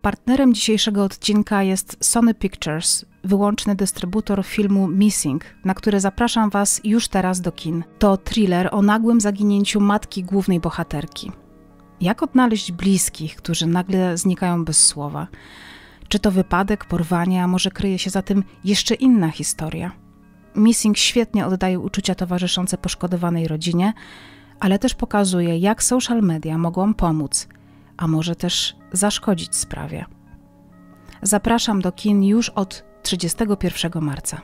Partnerem dzisiejszego odcinka jest Sony Pictures, wyłączny dystrybutor filmu Missing, na który zapraszam Was już teraz do kin. To thriller o nagłym zaginięciu matki głównej bohaterki. Jak odnaleźć bliskich, którzy nagle znikają bez słowa? Czy to wypadek, porwanie, a może kryje się za tym jeszcze inna historia? Missing świetnie oddaje uczucia towarzyszące poszkodowanej rodzinie, ale też pokazuje, jak social media mogą pomóc, a może też zaszkodzić sprawie. Zapraszam do kin już od 31 marca.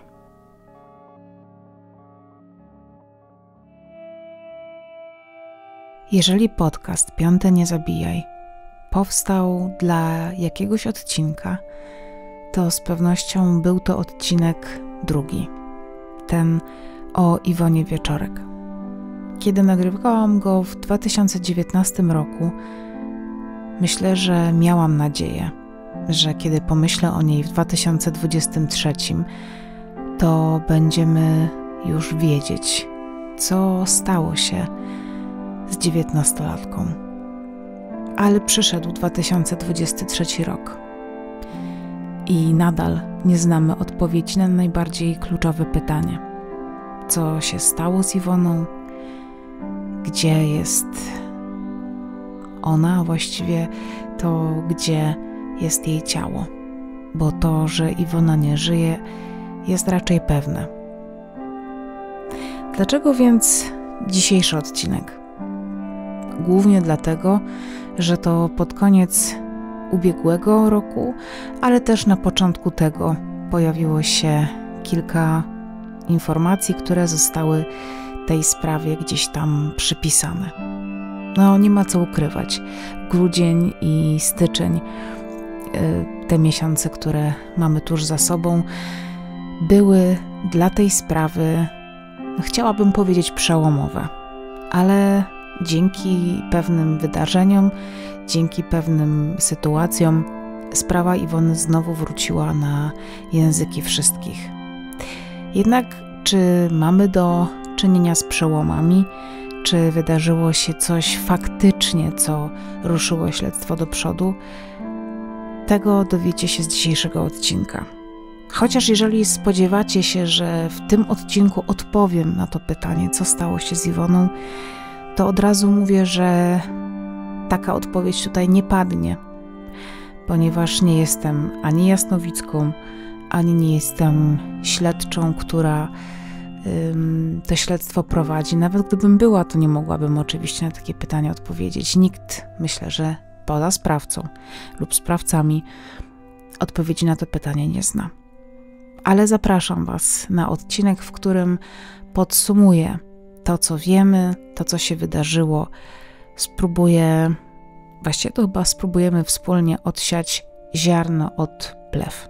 Jeżeli podcast Piąte Nie Zabijaj powstał dla jakiegoś odcinka, to z pewnością był to odcinek drugi, ten o Iwonie Wieczorek. Kiedy nagrywałam go w 2019 roku, myślę, że miałam nadzieję, że kiedy pomyślę o niej w 2023, to będziemy już wiedzieć, co stało się z 19-latką. Ale przyszedł 2023 rok i nadal nie znamy odpowiedzi na najbardziej kluczowe pytanie. Co się stało z Iwoną? Gdzie jest ona, a właściwie to gdzie jest jej ciało? Bo to, że Iwona nie żyje, jest raczej pewne. Dlaczego więc dzisiejszy odcinek? Głównie dlatego, że to pod koniec ubiegłego roku, ale też na początku tego pojawiło się kilka informacji, które zostały tej sprawie gdzieś tam przypisane. No, nie ma co ukrywać. Grudzień i styczeń, te miesiące, które mamy tuż za sobą, były dla tej sprawy, chciałabym powiedzieć, przełomowe. Ale dzięki pewnym wydarzeniom, dzięki pewnym sytuacjom, sprawa Iwony znowu wróciła na języki wszystkich. Jednak czy mamy do czynienia z przełomami? Czy wydarzyło się coś faktycznie, co ruszyło śledztwo do przodu? Tego dowiecie się z dzisiejszego odcinka. Chociaż jeżeli spodziewacie się, że w tym odcinku odpowiem na to pytanie, co stało się z Iwoną, to od razu mówię, że taka odpowiedź tutaj nie padnie, ponieważ nie jestem ani jasnowicką, ani nie jestem śledczą, która to śledztwo prowadzi. Nawet gdybym była, to nie mogłabym oczywiście na takie pytania odpowiedzieć. Nikt, myślę, że poza sprawcą lub sprawcami, odpowiedzi na to pytanie nie zna. Ale zapraszam Was na odcinek, w którym podsumuję to, co wiemy, to, co się wydarzyło. Spróbujemy wspólnie odsiać ziarno od plew.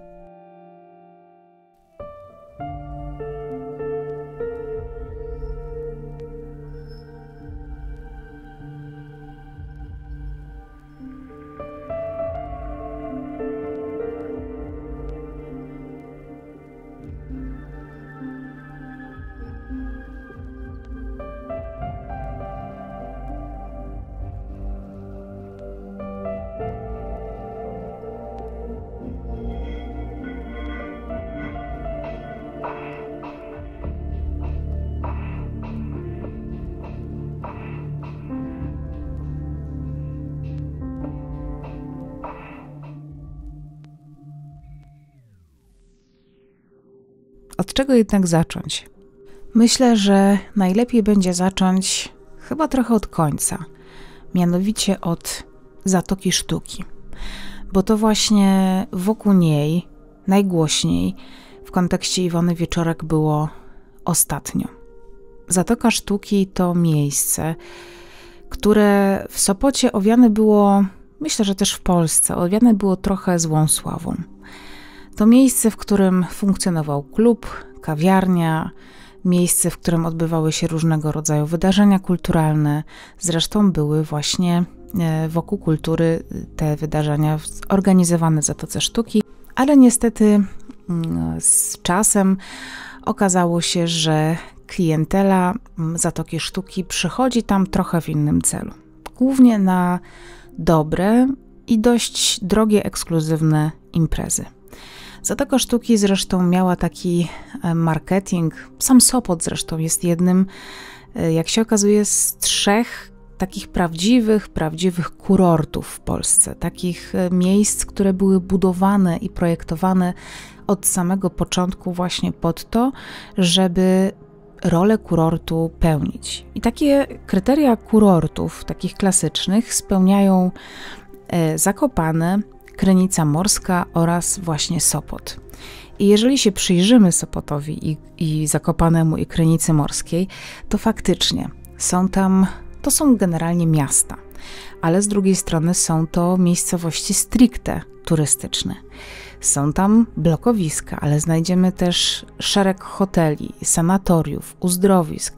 Od czego jednak zacząć? Myślę, że najlepiej będzie zacząć chyba trochę od końca, mianowicie od Zatoki Sztuki, bo to właśnie wokół niej najgłośniej w kontekście Iwony Wieczorek było ostatnio. Zatoka Sztuki to miejsce, które w Sopocie owiane było, myślę, że też w Polsce, owiane było trochę złą sławą. To miejsce, w którym funkcjonował klub, kawiarnia, miejsce, w którym odbywały się różnego rodzaju wydarzenia kulturalne. Zresztą były właśnie wokół kultury te wydarzenia organizowane w Zatoce Sztuki, ale niestety z czasem okazało się, że klientela Zatoki Sztuki przychodzi tam trochę w innym celu. Głównie na dobre i dość drogie, ekskluzywne imprezy. Zatoka Sztuki zresztą miała taki marketing, sam Sopot zresztą jest jednym, jak się okazuje, z 3 takich prawdziwych kurortów w Polsce, takich miejsc, które były budowane i projektowane od samego początku właśnie pod to, żeby rolę kurortu pełnić. I takie kryteria kurortów, takich klasycznych, spełniają Zakopane, Krynica Morska oraz właśnie Sopot. I jeżeli się przyjrzymy Sopotowi i Zakopanemu i Krynicy Morskiej, to faktycznie to są generalnie miasta, ale z drugiej strony są to miejscowości stricte turystyczne. Są tam blokowiska, ale znajdziemy też szereg hoteli, sanatoriów, uzdrowisk,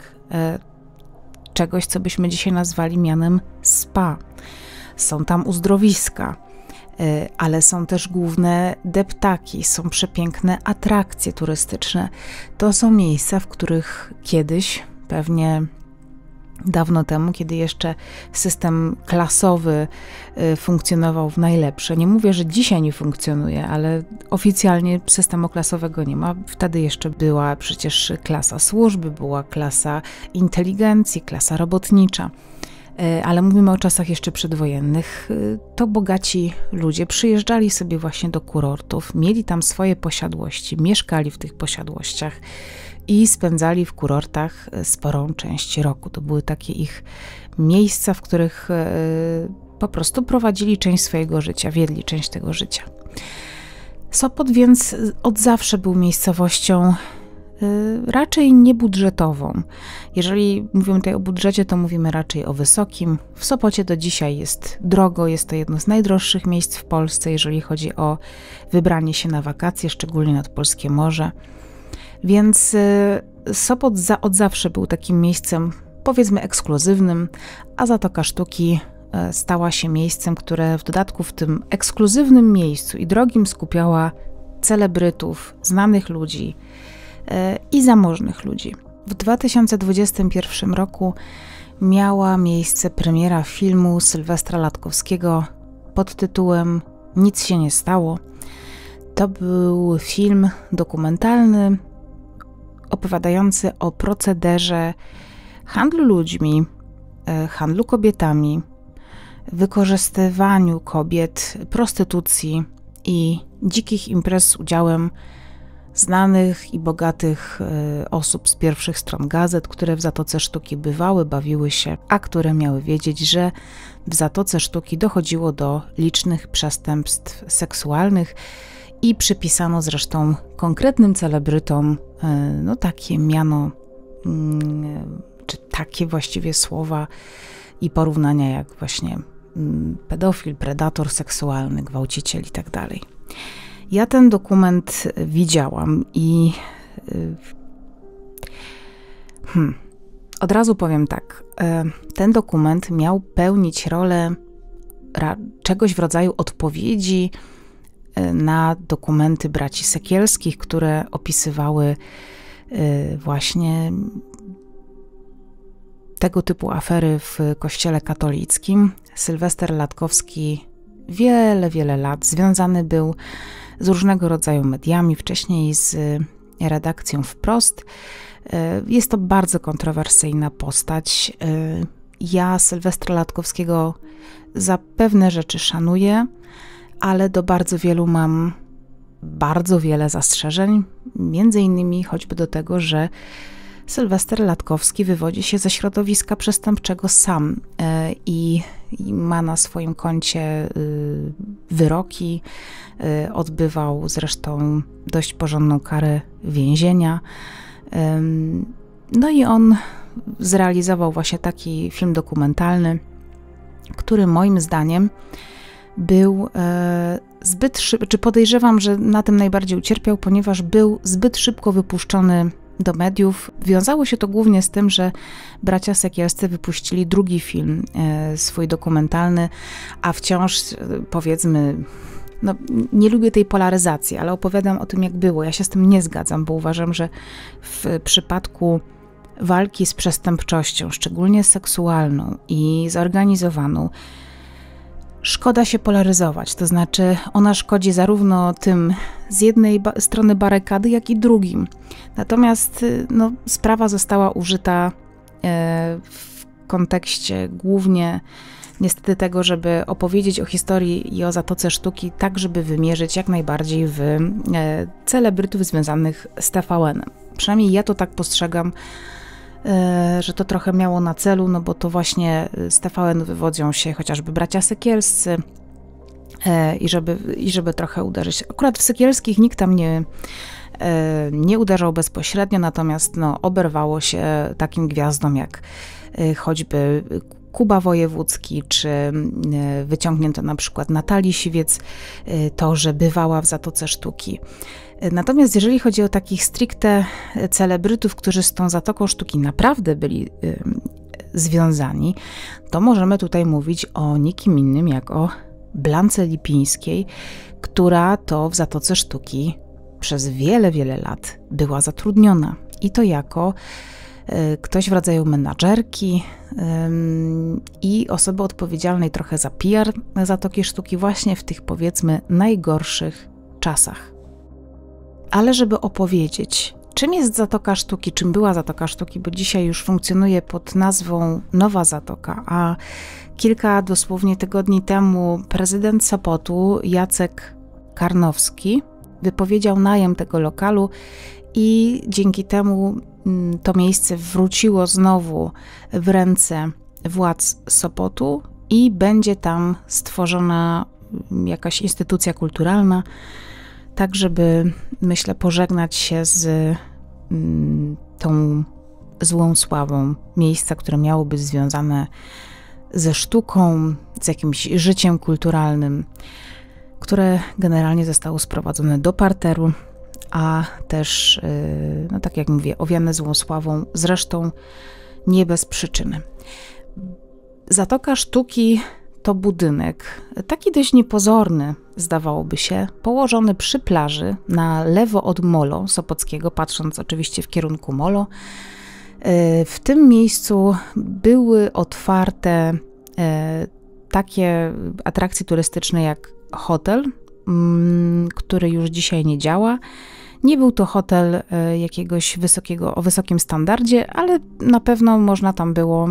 czegoś, co byśmy dzisiaj nazwali mianem spa. Są tam uzdrowiska, ale są też główne deptaki, są przepiękne atrakcje turystyczne. To są miejsca, w których kiedyś, pewnie dawno temu, kiedy jeszcze system klasowy funkcjonował w najlepsze. Nie mówię, że dzisiaj nie funkcjonuje, ale oficjalnie systemu klasowego nie ma. Wtedy jeszcze była przecież klasa służby, była klasa inteligencji, klasa robotnicza. Ale mówimy o czasach jeszcze przedwojennych. To bogaci ludzie przyjeżdżali sobie właśnie do kurortów, mieli tam swoje posiadłości, mieszkali w tych posiadłościach i spędzali w kurortach sporą część roku. To były takie ich miejsca, w których po prostu prowadzili część swojego życia, wiedli część tego życia. Sopot więc od zawsze był miejscowością raczej niebudżetową. Jeżeli mówimy tutaj o budżecie, to mówimy raczej o wysokim. W Sopocie do dzisiaj jest drogo, jest to jedno z najdroższych miejsc w Polsce, jeżeli chodzi o wybranie się na wakacje, szczególnie nad polskie morze. Więc Sopot od zawsze był takim miejscem, powiedzmy, ekskluzywnym, a Zatoka Sztuki stała się miejscem, które w dodatku w tym ekskluzywnym miejscu i drogim skupiała celebrytów, znanych ludzi i zamożnych ludzi. W 2021 roku miała miejsce premiera filmu Sylwestra Latkowskiego pod tytułem Nic się nie stało. To był film dokumentalny opowiadający o procederze handlu ludźmi, handlu kobietami, wykorzystywaniu kobiet, prostytucji i dzikich imprez z udziałem znanych i bogatych osób z pierwszych stron gazet, które w Zatoce Sztuki bywały, bawiły się, a które miały wiedzieć, że w Zatoce Sztuki dochodziło do licznych przestępstw seksualnych i przypisano zresztą konkretnym celebrytom takie miano, czy takie właściwie słowa i porównania jak właśnie pedofil, predator seksualny, gwałciciel i tak dalej. Ja ten dokument widziałam i od razu powiem tak, ten dokument miał pełnić rolę czegoś w rodzaju odpowiedzi na dokumenty braci Sekielskich, które opisywały właśnie tego typu afery w Kościele katolickim. Sylwester Latkowski wiele lat związany był z różnego rodzaju mediami, wcześniej z redakcją Wprost. Jest to bardzo kontrowersyjna postać. Ja Sylwestra Latkowskiego za pewne rzeczy szanuję, ale do bardzo wielu mam bardzo wiele zastrzeżeń, między innymi choćby do tego, że Sylwester Latkowski wywodzi się ze środowiska przestępczego sam i ma na swoim koncie wyroki, odbywał zresztą dość porządną karę więzienia. No i on zrealizował właśnie taki film dokumentalny, który moim zdaniem był zbyt szybko, czy podejrzewam, że na tym najbardziej ucierpiał, ponieważ był zbyt szybko wypuszczony do mediów. Wiązało się to głównie z tym, że bracia Sekielscy wypuścili drugi film, swój dokumentalny, a wciąż powiedzmy, nie lubię tej polaryzacji, ale opowiadam o tym, jak było. Ja się z tym nie zgadzam, bo uważam, że w przypadku walki z przestępczością, szczególnie seksualną i zorganizowaną, szkoda się polaryzować, to znaczy ona szkodzi zarówno tym z jednej strony barykady, jak i drugim. Natomiast sprawa została użyta w kontekście głównie niestety tego, żeby opowiedzieć o historii i o Zatoce Sztuki, tak żeby wymierzyć jak najbardziej w celebrytów związanych z TVN-em. Przynajmniej ja to tak postrzegam, że to trochę miało na celu, bo to właśnie z TVN wywodzą się chociażby bracia Sekielscy i żeby trochę uderzyć. Akurat w Sekielskich nikt tam nie uderzał bezpośrednio, natomiast oberwało się takim gwiazdom jak choćby Kuba Wojewódzki, czy wyciągnięto na przykład Natalii Siwiec, to, że bywała w Zatoce Sztuki. Natomiast jeżeli chodzi o takich stricte celebrytów, którzy z tą Zatoką Sztuki naprawdę byli związani, to możemy tutaj mówić o nikim innym jak o Blance Lipińskiej, która to w Zatoce Sztuki przez wiele, wiele lat była zatrudniona. I to jako ktoś w rodzaju menadżerki i osoby odpowiedzialnej trochę za PR Zatoki Sztuki właśnie w tych, powiedzmy, najgorszych czasach. Ale żeby opowiedzieć, czym jest Zatoka Sztuki, czym była Zatoka Sztuki, bo dzisiaj już funkcjonuje pod nazwą Nowa Zatoka, a kilka dosłownie tygodni temu prezydent Sopotu Jacek Karnowski wypowiedział najem tego lokalu i dzięki temu to miejsce wróciło znowu w ręce władz Sopotu i będzie tam stworzona jakaś instytucja kulturalna, tak żeby, myślę, pożegnać się z tą złą sławą miejsca, które miało być związane ze sztuką, z jakimś życiem kulturalnym, które generalnie zostało sprowadzone do parteru, a też, tak jak mówię, owiane złą sławą, zresztą nie bez przyczyny. Zatoka Sztuki to budynek, taki dość niepozorny, zdawałoby się, położony przy plaży, na lewo od Molo Sopockiego, patrząc oczywiście w kierunku Molo. W tym miejscu były otwarte takie atrakcje turystyczne jak hotel, który już dzisiaj nie działa. Nie był to hotel jakiegoś o wysokim standardzie, ale na pewno można tam było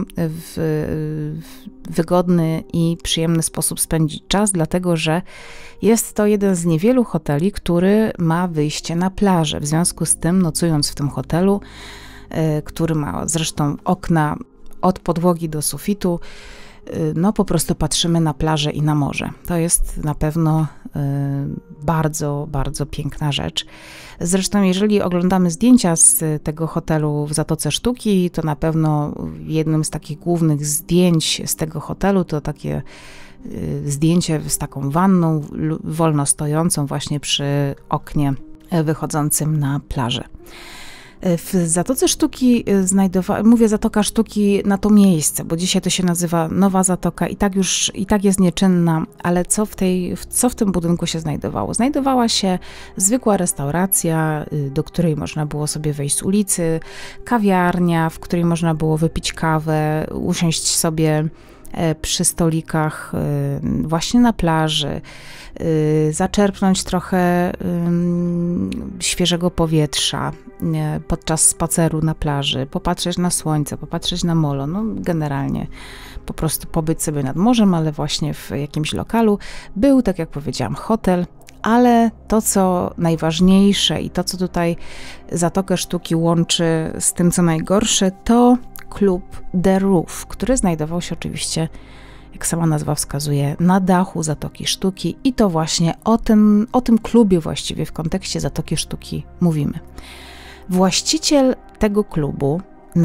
w wygodny i przyjemny sposób spędzić czas, dlatego że jest to jeden z niewielu hoteli, który ma wyjście na plażę. W związku z tym, nocując w tym hotelu, który ma zresztą okna od podłogi do sufitu, po prostu patrzymy na plażę i na morze. To jest na pewno bardzo, bardzo piękna rzecz. Zresztą jeżeli oglądamy zdjęcia z tego hotelu w Zatoce Sztuki, to na pewno jednym z takich głównych zdjęć z tego hotelu to takie zdjęcie z taką wanną wolno stojącą właśnie przy oknie wychodzącym na plażę. W Zatoce Sztuki mówię Zatoka Sztuki na to miejsce, bo dzisiaj to się nazywa Nowa Zatoka i tak jest nieczynna, ale co w tym budynku się znajdowało? Znajdowała się zwykła restauracja, do której można było sobie wejść z ulicy, kawiarnia, w której można było wypić kawę, usiąść sobie przy stolikach właśnie na plaży, zaczerpnąć trochę świeżego powietrza podczas spaceru na plaży, popatrzeć na słońce, popatrzeć na molo, generalnie po prostu pobyć sobie nad morzem, ale właśnie w jakimś lokalu. Był, tak jak powiedziałam, hotel, ale to, co najważniejsze i to, co tutaj Zatokę Sztuki łączy z tym, co najgorsze, to klub The Roof, który znajdował się oczywiście, jak sama nazwa wskazuje, na dachu Zatoki Sztuki i to właśnie o tym klubie właściwie w kontekście Zatoki Sztuki mówimy. Właściciel tego klubu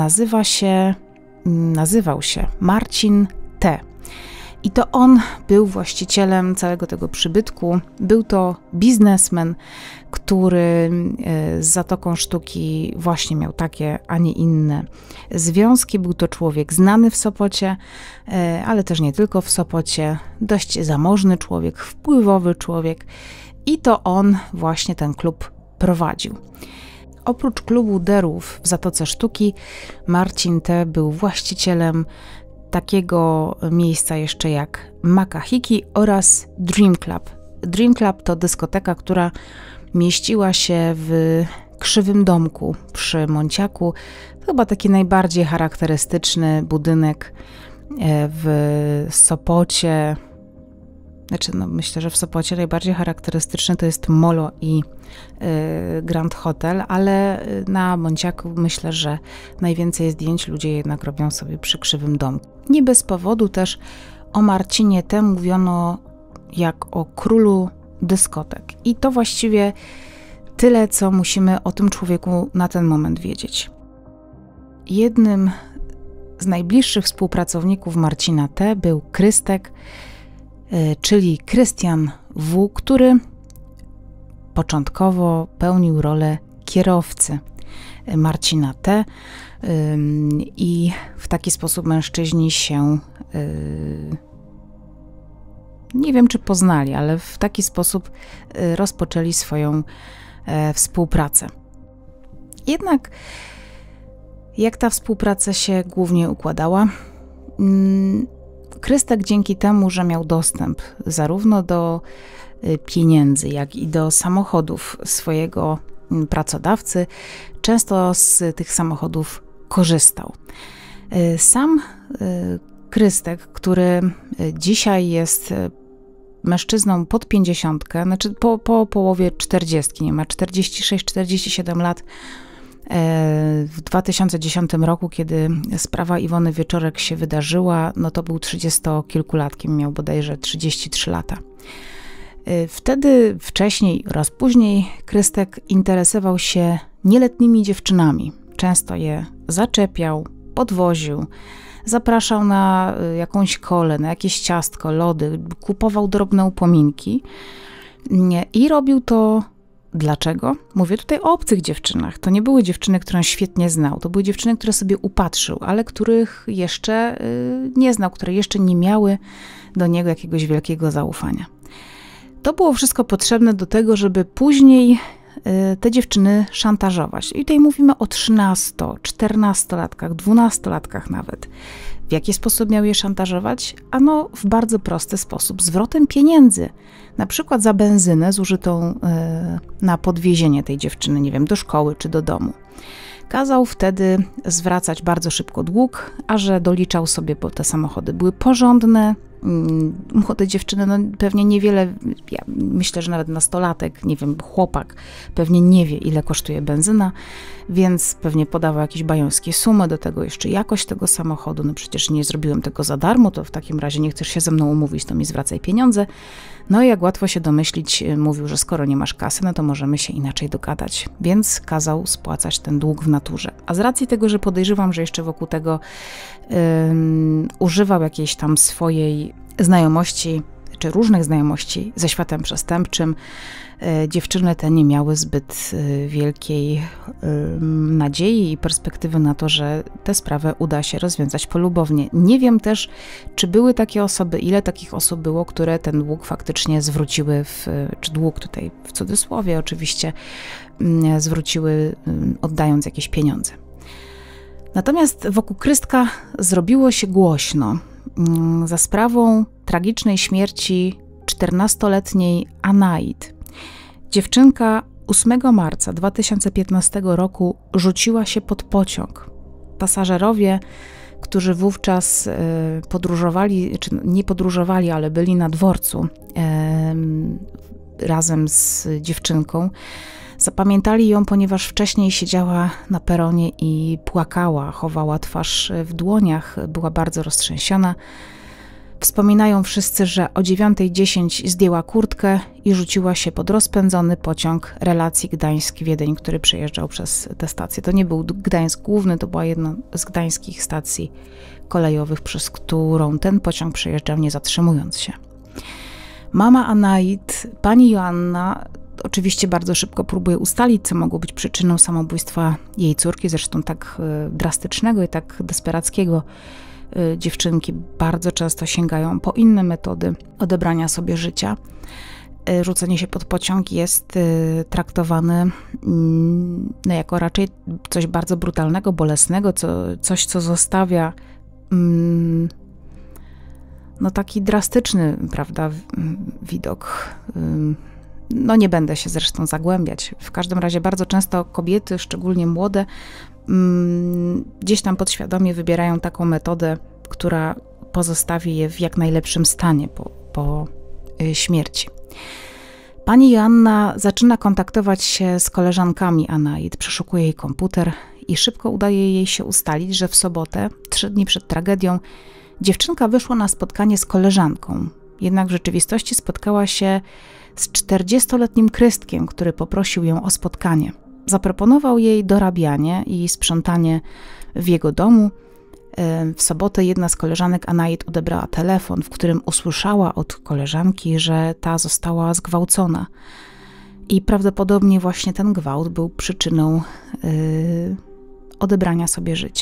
nazywał się Marcin T. I to on był właścicielem całego tego przybytku. Był to biznesmen, który z Zatoką Sztuki właśnie miał takie, a nie inne związki. Był to człowiek znany w Sopocie, ale też nie tylko w Sopocie. Dość zamożny człowiek, wpływowy człowiek. I to on właśnie ten klub prowadził. Oprócz klubu The Roof w Zatoce Sztuki, Marcin T. był właścicielem takiego miejsca jeszcze jak Makahiki oraz Dream Club. Dream Club to dyskoteka, która mieściła się w Krzywym Domku przy Monciaku. To chyba taki najbardziej charakterystyczny budynek w Sopocie. Myślę, że w Sopocie najbardziej charakterystyczny to jest Molo i Grand Hotel, ale na Monciaku myślę, że najwięcej zdjęć ludzie jednak robią sobie przy Krzywym Domku. Nie bez powodu też o Marcinie T. mówiono jak o królu dyskotek. I to właściwie tyle, co musimy o tym człowieku na ten moment wiedzieć. Jednym z najbliższych współpracowników Marcina T. był Krystek, czyli Krystian W., który początkowo pełnił rolę kierowcy Marcina T. I w taki sposób mężczyźni się, nie wiem czy poznali, ale w taki sposób rozpoczęli swoją współpracę. Jednak jak ta współpraca się głównie układała? Krystek dzięki temu, że miał dostęp zarówno do pieniędzy, jak i do samochodów swojego pracodawcy, często z tych samochodów korzystał. Sam Krystek, który dzisiaj jest mężczyzną pod 50, znaczy po połowie 40, nie ma 46-47 lat, w 2010 roku, kiedy sprawa Iwony Wieczorek się wydarzyła, no to był 30-kilkulatkiem, miał bodajże 33 lata. Wtedy, wcześniej oraz później Krystek interesował się nieletnimi dziewczynami. Często je zaczepiał, podwoził, zapraszał na jakąś kolę, na jakieś ciastko, lody, kupował drobne upominki i robił to. Dlaczego? Mówię tutaj o obcych dziewczynach. To nie były dziewczyny, które on świetnie znał. To były dziewczyny, które sobie upatrzył, ale których jeszcze nie znał, które jeszcze nie miały do niego jakiegoś wielkiego zaufania. To było wszystko potrzebne do tego, żeby później te dziewczyny szantażować. I tutaj mówimy o 13, 14-latkach, 12-latkach nawet. W jaki sposób miał je szantażować? Ano w bardzo prosty sposób, zwrotem pieniędzy. Na przykład za benzynę zużytą na podwiezienie tej dziewczyny, nie wiem, do szkoły czy do domu. Kazał wtedy zwracać bardzo szybko dług, a że doliczał sobie, bo te samochody były porządne. Młode dziewczyny, no pewnie niewiele, ja myślę, że nawet nastolatek, nie wiem, chłopak pewnie nie wie, ile kosztuje benzyna, więc pewnie podawał jakieś bajońskie sumy, do tego jeszcze jakość tego samochodu, no przecież nie zrobiłem tego za darmo, to w takim razie nie chcesz się ze mną umówić, to mi zwracaj pieniądze. No i jak łatwo się domyślić, mówił, że skoro nie masz kasy, no to możemy się inaczej dogadać, więc kazał spłacać ten dług w naturze. A z racji tego, że podejrzewam, że jeszcze wokół tego używał jakiejś tam swojej znajomości, czy różnych znajomości ze światem przestępczym, dziewczyny te nie miały zbyt wielkiej nadziei i perspektywy na to, że tę sprawę uda się rozwiązać polubownie. Nie wiem też, czy były takie osoby, ile takich osób było, które ten dług faktycznie zwróciły, czy dług tutaj w cudzysłowie oczywiście, zwróciły oddając jakieś pieniądze. Natomiast wokół Krystka zrobiło się głośno za sprawą tragicznej śmierci 14-letniej Anaid. Dziewczynka 8 marca 2015 roku rzuciła się pod pociąg. Pasażerowie, którzy wówczas podróżowali, czy nie podróżowali, ale byli na dworcu razem z dziewczynką, zapamiętali ją, ponieważ wcześniej siedziała na peronie i płakała, chowała twarz w dłoniach, była bardzo roztrzęsiona. Wspominają wszyscy, że o 9:10 zdjęła kurtkę i rzuciła się pod rozpędzony pociąg relacji Gdańsk-Wiedeń, który przejeżdżał przez tę stację. To nie był Gdańsk Główny, to była jedna z gdańskich stacji kolejowych, przez którą ten pociąg przejeżdżał, nie zatrzymując się. Mama Anaid, pani Joanna, oczywiście bardzo szybko próbuje ustalić, co mogło być przyczyną samobójstwa jej córki, zresztą tak drastycznego i tak desperackiego. Dziewczynki bardzo często sięgają po inne metody odebrania sobie życia. Rzucenie się pod pociąg jest traktowane jako raczej coś bardzo brutalnego, bolesnego, coś, co zostawia no taki drastyczny, prawda, widok. No nie będę się zresztą zagłębiać. W każdym razie bardzo często kobiety, szczególnie młode, gdzieś tam podświadomie wybierają taką metodę, która pozostawi je w jak najlepszym stanie po śmierci. Pani Joanna zaczyna kontaktować się z koleżankami Anaid, przeszukuje jej komputer i szybko udaje jej się ustalić, że w sobotę, 3 dni przed tragedią, dziewczynka wyszła na spotkanie z koleżanką. Jednak w rzeczywistości spotkała się z 40-letnim Krystkiem, który poprosił ją o spotkanie. Zaproponował jej dorabianie i sprzątanie w jego domu. W sobotę jedna z koleżanek Anaid odebrała telefon, w którym usłyszała od koleżanki, że ta została zgwałcona. I prawdopodobnie właśnie ten gwałt był przyczyną odebrania sobie życia.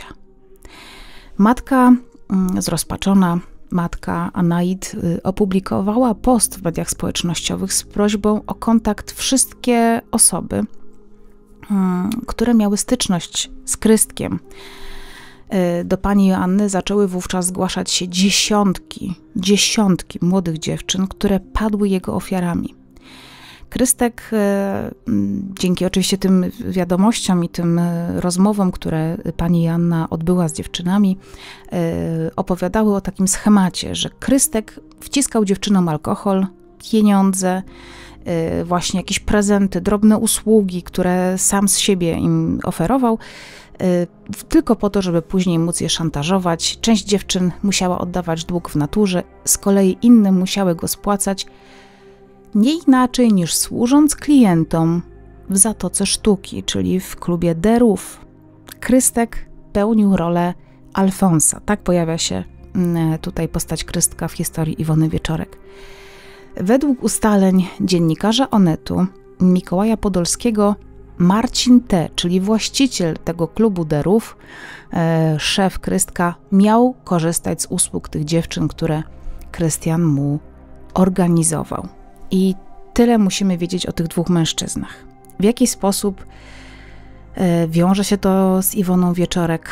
Zrozpaczona matka Anaid opublikowała post w mediach społecznościowych z prośbą o kontakt wszystkie osoby, które miały styczność z Krystkiem. Do pani Joanny zaczęły wówczas zgłaszać się dziesiątki młodych dziewczyn, które padły jego ofiarami. Krystek, dzięki oczywiście tym wiadomościom i tym rozmowom, które pani Joanna odbyła z dziewczynami, opowiadały o takim schemacie, że Krystek wciskał dziewczynom alkohol, pieniądze, właśnie jakieś prezenty, drobne usługi, które sam z siebie im oferował, tylko po to, żeby później móc je szantażować. Część dziewczyn musiała oddawać dług w naturze, z kolei inne musiały go spłacać nie inaczej niż służąc klientom w Zatoce Sztuki, czyli w klubie Derów. Krystek pełnił rolę Alfonsa. Tak pojawia się tutaj postać Krystka w historii Iwony Wieczorek. Według ustaleń dziennikarza Onetu Mikołaja Podolskiego, Marcin T., czyli właściciel tego klubu Derów, szef Krystka, miał korzystać z usług tych dziewczyn, które Krystian mu organizował. I tyle musimy wiedzieć o tych 2 mężczyznach. W jaki sposób wiąże się to z Iwoną Wieczorek?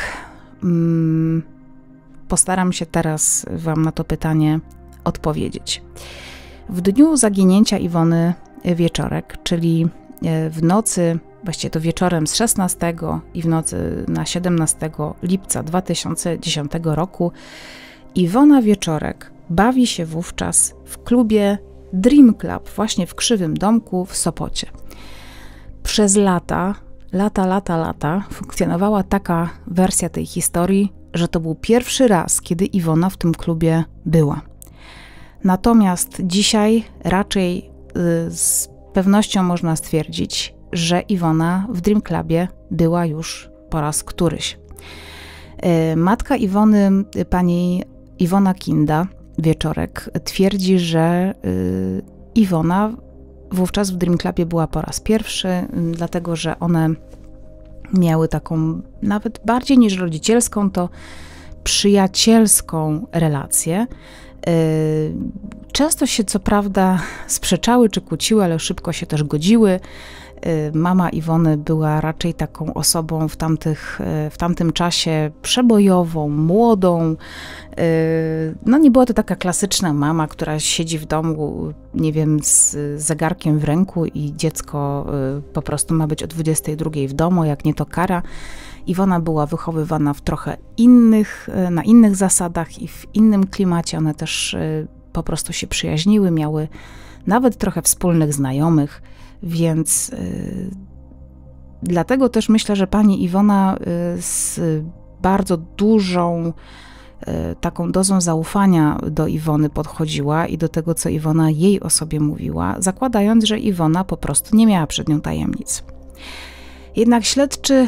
Postaram się teraz wam na to pytanie odpowiedzieć. W dniu zaginięcia Iwony Wieczorek, czyli w nocy, właściwie to wieczorem z 16 i w nocy na 17 lipca 2010 roku, Iwona Wieczorek bawi się wówczas w klubie Dream Club, właśnie w Krzywym Domku w Sopocie. Przez lata funkcjonowała taka wersja tej historii, że to był pierwszy raz, kiedy Iwona w tym klubie była. Natomiast dzisiaj raczej z pewnością można stwierdzić, że Iwona w Dream Clubie była już po raz któryś. Matka Iwony, pani Iwona Kinda Wieczorek, twierdzi, że Iwona wówczas w Dream Clubie była po raz pierwszy, dlatego że one miały taką nawet bardziej niż rodzicielską, to przyjacielską relację. Często się co prawda sprzeczały czy kłóciły, ale szybko się też godziły. Mama Iwony była raczej taką osobą w tamtym czasie przebojową, młodą. No nie była to taka klasyczna mama, która siedzi w domu, nie wiem, z zegarkiem w ręku i dziecko po prostu ma być o 22 w domu, jak nie to kara. Iwona była wychowywana w trochę na innych zasadach i w innym klimacie. One też po prostu się przyjaźniły, miały nawet trochę wspólnych znajomych, więc dlatego też myślę, że pani Iwona z bardzo dużą taką dozą zaufania do Iwony podchodziła i do tego, co Iwona jej o sobie mówiła, zakładając, że Iwona po prostu nie miała przed nią tajemnic. Jednak śledczy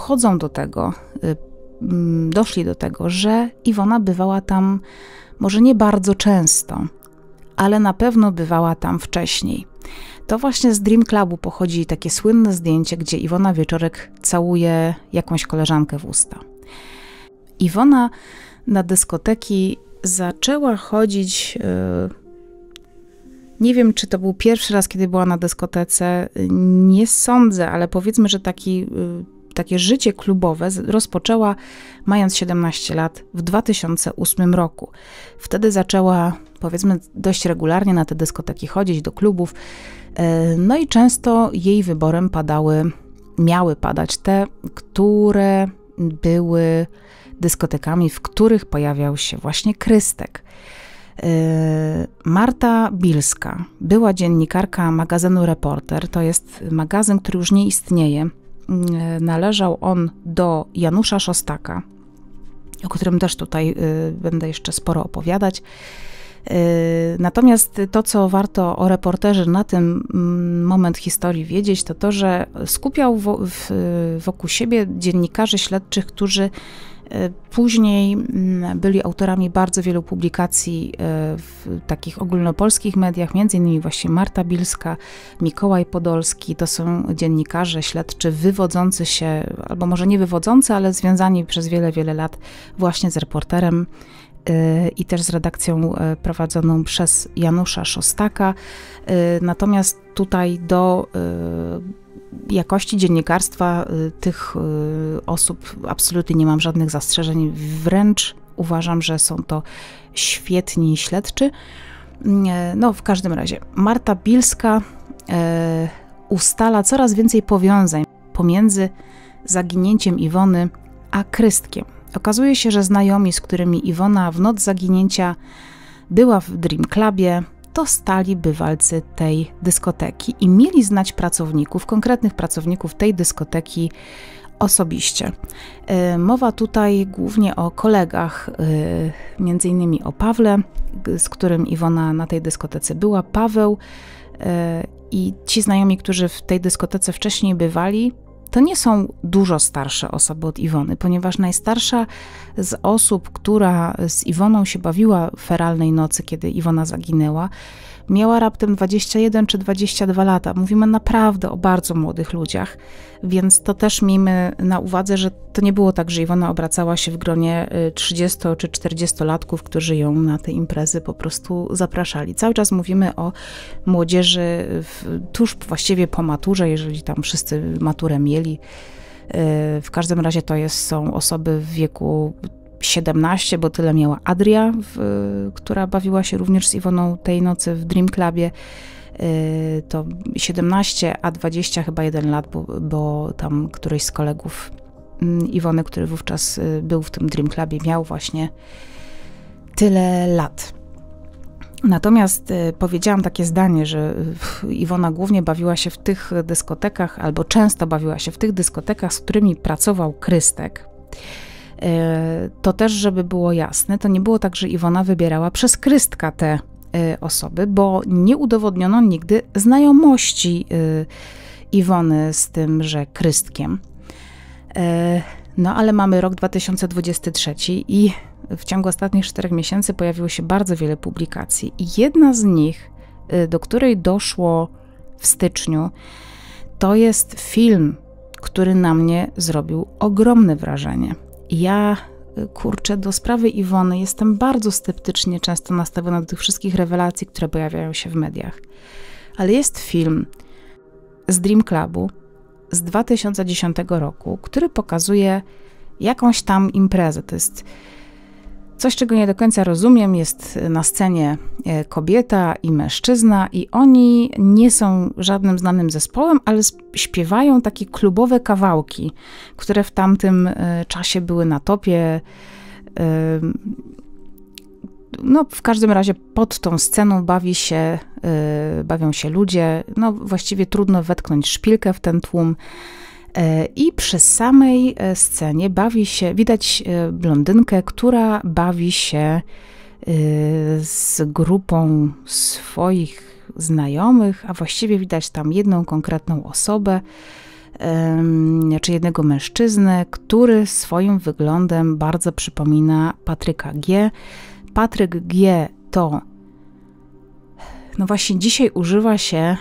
doszli do tego, że Iwona bywała tam może nie bardzo często, ale na pewno bywała tam wcześniej. To właśnie z Dream Clubu pochodzi takie słynne zdjęcie, gdzie Iwona Wieczorek całuje jakąś koleżankę w usta. Iwona na dyskoteki zaczęła chodzić, nie wiem, czy to był pierwszy raz, kiedy była na dyskotece, nie sądzę, ale powiedzmy, że takie życie klubowe rozpoczęła mając 17 lat w 2008 roku. Wtedy zaczęła, powiedzmy, dość regularnie na te dyskoteki chodzić, do klubów. No i często jej wyborem miały padać te, które były dyskotekami, w których pojawiał się właśnie Krystek. Marta Bilska była dziennikarka magazynu Reporter. To jest magazyn, który już nie istnieje. Należał on do Janusza Szostaka, o którym też tutaj będę jeszcze sporo opowiadać. Natomiast to, co warto o Reporterze na ten moment historii wiedzieć, to to, że skupiał wokół siebie dziennikarzy śledczych, którzy później byli autorami bardzo wielu publikacji w takich ogólnopolskich mediach, między innymi właśnie Marta Bilska, Mikołaj Podolski. To są dziennikarze śledczy wywodzący się, albo może nie wywodzący, ale związani przez wiele, wiele lat właśnie z Reporterem i też z redakcją prowadzoną przez Janusza Szostaka. Natomiast tutaj do jakości dziennikarstwa tych osób absolutnie nie mam żadnych zastrzeżeń, wręcz uważam, że są to świetni śledczy. No, w każdym razie Marta Bilska ustala coraz więcej powiązań pomiędzy zaginięciem Iwony a Krystkiem. Okazuje się, że znajomi, z którymi Iwona w noc zaginięcia była w Dream Clubie, to stali bywalcy tej dyskoteki i mieli znać pracowników, konkretnych pracowników tej dyskoteki osobiście. Mowa tutaj głównie o kolegach, między innymi o Pawle, z którym Iwona na tej dyskotece była. Paweł i ci znajomi, którzy w tej dyskotece wcześniej bywali, to nie są dużo starsze osoby od Iwony, ponieważ najstarsza z osób, która z Iwoną się bawiła feralnej nocy, kiedy Iwona zaginęła, miała raptem 21 czy 22 lata. Mówimy naprawdę o bardzo młodych ludziach, więc to też miejmy na uwadze, że to nie było tak, że Iwona obracała się w gronie 30 czy 40-latków, którzy ją na te imprezy po prostu zapraszali. Cały czas mówimy o młodzieży tuż właściwie po maturze, jeżeli tam wszyscy maturę mieli. W każdym razie to są osoby w wieku 17, bo tyle miała Adria, która bawiła się również z Iwoną tej nocy w Dream Clubie. To 17, a 20 chyba 1 lat, bo tam któryś z kolegów Iwony, który wówczas był w tym Dream Clubie, miał właśnie tyle lat. Natomiast powiedziałam takie zdanie, że Iwona głównie bawiła się w tych dyskotekach, albo często bawiła się w tych dyskotekach, z którymi pracował Krystek. To też, żeby było jasne, to nie było tak, że Iwona wybierała przez Krystka te osoby, bo nie udowodniono nigdy znajomości Iwony z tymże Krystkiem. No ale mamy rok 2023 i w ciągu ostatnich 4 miesięcy pojawiło się bardzo wiele publikacji. I jedna z nich, do której doszło w styczniu, to jest film, który na mnie zrobił ogromne wrażenie. Ja, kurczę, do sprawy Iwony jestem bardzo sceptycznie często nastawiona do tych wszystkich rewelacji, które pojawiają się w mediach. Ale jest film z Dream Clubu z 2010 roku, który pokazuje jakąś tam imprezę. To jest coś, czego nie do końca rozumiem. Jest na scenie kobieta i mężczyzna i oni nie są żadnym znanym zespołem, ale śpiewają takie klubowe kawałki, które w tamtym czasie były na topie. No, w każdym razie pod tą sceną bawią się ludzie. No, właściwie trudno wetknąć szpilkę w ten tłum. I przy samej scenie widać blondynkę, która bawi się z grupą swoich znajomych, a właściwie widać tam jedną konkretną osobę, czy jednego mężczyznę, który swoim wyglądem bardzo przypomina Patryka G. Patryk G. to, no właśnie dzisiaj używa się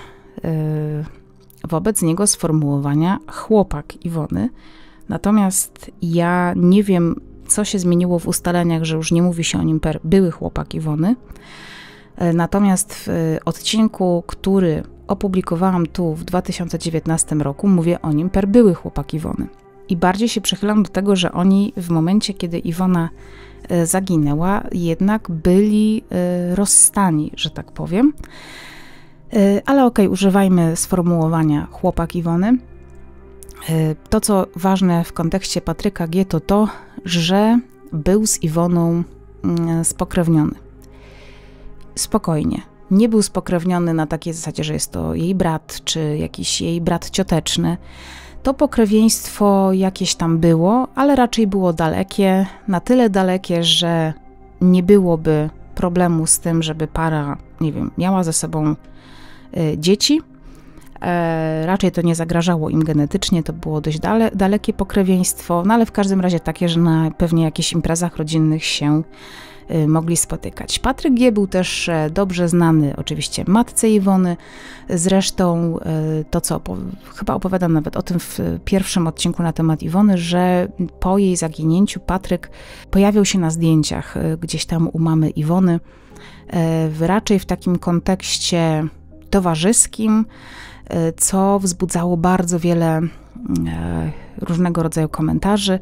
wobec niego sformułowania chłopak Iwony. Natomiast ja nie wiem, co się zmieniło w ustaleniach, że już nie mówi się o nim były chłopak Iwony. Natomiast w odcinku, który opublikowałam tu w 2019 roku, mówię o nim były chłopak Iwony. I bardziej się przychylam do tego, że oni w momencie, kiedy Iwona zaginęła, jednak byli rozstani, że tak powiem. Ale okej, używajmy sformułowania chłopak Iwony. To, co ważne w kontekście Patryka G., to to, że był z Iwoną spokrewniony. Spokojnie. Nie był spokrewniony na takiej zasadzie, że jest to jej brat, czy jakiś jej brat cioteczny. To pokrewieństwo jakieś tam było, ale raczej było dalekie, na tyle dalekie, że nie byłoby problemu z tym, żeby para, nie wiem, miała ze sobą dzieci. Raczej to nie zagrażało im genetycznie, to było dość dalekie pokrewieństwo, no ale w każdym razie takie, że na pewnie jakichś imprezach rodzinnych się mogli spotykać. Patryk G. był też dobrze znany oczywiście matce Iwony, zresztą to, co chyba opowiadam nawet o tym w pierwszym odcinku na temat Iwony, że po jej zaginięciu Patryk pojawiał się na zdjęciach gdzieś tam u mamy Iwony, raczej w takim kontekście towarzyskim, co wzbudzało bardzo wiele różnego rodzaju komentarzy,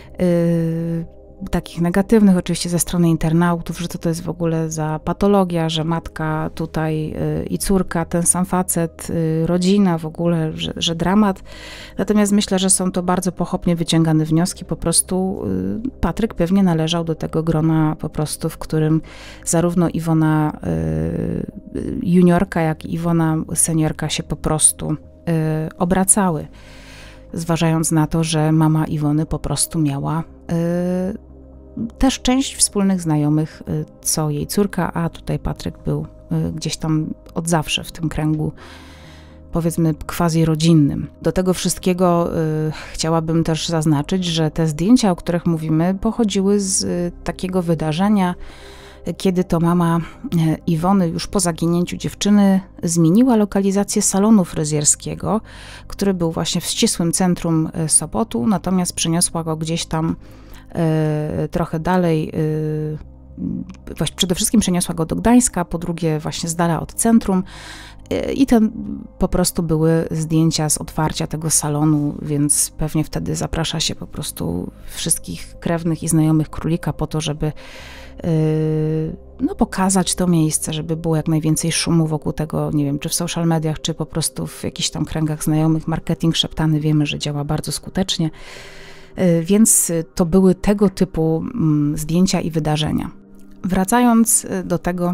takich negatywnych oczywiście ze strony internautów, że to jest w ogóle za patologia, że matka tutaj i córka, ten sam facet, rodzina w ogóle, że dramat. Natomiast myślę, że są to bardzo pochopnie wyciągane wnioski. Po prostu Patryk pewnie należał do tego grona po prostu, w którym zarówno Iwona juniorka, jak i Iwona seniorka się po prostu obracały. Zważając na to, że mama Iwony po prostu miała też część wspólnych znajomych, co jej córka, a tutaj Patryk był gdzieś tam od zawsze w tym kręgu, powiedzmy, quasi-rodzinnym. Do tego wszystkiego chciałabym też zaznaczyć, że te zdjęcia, o których mówimy, pochodziły z takiego wydarzenia, kiedy to mama Iwony już po zaginięciu dziewczyny zmieniła lokalizację salonu fryzjerskiego, który był właśnie w ścisłym centrum Sopotu, natomiast przeniosła go gdzieś tam trochę dalej, przede wszystkim przeniosła go do Gdańska, po drugie właśnie z dala od centrum i to po prostu były zdjęcia z otwarcia tego salonu, więc pewnie wtedy zaprasza się po prostu wszystkich krewnych i znajomych królika po to, żeby pokazać to miejsce, żeby było jak najwięcej szumu wokół tego, nie wiem, czy w social mediach, czy po prostu w jakichś tam kręgach znajomych. Marketing szeptany wiemy, że działa bardzo skutecznie, więc to były tego typu zdjęcia i wydarzenia. Wracając do tego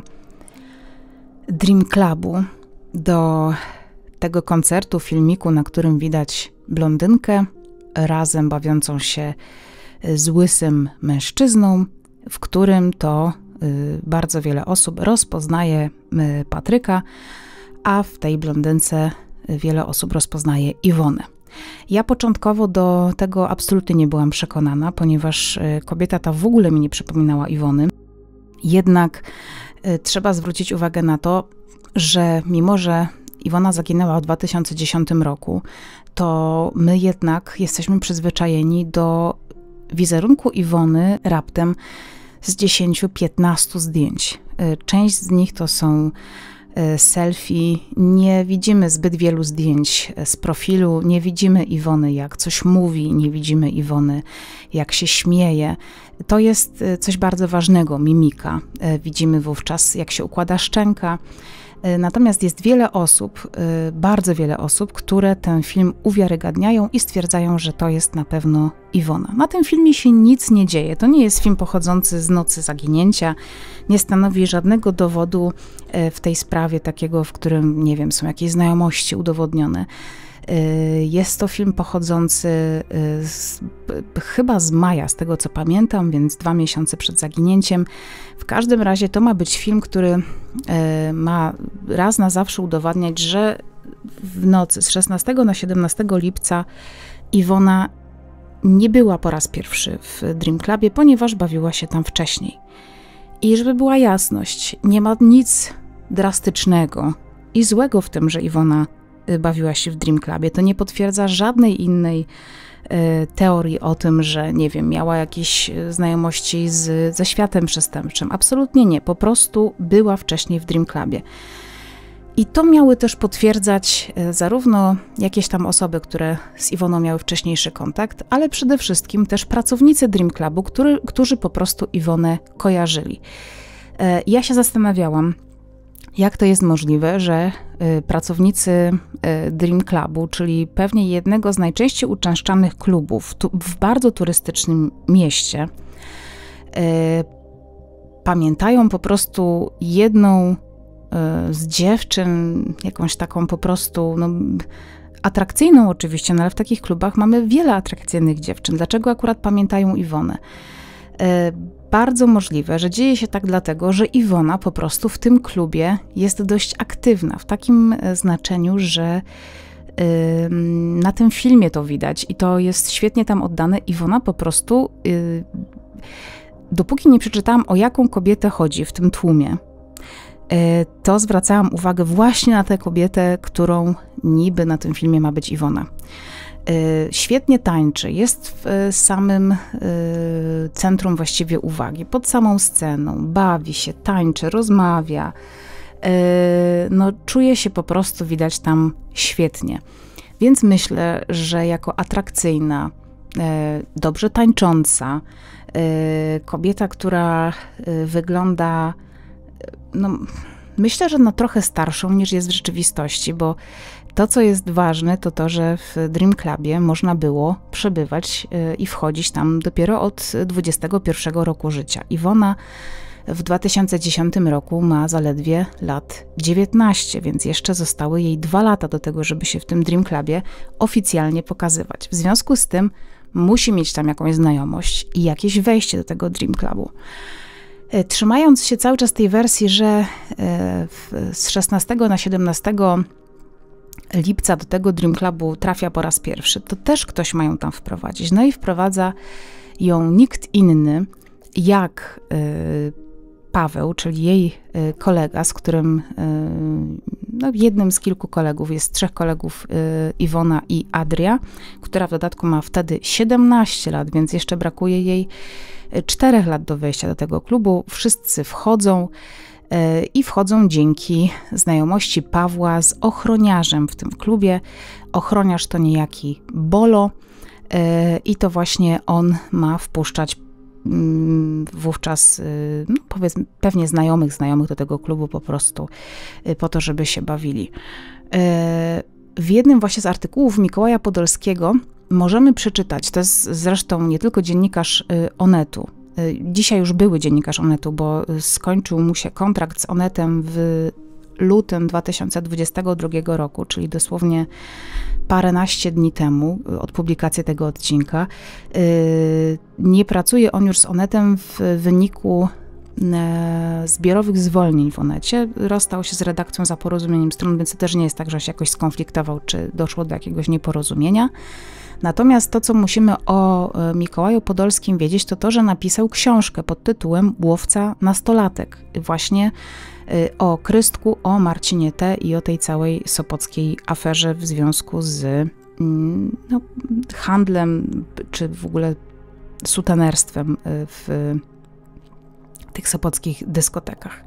Dream Clubu, do tego koncertu, filmiku, na którym widać blondynkę razem bawiącą się z łysym mężczyzną, w którym to bardzo wiele osób rozpoznaje Patryka, a w tej blondynce wiele osób rozpoznaje Iwonę. Ja początkowo do tego absolutnie nie byłam przekonana, ponieważ kobieta ta w ogóle mi nie przypominała Iwony. Jednak trzeba zwrócić uwagę na to, że mimo że Iwona zaginęła w 2010 roku, to my jednak jesteśmy przyzwyczajeni do wizerunku Iwony raptem z 10-15 zdjęć. Część z nich to są selfie, nie widzimy zbyt wielu zdjęć z profilu, nie widzimy Iwony jak coś mówi, nie widzimy Iwony jak się śmieje. To jest coś bardzo ważnego, mimika. Widzimy wówczas jak się układa szczęka. Natomiast jest wiele osób, bardzo wiele osób, które ten film uwiarygadniają i stwierdzają, że to jest na pewno Iwona. Na tym filmie się nic nie dzieje. To nie jest film pochodzący z nocy zaginięcia. Nie stanowi żadnego dowodu w tej sprawie takiego, w którym, nie wiem, są jakieś znajomości udowodnione. Jest to film pochodzący chyba z maja, z tego co pamiętam, więc 2 miesiące przed zaginięciem. W każdym razie to ma być film, który ma raz na zawsze udowadniać, że w nocy z 16 na 17 lipca Iwona nie była po raz pierwszy w Dream Clubie, ponieważ bawiła się tam wcześniej. I żeby była jasność, nie ma nic drastycznego i złego w tym, że Iwona bawiła się w Dream Clubie. To nie potwierdza żadnej innej teorii o tym, że, nie wiem, miała jakieś znajomości ze światem przestępczym. Absolutnie nie. Po prostu była wcześniej w Dream Clubie. I to miały też potwierdzać zarówno jakieś tam osoby, które z Iwoną miały wcześniejszy kontakt, ale przede wszystkim też pracownicy Dream Clubu, którzy po prostu Iwonę kojarzyli. Ja się zastanawiałam, jak to jest możliwe, że pracownicy Dream Clubu, czyli pewnie jednego z najczęściej uczęszczanych klubów w bardzo turystycznym mieście, pamiętają po prostu jedną z dziewczyn, jakąś taką po prostu, no, atrakcyjną oczywiście, no ale w takich klubach mamy wiele atrakcyjnych dziewczyn. Dlaczego akurat pamiętają Iwonę? Bardzo możliwe, że dzieje się tak dlatego, że Iwona po prostu w tym klubie jest dość aktywna, w takim znaczeniu, że na tym filmie to widać i to jest świetnie tam oddane. Iwona po prostu, dopóki nie przeczytałam, o jaką kobietę chodzi w tym tłumie, to zwracałam uwagę właśnie na tę kobietę, którą niby na tym filmie ma być Iwona. Świetnie tańczy, jest w samym centrum właściwie uwagi, pod samą sceną, bawi się, tańczy, rozmawia. No, czuje się po prostu, widać tam świetnie. Więc myślę, że jako atrakcyjna, dobrze tańcząca, kobieta, która wygląda, no, myślę, że na trochę starszą niż jest w rzeczywistości, bo to, co jest ważne, to to, że w Dream Clubie można było przebywać i wchodzić tam dopiero od 21 roku życia. Iwona w 2010 roku ma zaledwie lat 19, więc jeszcze zostały jej 2 lata do tego, żeby się w tym Dream Clubie oficjalnie pokazywać. W związku z tym musi mieć tam jakąś znajomość i jakieś wejście do tego Dream Clubu. Trzymając się cały czas tej wersji, że z 16 na 17 lipca do tego Dream Clubu trafia po raz pierwszy, to też ktoś ma ją tam wprowadzić. No i wprowadza ją nikt inny jak Paweł, czyli jej kolega, z którym, no, jednym z kilku kolegów, jest 3 kolegów, Iwona i Adria, która w dodatku ma wtedy 17 lat, więc jeszcze brakuje jej 4 lat do wejścia do tego klubu. Wszyscy wchodzą i wchodzą dzięki znajomości Pawła z ochroniarzem w tym klubie. Ochroniarz to niejaki Bolo i to właśnie on ma wpuszczać wówczas, no, powiedzmy, pewnie znajomych do tego klubu po prostu po to, żeby się bawili. W jednym właśnie z artykułów Mikołaja Podolskiego możemy przeczytać, to jest zresztą nie tylko dziennikarz Onetu, dzisiaj już były dziennikarz Onetu, bo skończył mu się kontrakt z Onetem w lutym 2022 roku, czyli dosłownie paręnaście dni temu od publikacji tego odcinka. Nie pracuje on już z Onetem w wyniku zbiorowych zwolnień w Onecie. Rozstał się z redakcją za porozumieniem stron, więc to też nie jest tak, że się jakoś skonfliktował, czy doszło do jakiegoś nieporozumienia. Natomiast to, co musimy o Mikołaju Podolskim wiedzieć, to to, że napisał książkę pod tytułem Łowca nastolatek. Właśnie o Krystku, o Marcinie T. i o tej całej sopockiej aferze w związku z no, handlem, czy w ogóle sutenerstwem w tych sopockich dyskotekach.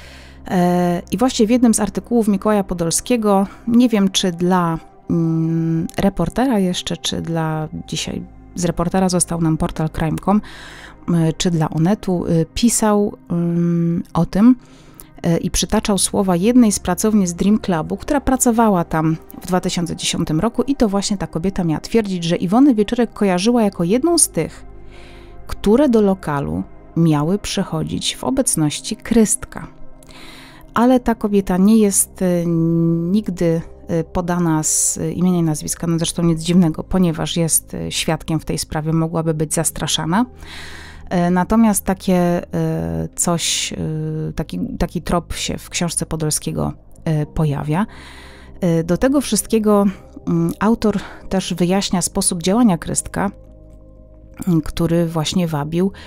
I właśnie w jednym z artykułów Mikołaja Podolskiego, nie wiem czy dla Reportera jeszcze, czy dla dzisiaj z Reportera został nam portal crime.com, czy dla Onetu, pisał o tym i przytaczał słowa jednej z pracownic Dream Clubu, która pracowała tam w 2010 roku i to właśnie ta kobieta miała twierdzić, że Iwonę Wieczorek kojarzyła jako jedną z tych, które do lokalu miały przychodzić w obecności Krystka. Ale ta kobieta nie jest nigdy podana z imienia i nazwiska, no zresztą nic dziwnego, ponieważ jest świadkiem w tej sprawie, mogłaby być zastraszana. Natomiast takie coś, taki trop się w książce Podolskiego pojawia. Do tego wszystkiego autor też wyjaśnia sposób działania Krystka, który właśnie wabił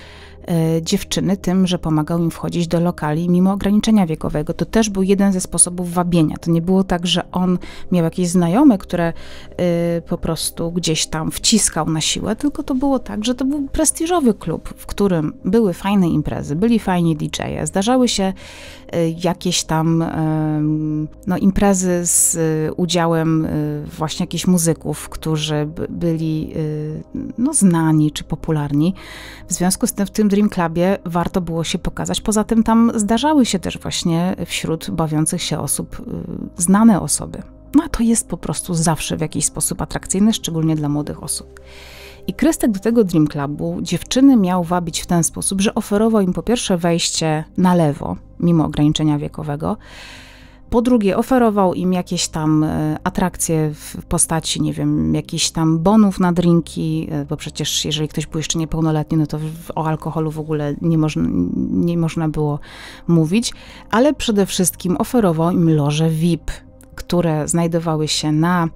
dziewczyny tym, że pomagał im wchodzić do lokali mimo ograniczenia wiekowego. To też był jeden ze sposobów wabienia. To nie było tak, że on miał jakieś znajome, które po prostu gdzieś tam wciskał na siłę, tylko to było tak, że to był prestiżowy klub, w którym były fajne imprezy, byli fajni DJ-e, zdarzały się jakieś tam imprezy z udziałem właśnie jakichś muzyków, którzy byli znani czy popularni. W związku z tym w tym Dream Clubie warto było się pokazać. Poza tym tam zdarzały się też właśnie wśród bawiących się osób znane osoby. No a to jest po prostu zawsze w jakiś sposób atrakcyjne, szczególnie dla młodych osób. I Krystek do tego Dream Clubu dziewczyny miał wabić w ten sposób, że oferował im po pierwsze wejście na lewo, mimo ograniczenia wiekowego. Po drugie, oferował im jakieś tam atrakcje w postaci, nie wiem, jakichś tam bonów na drinki, bo przecież jeżeli ktoś był jeszcze niepełnoletni, no to o alkoholu w ogóle nie można było mówić, ale przede wszystkim oferował im loże VIP, które znajdowały się na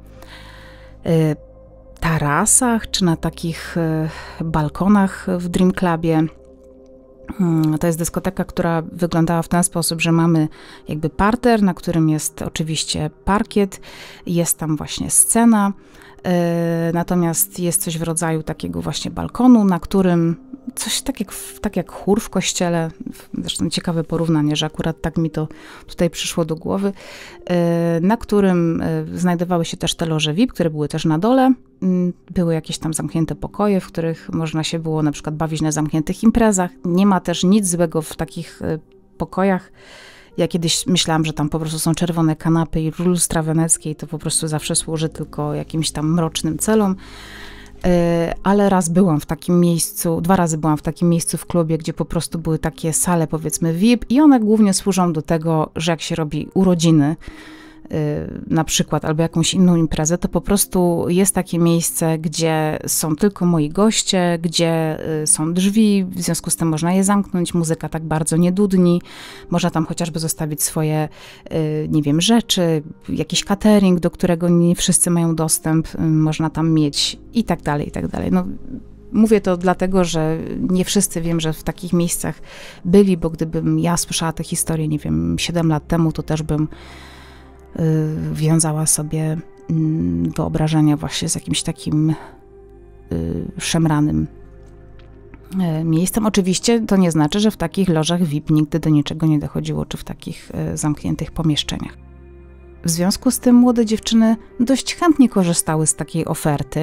tarasach czy na takich balkonach w Dream Clubie. To jest dyskoteka, która wyglądała w ten sposób, że mamy jakby parter, na którym jest oczywiście parkiet, jest tam właśnie scena, natomiast jest coś w rodzaju takiego właśnie balkonu, na którym coś tak jak chór w kościele, zresztą ciekawe porównanie, że akurat tak mi to tutaj przyszło do głowy, na którym znajdowały się też te loże VIP, które były też na dole. Były jakieś tam zamknięte pokoje, w których można się było na przykład bawić na zamkniętych imprezach. Nie ma też nic złego w takich pokojach. Ja kiedyś myślałam, że tam po prostu są czerwone kanapy i lustra weneckie i to po prostu zawsze służy tylko jakimś tam mrocznym celom. Ale raz byłam w takim miejscu, 2 razy byłam w takim miejscu w klubie, gdzie po prostu były takie sale, powiedzmy VIP i one głównie służą do tego, że jak się robi urodziny na przykład, albo jakąś inną imprezę, to po prostu jest takie miejsce, gdzie są tylko moi goście, gdzie są drzwi, w związku z tym można je zamknąć, muzyka tak bardzo nie dudni, można tam chociażby zostawić swoje, nie wiem, rzeczy, jakiś catering, do którego nie wszyscy mają dostęp, można tam mieć i tak dalej, i tak dalej. No, mówię to dlatego, że nie wszyscy wiem, że w takich miejscach byli, bo gdybym ja słyszała tę historię, nie wiem, 7 lat temu, to też bym wiązała sobie wyobrażenia właśnie z jakimś takim szemranym miejscem. Oczywiście to nie znaczy, że w takich lożach VIP nigdy do niczego nie dochodziło, czy w takich zamkniętych pomieszczeniach. W związku z tym młode dziewczyny dość chętnie korzystały z takiej oferty.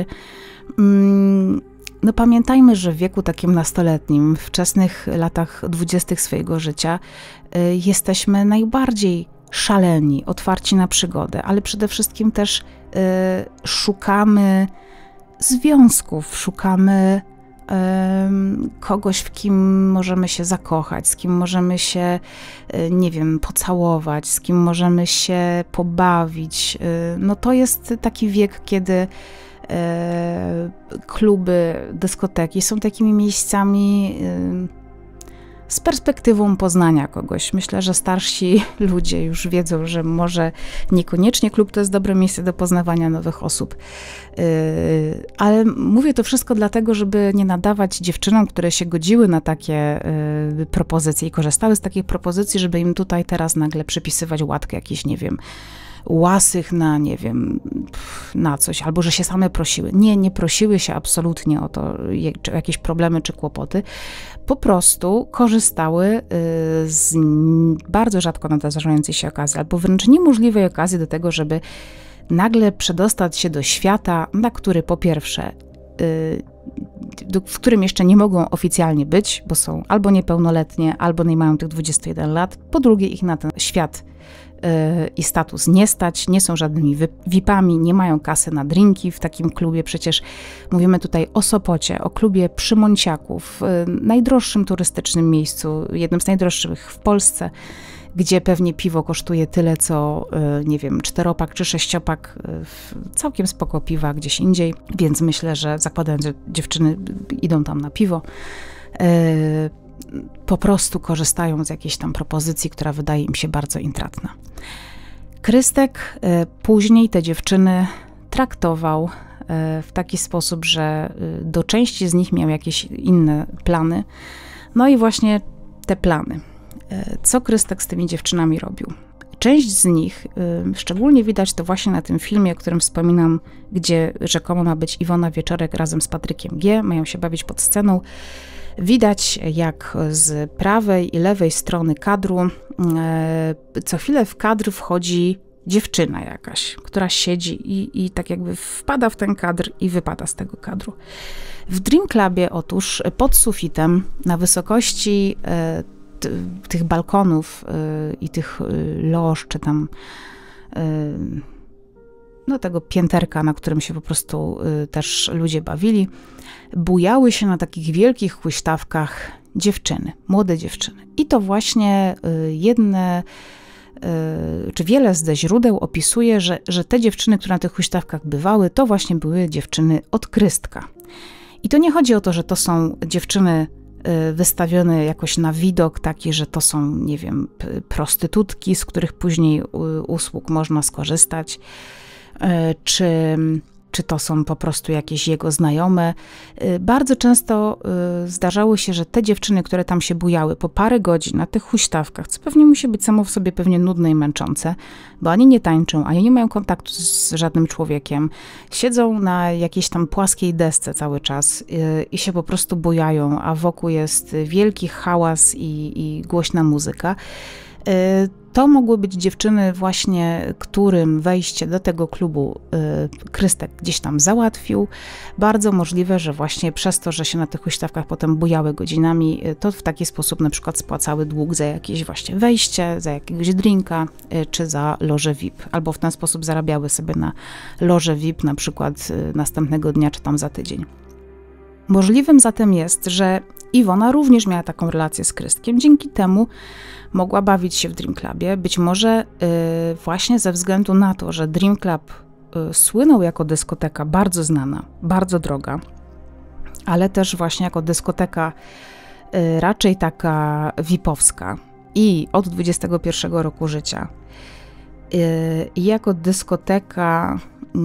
No pamiętajmy, że w wieku takim nastoletnim, wczesnych latach 20. swojego życia jesteśmy najbardziej szaleni, otwarci na przygodę, ale przede wszystkim też szukamy związków, szukamy kogoś, w kim możemy się zakochać, z kim możemy się, nie wiem, pocałować, z kim możemy się pobawić. No to jest taki wiek, kiedy kluby, dyskoteki są takimi miejscami z perspektywą poznania kogoś. Myślę, że starsi ludzie już wiedzą, że może niekoniecznie klub to jest dobre miejsce do poznawania nowych osób. Ale mówię to wszystko dlatego, żeby nie nadawać dziewczynom, które się godziły na takie propozycje i korzystały z takich propozycji, żeby im tutaj teraz nagle przypisywać łatkę jakichś, nie wiem, łasych na, nie wiem, na coś, albo że się same prosiły. Nie prosiły się absolutnie o to, czy jakieś problemy czy kłopoty. Po prostu korzystały z bardzo rzadko nadarzającej się okazji, albo wręcz niemożliwej okazji do tego, żeby nagle przedostać się do świata, na który po pierwsze, w którym jeszcze nie mogą oficjalnie być, bo są albo niepełnoletnie, albo nie mają tych 21 lat. Po drugie, ich na ten świat i status nie stać, nie są żadnymi VIP-ami, nie mają kasy na drinki w takim klubie. Przecież mówimy tutaj o Sopocie, o klubie Przymonciaków, najdroższym turystycznym miejscu, jednym z najdroższych w Polsce, gdzie pewnie piwo kosztuje tyle, co, nie wiem, 4-pak czy 6-pak, całkiem spoko piwa gdzieś indziej, więc myślę, że zakładając, że dziewczyny idą tam na piwo, po prostu korzystają z jakiejś tam propozycji, która wydaje im się bardzo intratna. Krystek później te dziewczyny traktował w taki sposób, że do części z nich miał jakieś inne plany, No i właśnie te plany. Co Krystek z tymi dziewczynami robił? Część z nich, szczególnie widać to właśnie na tym filmie, o którym wspominam, gdzie rzekomo ma być Iwona Wieczorek razem z Patrykiem G., mają się bawić pod sceną. Widać, jak z prawej i lewej strony kadru co chwilę w kadr wchodzi dziewczyna jakaś, która siedzi i tak jakby wpada w ten kadr i wypada z tego kadru. W Dream Clubie otóż pod sufitem na wysokości tych balkonów i tych loż, czy tam no tego pięterka, na którym się po prostu też ludzie bawili, bujały się na takich wielkich huśtawkach dziewczyny, młode dziewczyny. I to właśnie czy wiele ze źródeł opisuje, że te dziewczyny, które na tych huśtawkach bywały, to właśnie były dziewczyny od Krystka. I to nie chodzi o to, że to są dziewczyny wystawione jakoś na widok taki, że to są, nie wiem, prostytutki, z których później usług można skorzystać, czy to są po prostu jakieś jego znajome. Bardzo często zdarzało się, że te dziewczyny, które tam się bujały po parę godzin na tych huśtawkach, co pewnie musi być samo w sobie pewnie nudne i męczące, bo ani nie tańczą, ani nie mają kontaktu z żadnym człowiekiem, siedzą na jakiejś tam płaskiej desce cały czas i się po prostu bujają, a wokół jest wielki hałas i głośna muzyka. To mogły być dziewczyny właśnie, którym wejście do tego klubu Krystek gdzieś tam załatwił. Bardzo możliwe, że właśnie przez to, że się na tych huśtawkach potem bujały godzinami, to w taki sposób na przykład spłacały dług za jakieś właśnie wejście, za jakiegoś drinka, czy za lożę VIP. Albo w ten sposób zarabiały sobie na lożę VIP na przykład następnego dnia, czy tam za tydzień. Możliwym zatem jest, że Iwona również miała taką relację z Krystkiem. Dzięki temu mogła bawić się w Dream Clubie. Być może właśnie ze względu na to, że Dream Club słynął jako dyskoteka bardzo znana, bardzo droga, ale też właśnie jako dyskoteka raczej taka VIP-owska i od 21 roku życia. I jako dyskoteka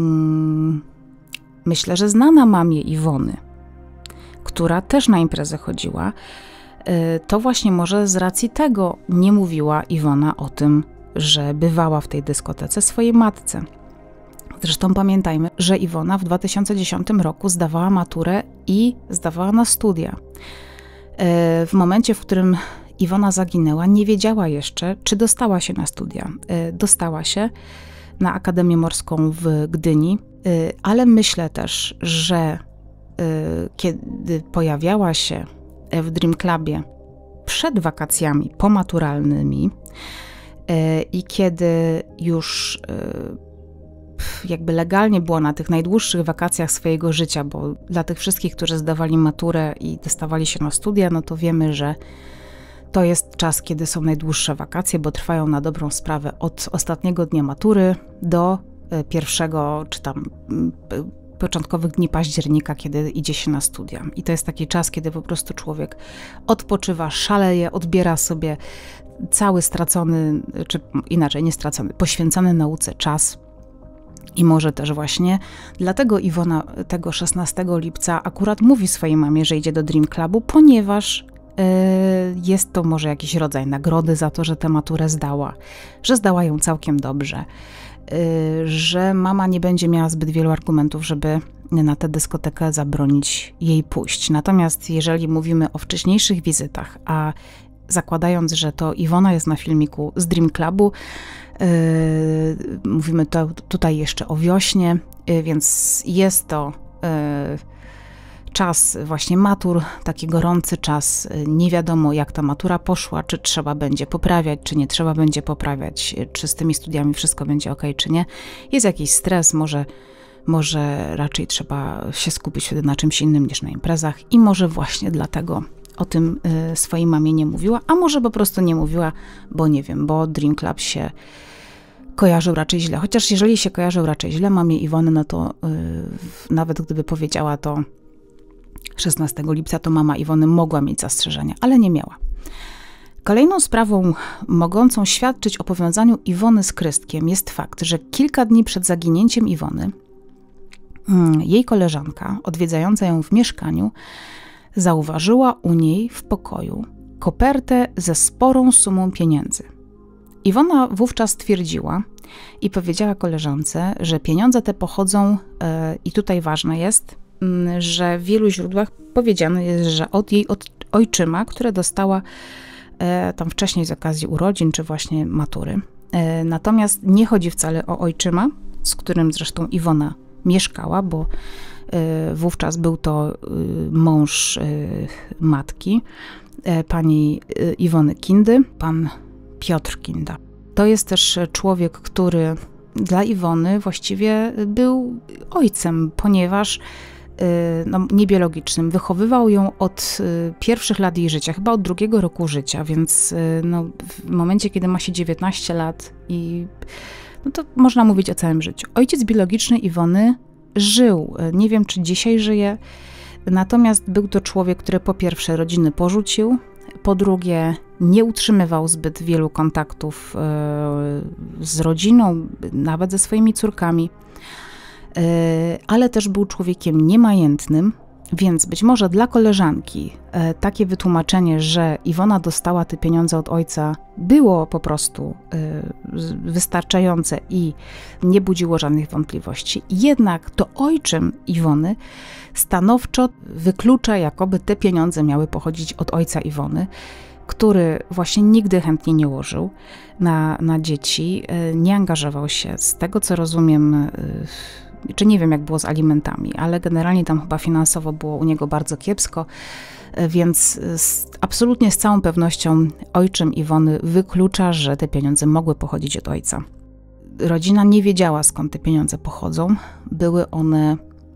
myślę, że znana mamie Iwony, która też na imprezę chodziła, to właśnie może z racji tego nie mówiła Iwona o tym, że bywała w tej dyskotece swojej matce. Zresztą pamiętajmy, że Iwona w 2010 roku zdawała maturę i zdawała na studia. W momencie, w którym Iwona zaginęła, nie wiedziała jeszcze, czy dostała się na studia. Dostała się na Akademię Morską w Gdyni, ale myślę też, że kiedy pojawiała się w Dream Clubie przed wakacjami pomaturalnymi i kiedy już jakby legalnie była na tych najdłuższych wakacjach swojego życia, bo dla tych wszystkich, którzy zdawali maturę i dostawali się na studia, no to wiemy, że to jest czas, kiedy są najdłuższe wakacje, bo trwają na dobrą sprawę od ostatniego dnia matury do pierwszego, czy tam początkowych dni października, kiedy idzie się na studia. I to jest taki czas, kiedy po prostu człowiek odpoczywa, szaleje, odbiera sobie cały stracony, czy inaczej nie stracony, poświęcony nauce czas. I może też właśnie dlatego Iwona tego 16 lipca akurat mówi swojej mamie, że idzie do Dream Clubu, ponieważ jest to może jakiś rodzaj nagrody za to, że tę maturę zdała, że zdała ją całkiem dobrze, że mama nie będzie miała zbyt wielu argumentów, żeby na tę dyskotekę zabronić jej pójść. Natomiast jeżeli mówimy o wcześniejszych wizytach, a zakładając, że to Iwona jest na filmiku z Dream Clubu, mówimy to tutaj jeszcze o wiośnie, więc jest to czas właśnie matur, taki gorący czas, nie wiadomo jak ta matura poszła, czy trzeba będzie poprawiać, czy nie trzeba będzie poprawiać, czy z tymi studiami wszystko będzie ok, czy nie. Jest jakiś stres, może raczej trzeba się skupić wtedy na czymś innym niż na imprezach i może właśnie dlatego o tym swojej mamie nie mówiła, a może po prostu nie mówiła, bo nie wiem, bo Dream Club się kojarzył raczej źle. Chociaż jeżeli się kojarzył raczej źle mamie Iwony, no to nawet gdyby powiedziała to 16 lipca, to mama Iwony mogła mieć zastrzeżenia, ale nie miała. Kolejną sprawą mogącą świadczyć o powiązaniu Iwony z Krystkiem jest fakt, że kilka dni przed zaginięciem Iwony jej koleżanka, odwiedzająca ją w mieszkaniu, zauważyła u niej w pokoju kopertę ze sporą sumą pieniędzy. Iwona wówczas twierdziła i powiedziała koleżance, że pieniądze te pochodzą, i tutaj ważne jest, że w wielu źródłach powiedziane jest, że od jej ojczyma, które dostała tam wcześniej z okazji urodzin czy właśnie matury. Natomiast nie chodzi wcale o ojczyma, z którym zresztą Iwona mieszkała, bo wówczas był to mąż matki, pani Iwony Kindy, pan Piotr Kinda. To jest też człowiek, który dla Iwony właściwie był ojcem, ponieważ niebiologicznym. Wychowywał ją od pierwszych lat jej życia, chyba od 2. roku życia, więc w momencie, kiedy ma się 19 lat i to można mówić o całym życiu. Ojciec biologiczny Iwony żył, nie wiem czy dzisiaj żyje, natomiast był to człowiek, który po pierwsze rodziny porzucił, po drugie nie utrzymywał zbyt wielu kontaktów z rodziną, nawet ze swoimi córkami, ale też był człowiekiem niemajętnym, więc być może dla koleżanki takie wytłumaczenie, że Iwona dostała te pieniądze od ojca, było po prostu wystarczające i nie budziło żadnych wątpliwości. Jednak to ojczym Iwony stanowczo wyklucza, jakoby te pieniądze miały pochodzić od ojca Iwony, który właśnie nigdy chętnie nie łożył na dzieci, nie angażował się, z tego co rozumiem, czy nie wiem jak było z alimentami, ale generalnie tam chyba finansowo było u niego bardzo kiepsko, więc absolutnie z całą pewnością ojczym Iwony wyklucza, że te pieniądze mogły pochodzić od ojca. Rodzina nie wiedziała, skąd te pieniądze pochodzą. Były one,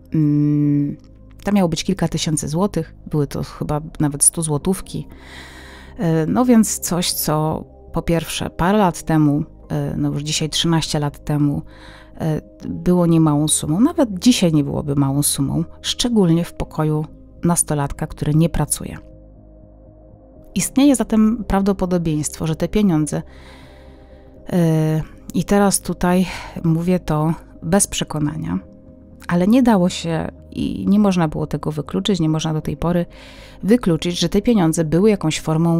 tam miało być kilka tysięcy złotych, były to chyba nawet 100 złotówki. No więc coś, co po pierwsze parę lat temu, no już dzisiaj 13 lat temu, było niemałą sumą, nawet dzisiaj nie byłoby małą sumą, szczególnie w pokoju nastolatka, który nie pracuje. Istnieje zatem prawdopodobieństwo, że te pieniądze, i teraz tutaj mówię to bez przekonania, ale nie dało się i nie można było tego wykluczyć, nie można do tej pory wykluczyć, że te pieniądze były jakąś formą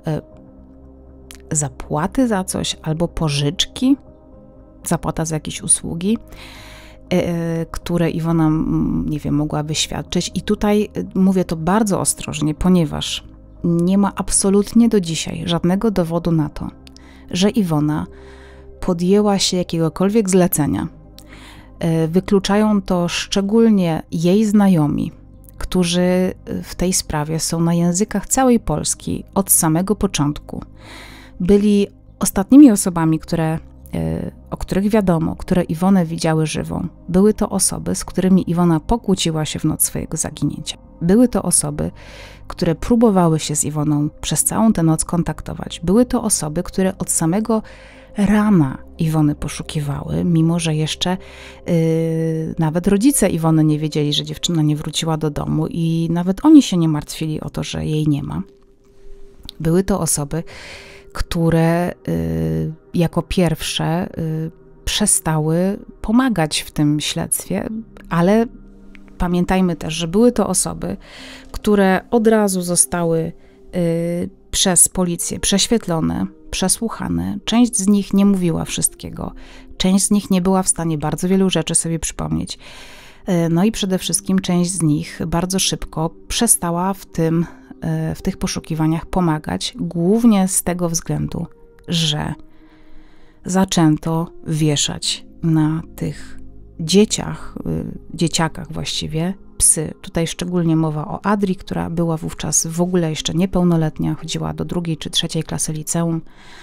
zapłaty za coś albo pożyczki, zapłata za jakieś usługi, które Iwona, nie wiem, mogła wyświadczyć. I tutaj mówię to bardzo ostrożnie, ponieważ nie ma absolutnie do dzisiaj żadnego dowodu na to, że Iwona podjęła się jakiegokolwiek zlecenia. Wykluczają to szczególnie jej znajomi, którzy w tej sprawie są na językach całej Polski od samego początku. Byli ostatnimi osobami, o których wiadomo, które Iwonę widziały żywą. Były to osoby, z którymi Iwona pokłóciła się w noc swojego zaginięcia. Były to osoby, które próbowały się z Iwoną przez całą tę noc kontaktować. Były to osoby, które od samego rana Iwony poszukiwały, mimo że jeszcze nawet rodzice Iwony nie wiedzieli, że dziewczyna nie wróciła do domu i nawet oni się nie martwili o to, że jej nie ma. Były to osoby, które jako pierwsze przestały pomagać w tym śledztwie, ale pamiętajmy też, że były to osoby, które od razu zostały przez policję prześwietlone, przesłuchane. Część z nich nie mówiła wszystkiego, część z nich nie była w stanie bardzo wielu rzeczy sobie przypomnieć. No i przede wszystkim część z nich bardzo szybko przestała w tych poszukiwaniach pomagać, głównie z tego względu, że zaczęto wieszać na tych dzieciakach właściwie, psy. Tutaj szczególnie mowa o Adrii, która była wówczas w ogóle jeszcze niepełnoletnia, chodziła do 2. czy 3. klasy liceum.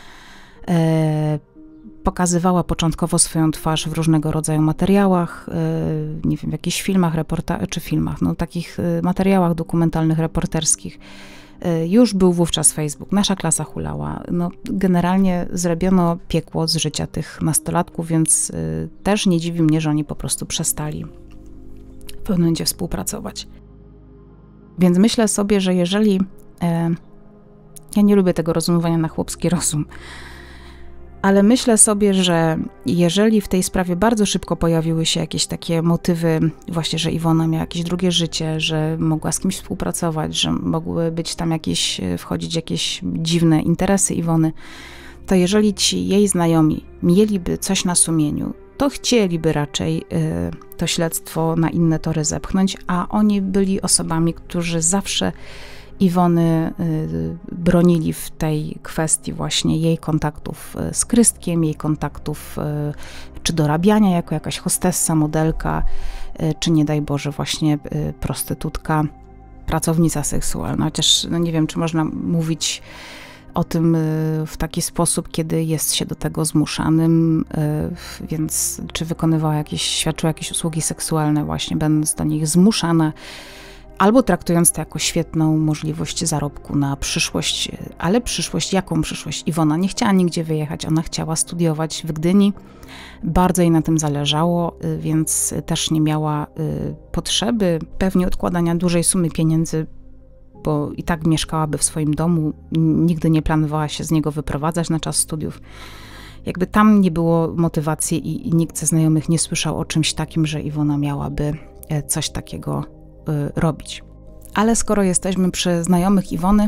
Pokazywała początkowo swoją twarz w różnego rodzaju materiałach, nie wiem, w jakichś filmach, takich materiałach dokumentalnych, reporterskich. Już był wówczas Facebook, nasza klasa hulała. No, generalnie zrobiono piekło z życia tych nastolatków, więc też nie dziwi mnie, że oni po prostu przestali w pewnym momencie współpracować. Więc myślę sobie, że jeżeli... ja nie lubię tego rozumowania na chłopski rozum, Ale myślę sobie, że jeżeli w tej sprawie bardzo szybko pojawiły się jakieś takie motywy, właśnie, że Iwona miała jakieś drugie życie, że mogła z kimś współpracować, że mogły być tam wchodzić jakieś dziwne interesy Iwony, to jeżeli ci jej znajomi mieliby coś na sumieniu, to chcieliby raczej to śledztwo na inne tory zepchnąć, a oni byli osobami, którzy zawsze Iwony bronili w tej kwestii właśnie jej kontaktów z Krystkiem, jej kontaktów czy dorabiania jako jakaś hostessa, modelka, czy nie daj Boże właśnie prostytutka, pracownica seksualna. Chociaż nie wiem, czy można mówić o tym w taki sposób, kiedy jest się do tego zmuszanym, więc czy świadczyła jakieś usługi seksualne właśnie, będąc do nich zmuszana, albo traktując to jako świetną możliwość zarobku na przyszłość. Ale przyszłość, jaką przyszłość? Iwona nie chciała nigdzie wyjechać, ona chciała studiować w Gdyni. Bardzo jej na tym zależało, więc też nie miała potrzeby pewnie odkładania dużej sumy pieniędzy, bo i tak mieszkałaby w swoim domu, nigdy nie planowała się z niego wyprowadzać na czas studiów. Jakby tam nie było motywacji i nikt ze znajomych nie słyszał o czymś takim, że Iwona miałaby coś takiego robić. Ale skoro jesteśmy przy znajomych Iwony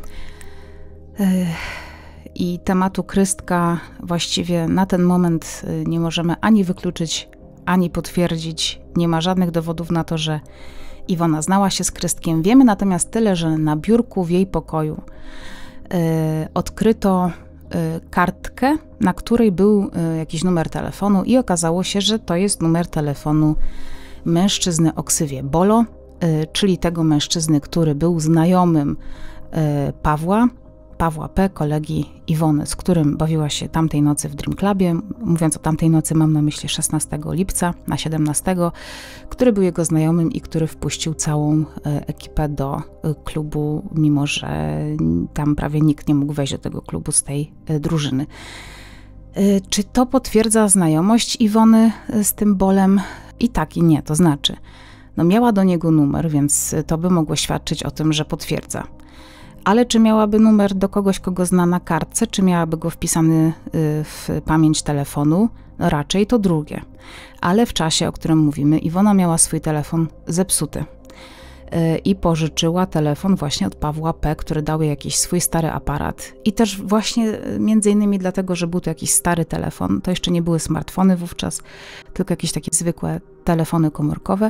i tematu Krystka, właściwie na ten moment nie możemy ani wykluczyć, ani potwierdzić. Nie ma żadnych dowodów na to, że Iwona znała się z Krystkiem. Wiemy natomiast tyle, że na biurku w jej pokoju odkryto kartkę, na której był jakiś numer telefonu i okazało się, że to jest numer telefonu mężczyzny o ksywie Bolo, czyli tego mężczyzny, który był znajomym Pawła P., kolegi Iwony, z którym bawiła się tamtej nocy w Dream Clubie. Mówiąc o tamtej nocy, mam na myśli 16 lipca na 17, który był jego znajomym i który wpuścił całą ekipę do klubu, mimo że tam prawie nikt nie mógł wejść do tego klubu z tej drużyny. Czy to potwierdza znajomość Iwony z tym Bolem? I tak, i nie, to znaczy, miała do niego numer, więc to by mogło świadczyć o tym, że potwierdza. Ale czy miałaby numer do kogoś, kogo zna na kartce, czy miałaby go wpisany w pamięć telefonu? Raczej to drugie. Ale w czasie, o którym mówimy, Iwona miała swój telefon zepsuty i pożyczyła telefon właśnie od Pawła P., który dał jej jakiś swój stary aparat. I też właśnie między innymi dlatego, że był to jakiś stary telefon, to jeszcze nie były smartfony wówczas, tylko jakieś takie zwykłe telefony komórkowe,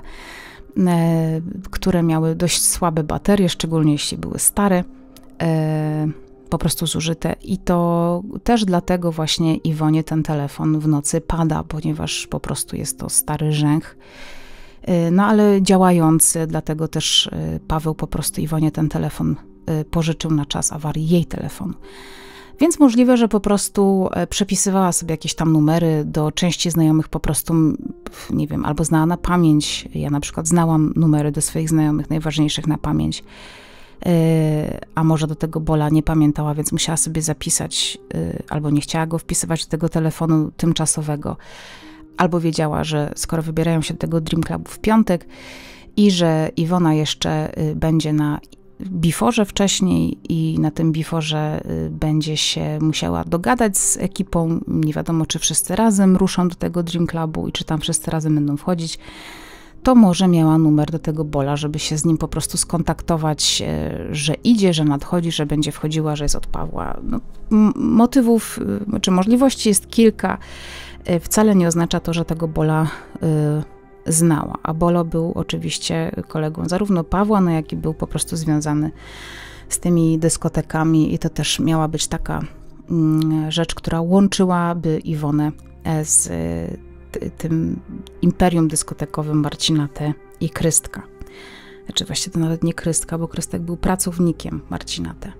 które miały dość słabe baterie, szczególnie jeśli były stare, po prostu zużyte. I to też dlatego właśnie Iwonie ten telefon w nocy pada, ponieważ po prostu jest to stary rzęch. Ale działający, dlatego też Paweł po prostu Iwonie ten telefon pożyczył na czas awarii jej telefonu. Więc możliwe, że po prostu przepisywała sobie jakieś tam numery do części znajomych, po prostu, nie wiem, albo znała na pamięć. Ja na przykład znałam numery do swoich znajomych najważniejszych na pamięć, a może do tego Bola nie pamiętała, więc musiała sobie zapisać, albo nie chciała go wpisywać do tego telefonu tymczasowego, albo wiedziała, że skoro wybierają się do tego Dream Clubu w piątek i że Iwona jeszcze będzie na biforze wcześniej i na tym biforze będzie się musiała dogadać z ekipą, nie wiadomo, czy wszyscy razem ruszą do tego Dream Clubu i czy tam wszyscy razem będą wchodzić, to może miała numer do tego Bola, żeby się z nim po prostu skontaktować, że idzie, że nadchodzi, że będzie wchodziła, że jest od Pawła. Motywów czy możliwości jest kilka. Wcale nie oznacza to, że tego Bola znała, a Bolo był oczywiście kolegą zarówno Pawła, jak i był po prostu związany z tymi dyskotekami i to też miała być taka rzecz, która łączyłaby Iwonę z tym imperium dyskotekowym Marcina T. i Krystka. Znaczy właściwie to nawet nie Krystka, bo Krystek był pracownikiem Marcina T.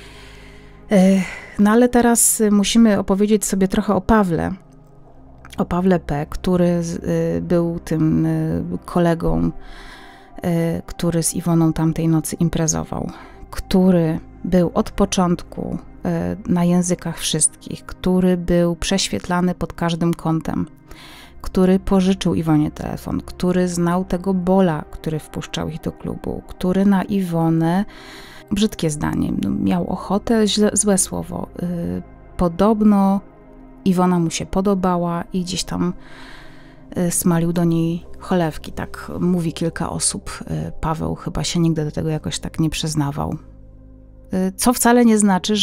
Ale teraz musimy opowiedzieć sobie trochę o Pawle P., który był tym kolegą, który z Iwoną tamtej nocy imprezował, który był od początku na językach wszystkich, który był prześwietlany pod każdym kątem, który pożyczył Iwonie telefon, który znał tego Bola, który wpuszczał ich do klubu, który na Iwonę, brzydkie zdanie, miał ochotę, złe słowo, podobno Iwona mu się podobała i gdzieś tam smalił do niej cholewki, tak mówi kilka osób. Paweł chyba się nigdy do tego jakoś tak nie przyznawał. Co wcale nie znaczy,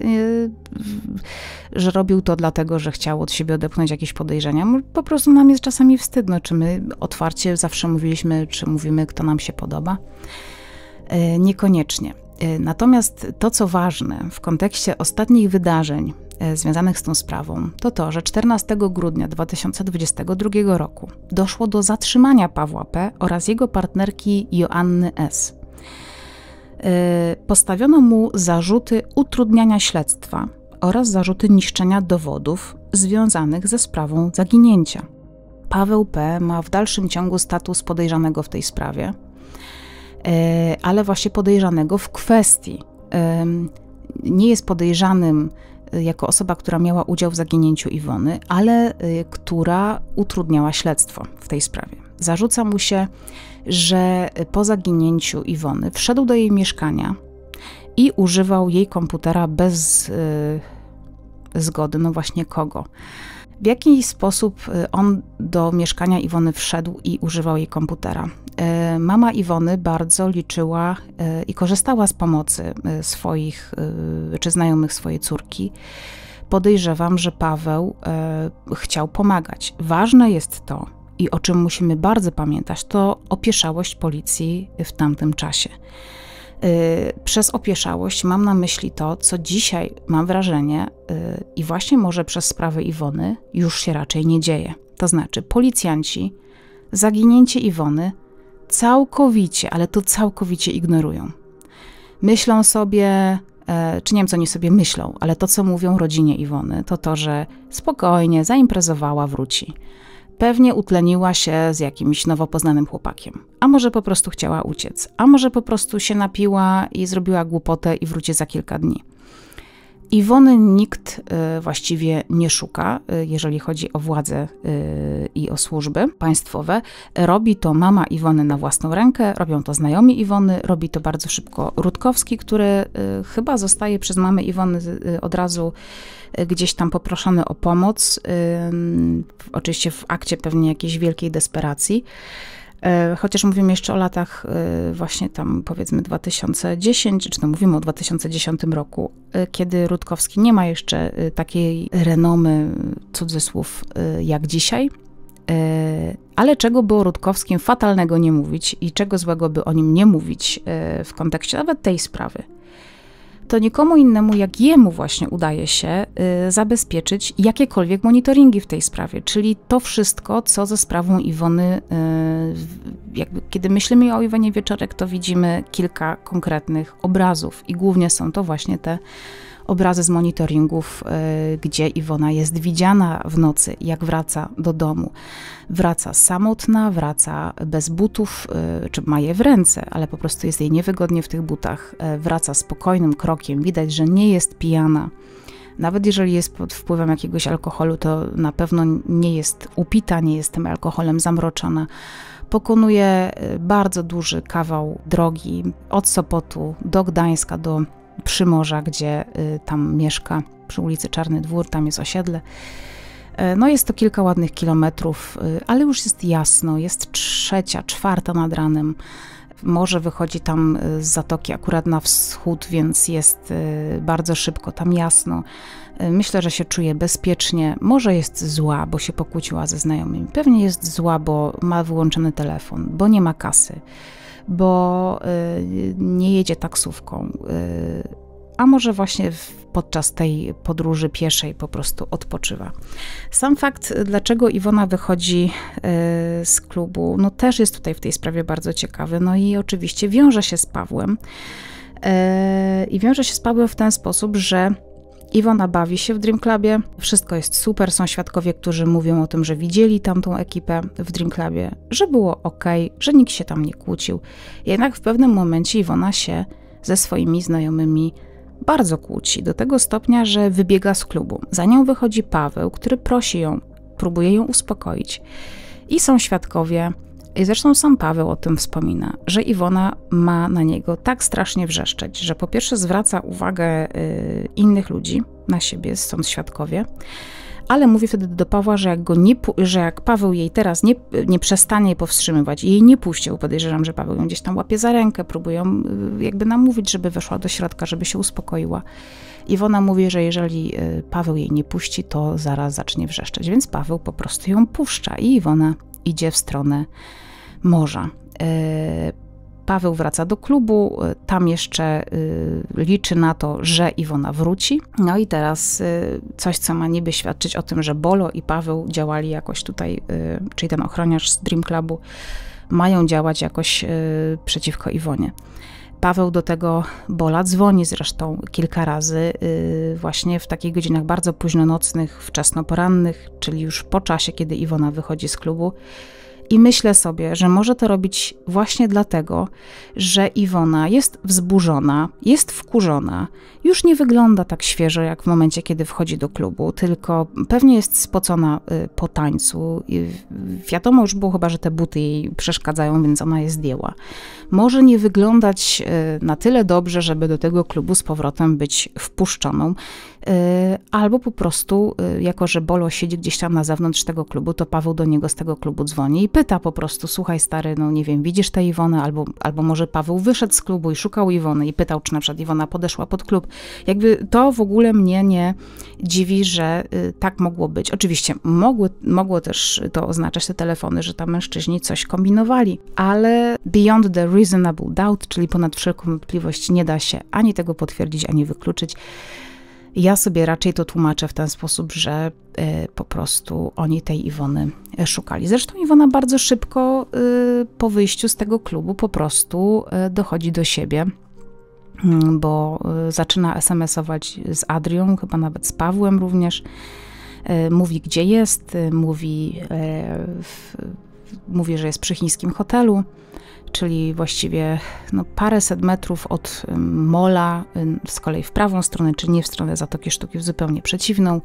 że robił to dlatego, że chciał od siebie odepchnąć jakieś podejrzenia. Po prostu nam jest czasami wstyd, czy my otwarcie zawsze mówiliśmy, czy mówimy, kto nam się podoba. Niekoniecznie. Natomiast to, co ważne w kontekście ostatnich wydarzeń związanych z tą sprawą, to to, że 14 grudnia 2022 roku doszło do zatrzymania Pawła P. oraz jego partnerki Joanny S. Postawiono mu zarzuty utrudniania śledztwa oraz zarzuty niszczenia dowodów związanych ze sprawą zaginięcia. Paweł P. ma w dalszym ciągu status podejrzanego w tej sprawie, ale właśnie podejrzanego w kwestii. Nie jest podejrzanym jako osoba, która miała udział w zaginięciu Iwony, ale która utrudniała śledztwo w tej sprawie. Zarzuca mu się, że po zaginięciu Iwony wszedł do jej mieszkania i używał jej komputera bez zgody, no właśnie kogo. W jaki sposób on do mieszkania Iwony wszedł i używał jej komputera? Mama Iwony bardzo liczyła i korzystała z pomocy swoich czy znajomych swojej córki. Podejrzewam, że Paweł chciał pomagać. Ważne jest to, i o czym musimy bardzo pamiętać, to opieszałość policji w tamtym czasie. Przez opieszałość mam na myśli to, co dzisiaj mam wrażenie i właśnie może przez sprawę Iwony już się raczej nie dzieje. To znaczy policjanci zaginięcie Iwony całkowicie, ale to całkowicie ignorują. Myślą sobie, czy nie wiem co oni sobie myślą, ale to co mówią rodzinie Iwony, to to, że spokojnie zaimprezowała, wróci. Pewnie utleniła się z jakimś nowo poznanym chłopakiem. A może po prostu chciała uciec. A może po prostu się napiła i zrobiła głupotę i wróci za kilka dni. Iwony nikt właściwie nie szuka, jeżeli chodzi o władzę i o służby państwowe. Robi to mama Iwony na własną rękę, robią to znajomi Iwony, robi to bardzo szybko Rutkowski, który chyba zostaje przez mamę Iwony od razu gdzieś tam poproszony o pomoc, oczywiście w akcie pewnie jakiejś wielkiej desperacji. Chociaż mówimy jeszcze o latach właśnie tam powiedzmy 2010, czy to mówimy o 2010 roku, kiedy Rutkowski nie ma jeszcze takiej renomy, cudzysłów, jak dzisiaj. Ale czego by o Rutkowskim fatalnego nie mówić i czego złego by o nim nie mówić w kontekście nawet tej sprawy, to nikomu innemu jak jemu właśnie udaje się zabezpieczyć jakiekolwiek monitoringi w tej sprawie, czyli to wszystko, co ze sprawą Iwony, jakby kiedy myślimy o Iwonie Wieczorek, to widzimy kilka konkretnych obrazów i głównie są to właśnie te obrazy z monitoringów, gdzie Iwona jest widziana w nocy, jak wraca do domu. Wraca samotna, wraca bez butów, czy ma je w ręce, ale po prostu jest jej niewygodnie w tych butach. Wraca spokojnym krokiem, widać, że nie jest pijana. Nawet jeżeli jest pod wpływem jakiegoś alkoholu, to na pewno nie jest upita, nie jest tym alkoholem zamroczona. Pokonuje bardzo duży kawał drogi od Sopotu do Gdańska, do Przymorza, gdzie tam mieszka, przy ulicy Czarny Dwór, tam jest osiedle. No jest to kilka ładnych kilometrów, ale już jest jasno, jest 3, 4 nad ranem. Morze wychodzi tam z zatoki akurat na wschód, więc jest bardzo szybko, tam jasno. Myślę, że się czuje bezpiecznie. Może jest zła, bo się pokłóciła ze znajomymi. Pewnie jest zła, bo ma wyłączony telefon, bo nie ma kasy, bo nie jedzie taksówką, a może właśnie podczas tej podróży pieszej po prostu odpoczywa. Sam fakt, dlaczego Iwona wychodzi z klubu, no też jest tutaj w tej sprawie bardzo ciekawy, no i oczywiście wiąże się z Pawłem i wiąże się z Pawłem w ten sposób, że Iwona bawi się w Dream Clubie, wszystko jest super, są świadkowie, którzy mówią o tym, że widzieli tamtą ekipę w Dream Clubie, że było okej, że nikt się tam nie kłócił. Jednak w pewnym momencie Iwona się ze swoimi znajomymi bardzo kłóci, do tego stopnia, że wybiega z klubu. Za nią wychodzi Paweł, który prosi ją, próbuje ją uspokoić. I są świadkowie, i zresztą sam Paweł o tym wspomina, że Iwona ma na niego tak strasznie wrzeszczeć, że po pierwsze zwraca uwagę innych ludzi na siebie, są świadkowie, ale mówi wtedy do Pawła, że jak Paweł jej teraz nie przestanie powstrzymywać i jej nie puści, bo podejrzewam, że Paweł ją gdzieś tam łapie za rękę, próbują jakby namówić, żeby weszła do środka, żeby się uspokoiła. Iwona mówi, że jeżeli Paweł jej nie puści, to zaraz zacznie wrzeszczeć, więc Paweł po prostu ją puszcza i Iwona idzie w stronę morza. Paweł wraca do klubu, tam jeszcze liczy na to, że Iwona wróci. No i teraz coś, co ma niby świadczyć o tym, że Bolo i Paweł działali jakoś tutaj, czyli ten ochroniarz z Dream Clubu, mają działać jakoś przeciwko Iwonie. Paweł do tego Bola dzwoni zresztą kilka razy, właśnie w takich godzinach bardzo późnonocnych, wczesnoporannych, czyli już po czasie, kiedy Iwona wychodzi z klubu. I myślę sobie, że może to robić właśnie dlatego, że Iwona jest wzburzona, jest wkurzona, już nie wygląda tak świeżo jak w momencie, kiedy wchodzi do klubu, tylko pewnie jest spocona po tańcu. I wiadomo już było chyba, że te buty jej przeszkadzają, więc ona je zdjęła. Może nie wyglądać na tyle dobrze, żeby do tego klubu z powrotem być wpuszczoną, albo po prostu, jako że Bolo siedzi gdzieś tam na zewnątrz tego klubu, to Paweł do niego z tego klubu dzwoni i pyta po prostu: słuchaj stary, no nie wiem, widzisz tę Iwonę? Albo może Paweł wyszedł z klubu i szukał Iwony i pytał, czy na przykład Iwona podeszła pod klub. Jakby to w ogóle mnie nie dziwi, że tak mogło być. Oczywiście mogło też to oznaczać, te telefony, że tam mężczyźni coś kombinowali, ale beyond the reasonable doubt, czyli ponad wszelką wątpliwość, nie da się ani tego potwierdzić, ani wykluczyć. Ja sobie raczej to tłumaczę w ten sposób, że po prostu oni tej Iwony szukali. Zresztą Iwona bardzo szybko po wyjściu z tego klubu po prostu dochodzi do siebie, bo zaczyna SMS-ować z Adrią, chyba nawet z Pawłem również. Mówi, gdzie jest, mówi, że jest przy chińskim hotelu, czyli właściwie paręset metrów od mola, z kolei w prawą stronę, czy nie w stronę Zatoki Sztuki, w zupełnie przeciwną.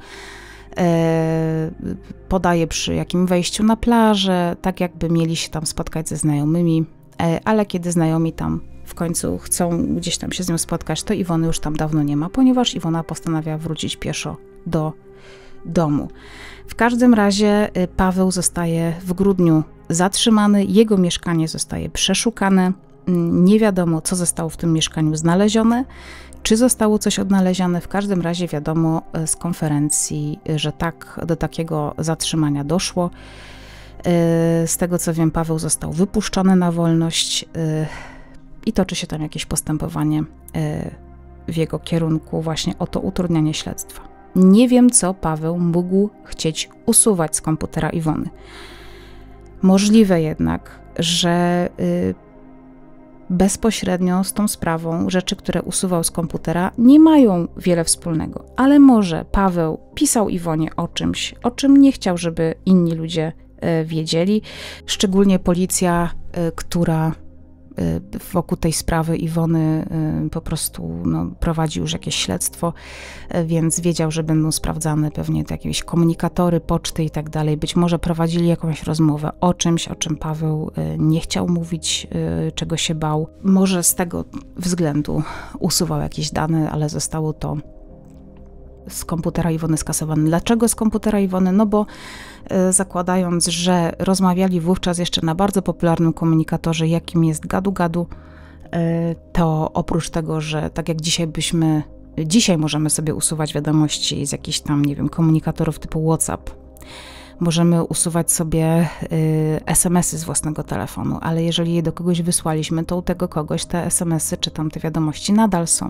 Podaje przy jakim wejściu na plażę, tak jakby mieli się tam spotkać ze znajomymi, ale kiedy znajomi tam w końcu chcą gdzieś tam się z nią spotkać, to Iwony już tam dawno nie ma, ponieważ Iwona postanawia wrócić pieszo do domu. W każdym razie Paweł zostaje w grudniu zatrzymany, jego mieszkanie zostaje przeszukane. Nie wiadomo, co zostało w tym mieszkaniu znalezione, czy zostało coś odnalezione. W każdym razie wiadomo z konferencji, że tak, do takiego zatrzymania doszło. Z tego co wiem, Paweł został wypuszczony na wolność i toczy się tam jakieś postępowanie w jego kierunku właśnie o to utrudnianie śledztwa. Nie wiem, co Paweł mógł chcieć usuwać z komputera Iwony. Możliwe jednak, że bezpośrednio z tą sprawą rzeczy, które usuwał z komputera, nie mają wiele wspólnego. Ale może Paweł pisał Iwonie o czymś, o czym nie chciał, żeby inni ludzie wiedzieli. Szczególnie policja, która wokół tej sprawy Iwony po prostu prowadzi już jakieś śledztwo, więc wiedział, że będą sprawdzane pewnie jakieś komunikatory, poczty i tak dalej. Być może prowadzili jakąś rozmowę o czymś, o czym Paweł nie chciał mówić, czego się bał. Może z tego względu usuwał jakieś dane, ale zostało to z komputera Iwony skasowane. Dlaczego z komputera Iwony? No bo zakładając, że rozmawiali wówczas jeszcze na bardzo popularnym komunikatorze, jakim jest gadu-gadu, to oprócz tego, że tak jak dzisiaj możemy sobie usuwać wiadomości z jakichś tam, nie wiem, komunikatorów typu WhatsApp, możemy usuwać sobie SMS-y z własnego telefonu, ale jeżeli je do kogoś wysłaliśmy, to u tego kogoś te SMS-y czy tam te wiadomości nadal są.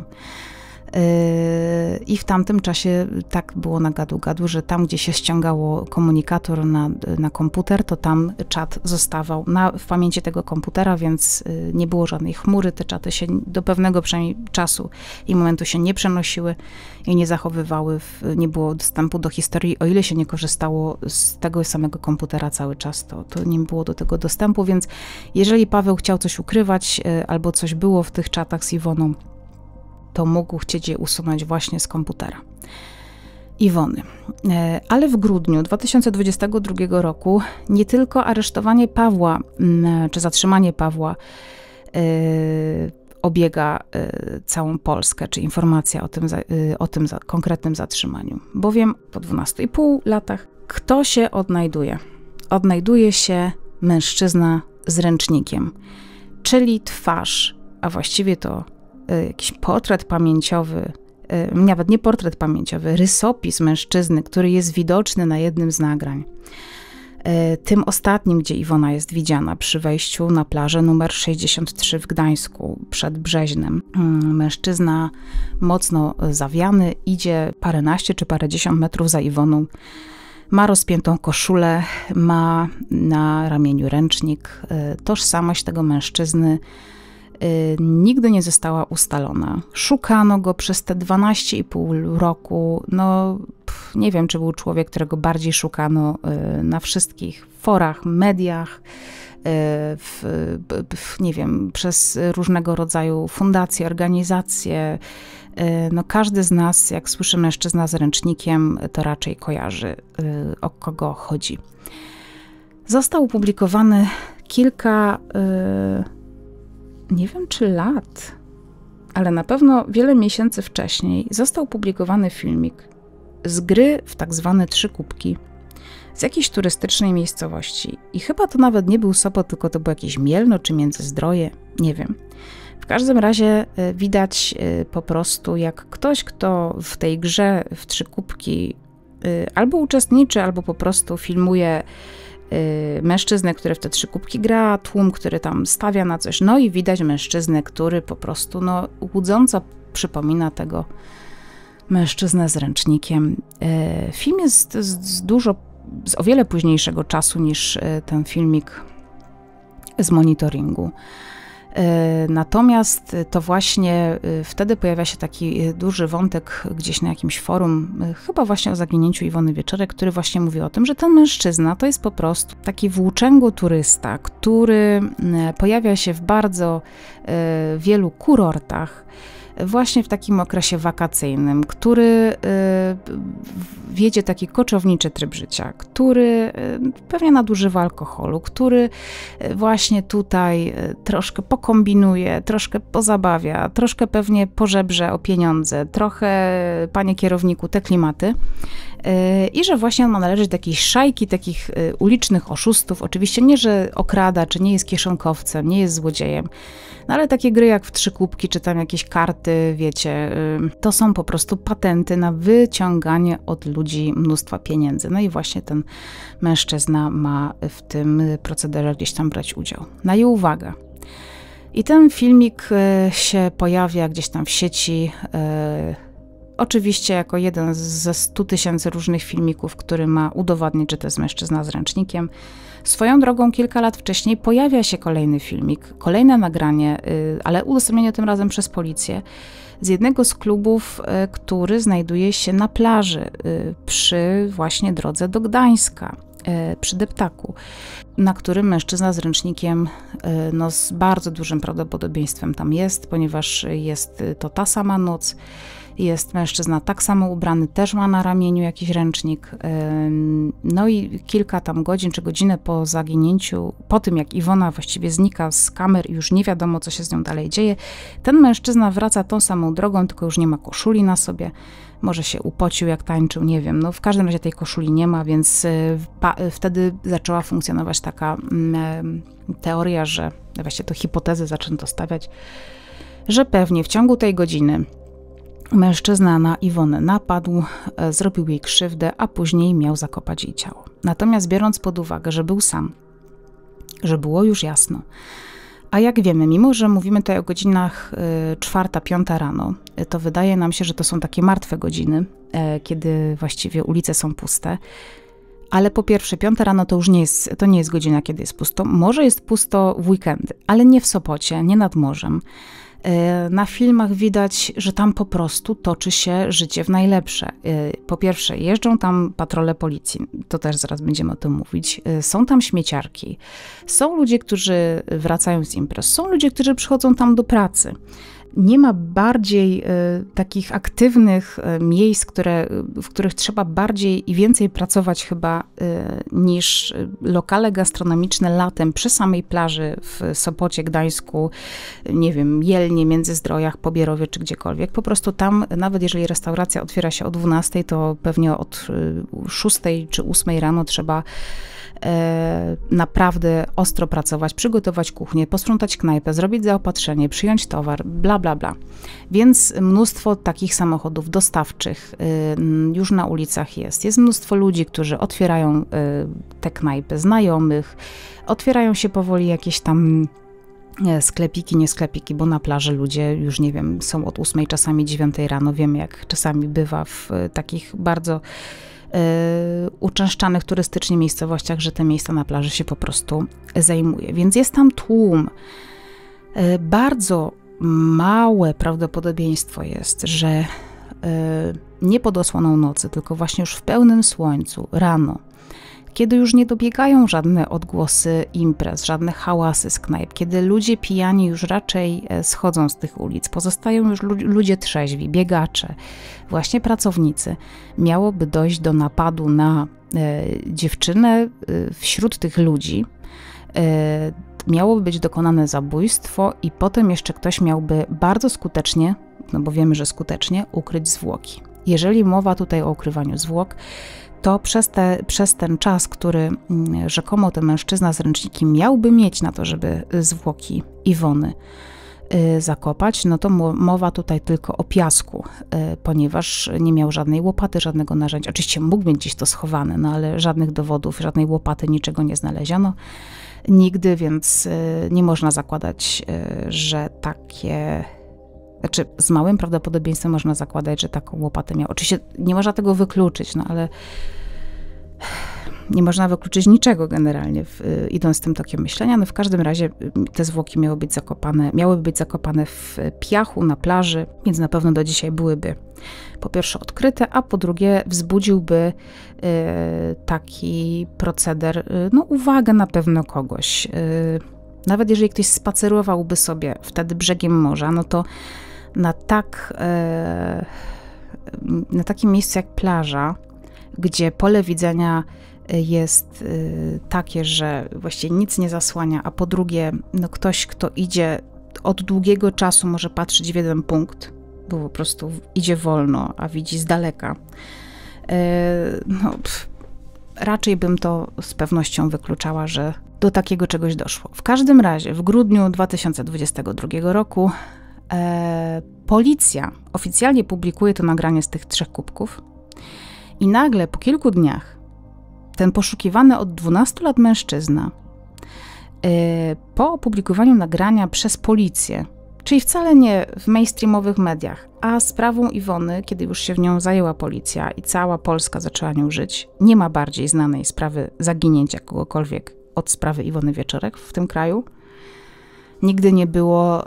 I w tamtym czasie tak było na gadu-gadu, że tam, gdzie się ściągało komunikator na komputer, to tam czat zostawał w pamięci tego komputera, więc nie było żadnej chmury. Te czaty się do pewnego przynajmniej czasu i momentu się nie przenosiły i nie zachowywały, nie było dostępu do historii. O ile się nie korzystało z tego samego komputera cały czas, to nie było do tego dostępu, więc jeżeli Paweł chciał coś ukrywać albo coś było w tych czatach z Iwoną, to mógł chcieć je usunąć właśnie z komputera Iwony. Ale w grudniu 2022 roku nie tylko aresztowanie Pawła, czy zatrzymanie Pawła obiega całą Polskę, czy informacja o tym konkretnym zatrzymaniu. Bowiem po 12,5 latach kto się odnajduje? Odnajduje się mężczyzna z ręcznikiem, czyli twarz, a właściwie to jakiś portret pamięciowy, nawet nie portret pamięciowy, rysopis mężczyzny, który jest widoczny na jednym z nagrań. Tym ostatnim, gdzie Iwona jest widziana przy wejściu na plażę numer 63 w Gdańsku, przed Brzeźnem. Mężczyzna mocno zawiany, idzie paręnaście czy parędziesiąt metrów za Iwoną. Ma rozpiętą koszulę, ma na ramieniu ręcznik. Tożsamość tego mężczyzny nigdy nie została ustalona. Szukano go przez te 12,5 roku. Nie wiem, czy był człowiek, którego bardziej szukano na wszystkich forach, mediach, nie wiem, przez różnego rodzaju fundacje, organizacje. Każdy z nas, jak słyszy mężczyzna z ręcznikiem, to raczej kojarzy, o kogo chodzi. Został opublikowany kilka, nie wiem czy lat, ale na pewno wiele miesięcy wcześniej został opublikowany filmik z gry w tak zwane 3 kubki z jakiejś turystycznej miejscowości. I chyba to nawet nie był Sopot, tylko to było jakieś Mielno czy Międzyzdroje, nie wiem. W każdym razie widać po prostu, jak ktoś, kto w tej grze w 3 kubki albo uczestniczy, albo po prostu filmuje mężczyznę, który w te 3 kubki gra, tłum, który tam stawia na coś, i widać mężczyznę, który po prostu łudząco przypomina tego mężczyznę z ręcznikiem. Film jest z o wiele późniejszego czasu niż ten filmik z monitoringu. Natomiast to właśnie wtedy pojawia się taki duży wątek gdzieś na jakimś forum, chyba właśnie o zaginięciu Iwony Wieczorek, który właśnie mówi o tym, że ten mężczyzna to jest po prostu taki włóczęgu turysta, który pojawia się w bardzo wielu kurortach, właśnie w takim okresie wakacyjnym, który wiedzie taki koczowniczy tryb życia, który pewnie nadużywa alkoholu, który właśnie tutaj troszkę pokombinuje, troszkę pozabawia, troszkę pewnie pożebrze o pieniądze, trochę, panie kierowniku, te klimaty. I że właśnie on ma należeć do jakiejś szajki takich ulicznych oszustów. Oczywiście nie, że okrada, czy nie jest kieszonkowcem, nie jest złodziejem, ale takie gry jak w 3 kubki, czy tam jakieś karty, wiecie, to są po prostu patenty na wyciąganie od ludzi mnóstwa pieniędzy. I właśnie ten mężczyzna ma w tym procederze gdzieś tam brać udział. I uwaga. I ten filmik się pojawia gdzieś tam w sieci, oczywiście jako jeden ze 100 000 różnych filmików, który ma udowodnić, że to jest mężczyzna z ręcznikiem. Swoją drogą kilka lat wcześniej pojawia się kolejny filmik, kolejne nagranie, ale udostępnione tym razem przez policję, z jednego z klubów, który znajduje się na plaży przy właśnie drodze do Gdańska, przy deptaku, na którym mężczyzna z ręcznikiem z bardzo dużym prawdopodobieństwem tam jest, ponieważ jest to ta sama noc. Jest mężczyzna tak samo ubrany, też ma na ramieniu jakiś ręcznik. I kilka tam godzin, czy godzinę po zaginięciu, po tym jak Iwona właściwie znika z kamer i już nie wiadomo, co się z nią dalej dzieje, ten mężczyzna wraca tą samą drogą, tylko już nie ma koszuli na sobie. Może się upocił, jak tańczył, nie wiem. W każdym razie tej koszuli nie ma, więc wtedy zaczęła funkcjonować taka teoria, że właściwie to hipotezy zaczęto stawiać, że pewnie w ciągu tej godziny mężczyzna na Iwonę napadł, zrobił jej krzywdę, a później miał zakopać jej ciało. Natomiast biorąc pod uwagę, że był sam, że było już jasno, a jak wiemy, mimo że mówimy tutaj o godzinach 4-5 rano, to wydaje nam się, że to są takie martwe godziny, kiedy właściwie ulice są puste. Ale po pierwsze, 5 rano to już nie jest godzina, kiedy jest pusto. Może jest pusto w weekendy, ale nie w Sopocie, nie nad morzem. Na filmach widać, że tam po prostu toczy się życie w najlepsze. Po pierwsze, jeżdżą tam patrole policji, to też zaraz będziemy o tym mówić. Są tam śmieciarki, są ludzie, którzy wracają z imprez, są ludzie, którzy przychodzą tam do pracy. nie ma bardziej takich aktywnych miejsc, w których trzeba bardziej i więcej pracować chyba niż lokale gastronomiczne latem przy samej plaży w Sopocie, Gdańsku, nie wiem, Jelnie, Międzyzdrojach, Pobierowie czy gdziekolwiek. Po prostu tam, nawet jeżeli restauracja otwiera się o 12, to pewnie od 6 czy 8 rano trzeba naprawdę ostro pracować, przygotować kuchnię, posprzątać knajpę, zrobić zaopatrzenie, przyjąć towar, bla, bla, bla. Więc mnóstwo takich samochodów dostawczych już na ulicach jest. Jest mnóstwo ludzi, którzy otwierają te knajpy, znajomych, otwierają się powoli jakieś tam sklepiki, nie sklepiki, bo na plaży ludzie już, nie wiem, są od 8, czasami 9 rano. Wiemy, jak czasami bywa w takich bardzo uczęszczanych turystycznie miejscowościach, że te miejsca na plaży się po prostu zajmuje. Więc jest tam tłum. Bardzo małe prawdopodobieństwo jest, że nie pod osłoną nocy, tylko właśnie już w pełnym słońcu, rano, kiedy już nie dobiegają żadne odgłosy imprez, żadne hałasy z knajp, kiedy ludzie pijani już raczej schodzą z tych ulic, pozostają już ludzie trzeźwi, biegacze, właśnie pracownicy, miałoby dojść do napadu na dziewczynę wśród tych ludzi, miałoby być dokonane zabójstwo i potem jeszcze ktoś miałby bardzo skutecznie, no bo wiemy, że skutecznie, ukryć zwłoki. Jeżeli mowa tutaj o ukrywaniu zwłok, to przez ten czas, który rzekomo ten mężczyzna z ręcznikiem miałby mieć na to, żeby zwłoki Iwony zakopać, no to mowa tutaj tylko o piasku, ponieważ nie miał żadnej łopaty, żadnego narzędzia. Oczywiście mógł mieć gdzieś to schowane, no ale żadnych dowodów, żadnej łopaty, niczego nie znaleziono nigdy, więc nie można zakładać, że takie... Znaczy, z małym prawdopodobieństwem można zakładać, że taką łopatę miał. Oczywiście nie można tego wykluczyć, no ale nie można wykluczyć niczego generalnie, idąc tym tokiem myślenia. No w każdym razie te zwłoki miałyby być zakopane w piachu na plaży, więc na pewno do dzisiaj byłyby po pierwsze odkryte, a po drugie wzbudziłby taki proceder, no uwagę na pewno kogoś. Nawet jeżeli ktoś spacerowałby sobie wtedy brzegiem morza, no to na takim miejscu jak plaża, gdzie pole widzenia jest takie, że właściwie nic nie zasłania, a po drugie, no ktoś, kto idzie od długiego czasu, może patrzeć w jeden punkt, bo po prostu idzie wolno, a widzi z daleka. Raczej bym to z pewnością wykluczała, że do takiego czegoś doszło. W każdym razie w grudniu 2022 roku policja oficjalnie publikuje to nagranie z tych 3 kubków i nagle po kilku dniach ten poszukiwany od 12 lat mężczyzna po opublikowaniu nagrania przez policję, czyli wcale nie w mainstreamowych mediach, a sprawą Iwony, kiedy już się w nią zajęła policja i cała Polska zaczęła nią żyć, nie ma bardziej znanej sprawy zaginięcia kogokolwiek od sprawy Iwony Wieczorek w tym kraju. Nigdy nie było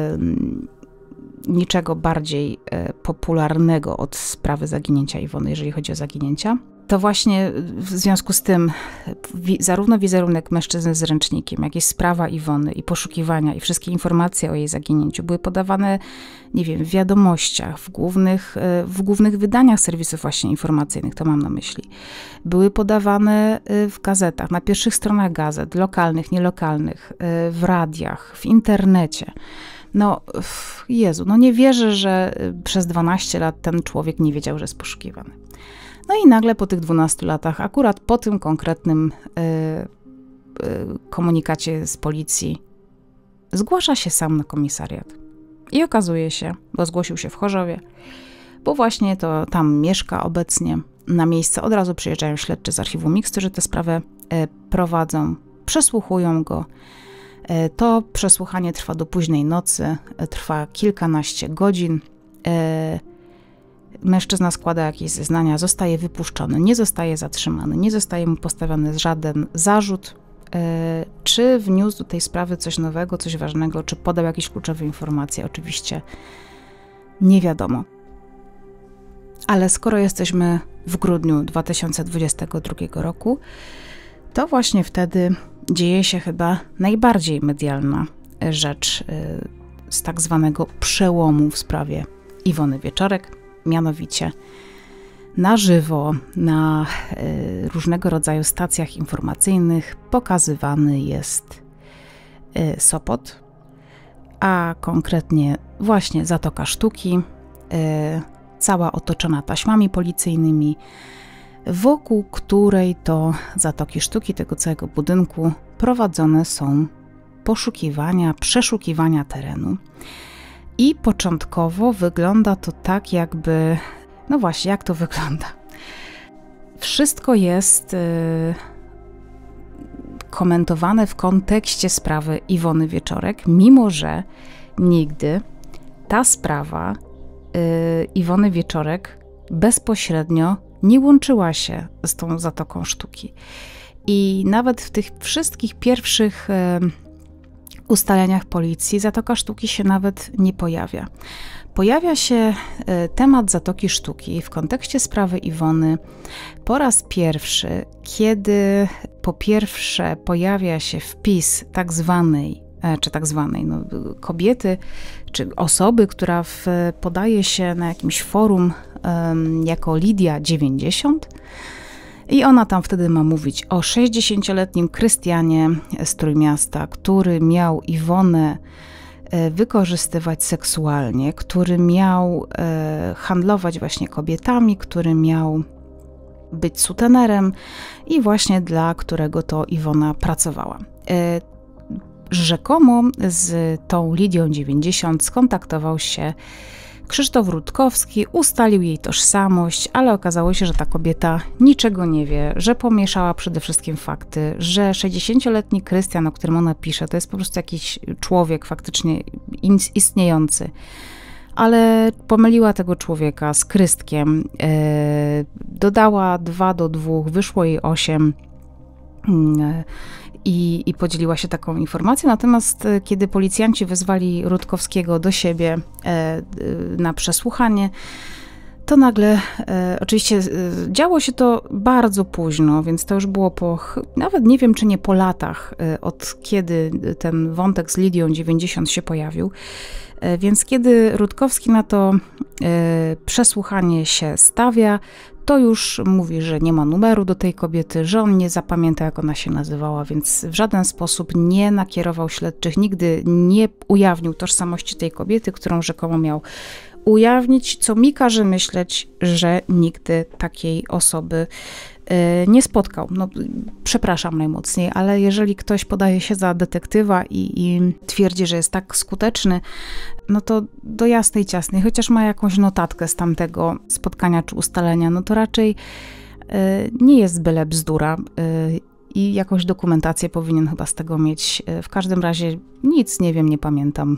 niczego bardziej popularnego od sprawy zaginięcia Iwony, jeżeli chodzi o zaginięcia. To właśnie w związku z tym zarówno wizerunek mężczyzny z ręcznikiem, jak i sprawa Iwony i poszukiwania i wszystkie informacje o jej zaginięciu były podawane, nie wiem, w wiadomościach, w głównych wydaniach serwisów właśnie informacyjnych, to mam na myśli. Były podawane w gazetach, na pierwszych stronach gazet, lokalnych, nielokalnych, w radiach, w internecie. No, Jezu, no nie wierzę, że przez 12 lat ten człowiek nie wiedział, że jest poszukiwany. No i nagle po tych 12 latach, akurat po tym konkretnym komunikacie z policji, zgłasza się sam na komisariat. I okazuje się, bo zgłosił się w Chorzowie, bo właśnie to tam mieszka obecnie. Na miejsce od razu przyjeżdżają śledczy z archiwum Mix, którzy tę sprawę prowadzą, przesłuchują go. To przesłuchanie trwa do późnej nocy, trwa kilkanaście godzin. Mężczyzna składa jakieś zeznania, zostaje wypuszczony, nie zostaje zatrzymany, nie zostaje mu postawiony żaden zarzut, czy wniósł do tej sprawy coś nowego, coś ważnego, czy podał jakieś kluczowe informacje, oczywiście nie wiadomo. Ale skoro jesteśmy w grudniu 2022 roku, to właśnie wtedy dzieje się chyba najbardziej medialna rzecz z tak zwanego przełomu w sprawie Iwony Wieczorek, mianowicie na żywo, na różnego rodzaju stacjach informacyjnych pokazywany jest Sopot, a konkretnie właśnie Zatoka Sztuki, cała otoczona taśmami policyjnymi, wokół której to Zatoki Sztuki, tego całego budynku, prowadzone są poszukiwania, przeszukiwania terenu. I początkowo wygląda to tak, jakby... No właśnie, jak to wygląda? Wszystko jest komentowane w kontekście sprawy Iwony Wieczorek, mimo że nigdy ta sprawa Iwony Wieczorek bezpośrednio nie łączyła się z tą Zatoką Sztuki. I nawet w tych wszystkich pierwszych ustaleniach policji Zatoka Sztuki się nawet nie pojawia. Pojawia się temat Zatoki Sztuki w kontekście sprawy Iwony po raz pierwszy, kiedy po pierwsze pojawia się wpis tak zwanej kobiety, czy osoby, która podaje się na jakimś forum jako Lidia 90 i ona tam wtedy ma mówić o 60-letnim Krystianie z Trójmiasta, który miał Iwonę wykorzystywać seksualnie, który miał handlować właśnie kobietami, który miał być sutenerem i właśnie dla którego to Iwona pracowała. Rzekomo z tą Lidią 90 skontaktował się Krzysztof Rutkowski, ustalił jej tożsamość, ale okazało się, że ta kobieta niczego nie wie, że pomieszała przede wszystkim fakty, że 60-letni Krystian, o którym ona pisze, to jest po prostu jakiś człowiek faktycznie istniejący. Ale pomyliła tego człowieka z Krystkiem, dodała 2 do 2, wyszło jej 8 i podzieliła się taką informacją. Natomiast kiedy policjanci wezwali Rutkowskiego do siebie na przesłuchanie, to nagle, oczywiście działo się to bardzo późno, więc to już było nawet nie wiem, czy nie po latach, od kiedy ten wątek z Lidią 90 się pojawił. Więc kiedy Rutkowski na to przesłuchanie się stawia, to już mówi, że nie ma numeru do tej kobiety, że on nie zapamięta, jak ona się nazywała, więc w żaden sposób nie nakierował śledczych, nigdy nie ujawnił tożsamości tej kobiety, którą rzekomo miał ujawnić, co mi każe myśleć, że nigdy takiej osoby nie spotkał. No, przepraszam najmocniej, ale jeżeli ktoś podaje się za detektywa i twierdzi, że jest tak skuteczny, no to do jasnej ciasnej, chociaż ma jakąś notatkę z tamtego spotkania czy ustalenia, no to raczej nie jest byle bzdura i jakąś dokumentację powinien chyba z tego mieć. W każdym razie nic nie wiem, nie pamiętam.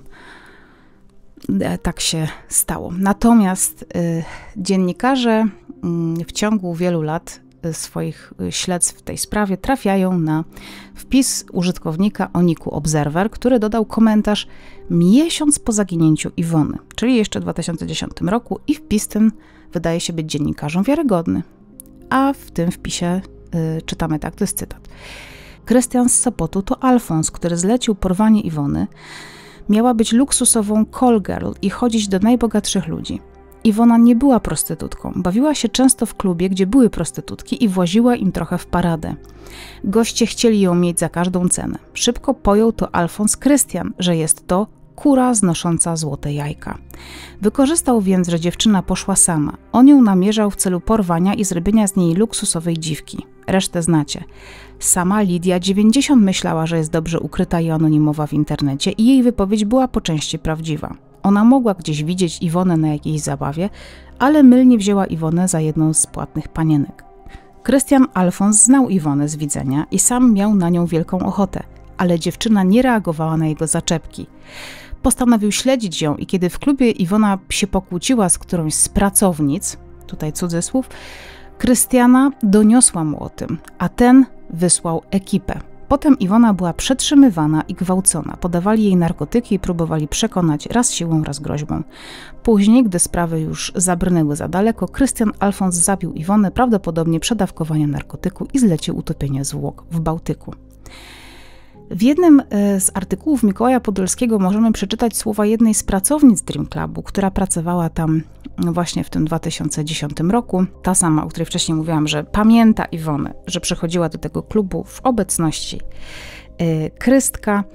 Tak się stało. Natomiast dziennikarze w ciągu wielu lat swoich śledztw w tej sprawie trafiają na wpis użytkownika o niku Observer, który dodał komentarz miesiąc po zaginięciu Iwony, czyli jeszcze w 2010 roku, i wpis ten wydaje się być dziennikarzom wiarygodny. A w tym wpisie czytamy tak, to jest cytat. Krystian z Sopotu to Alfons, który zlecił porwanie Iwony. Miała być luksusową call girl i chodzić do najbogatszych ludzi. Iwona nie była prostytutką, bawiła się często w klubie, gdzie były prostytutki i właziła im trochę w paradę. Goście chcieli ją mieć za każdą cenę. Szybko pojął to Alfons Krystian, że jest to kura znosząca złote jajka. Wykorzystał więc, że dziewczyna poszła sama. On ją namierzał w celu porwania i zrobienia z niej luksusowej dziwki. Resztę znacie. Sama Lidia 90 myślała, że jest dobrze ukryta i anonimowa w internecie i jej wypowiedź była po części prawdziwa. Ona mogła gdzieś widzieć Iwonę na jakiejś zabawie, ale mylnie wzięła Iwonę za jedną z płatnych panienek. Krystian Alfons znał Iwonę z widzenia i sam miał na nią wielką ochotę, ale dziewczyna nie reagowała na jego zaczepki. Postanowił śledzić ją i kiedy w klubie Iwona się pokłóciła z którąś z pracownic, tutaj cudzysłów, Krystiana doniosła mu o tym, a ten wysłał ekipę. Potem Iwona była przetrzymywana i gwałcona. Podawali jej narkotyki i próbowali przekonać raz siłą, raz groźbą. Później, gdy sprawy już zabrnęły za daleko, Krystian Alfons zabił Iwonę, prawdopodobnie przedawkowaniem narkotyku, i zlecił utopienie zwłok w Bałtyku. W jednym z artykułów Mikołaja Podolskiego możemy przeczytać słowa jednej z pracownic Dream Clubu, która pracowała tam właśnie w tym 2010 roku. Ta sama, o której wcześniej mówiłam, że pamięta Iwonę, że przychodziła do tego klubu w obecności Krystka.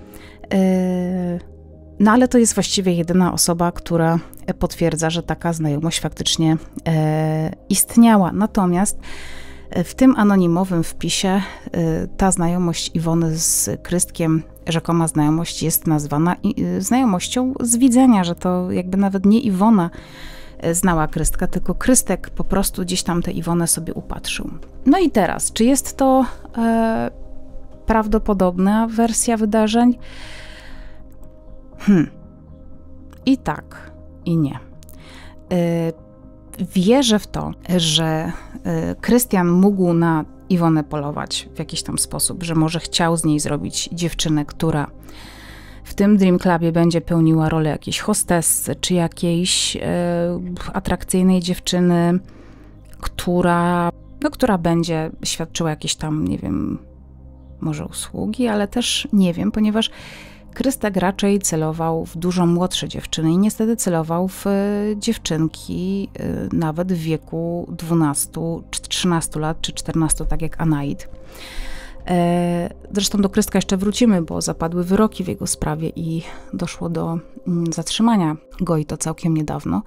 No ale to jest właściwie jedyna osoba, która potwierdza, że taka znajomość faktycznie istniała. Natomiast w tym anonimowym wpisie ta znajomość Iwony z Krystkiem, rzekoma znajomość, jest nazwana znajomością z widzenia, że to jakby nawet nie Iwona znała Krystka, tylko Krystek po prostu gdzieś tam tę Iwonę sobie upatrzył. No i teraz, czy jest to prawdopodobna wersja wydarzeń? I tak, i nie. Wierzę w to, że Krystian mógł na Iwonę polować w jakiś tam sposób, że może chciał z niej zrobić dziewczynę, która w tym Dream Clubie będzie pełniła rolę jakiejś hostessy, czy jakiejś atrakcyjnej dziewczyny, która będzie świadczyła jakieś tam, nie wiem, może usługi, ale też nie wiem, ponieważ Krystek raczej celował w dużo młodsze dziewczyny i niestety celował w dziewczynki nawet w wieku 12, czy 13 lat, czy 14, tak jak Anaid. Zresztą do Krystka jeszcze wrócimy, bo zapadły wyroki w jego sprawie i doszło do zatrzymania go i to całkiem niedawno.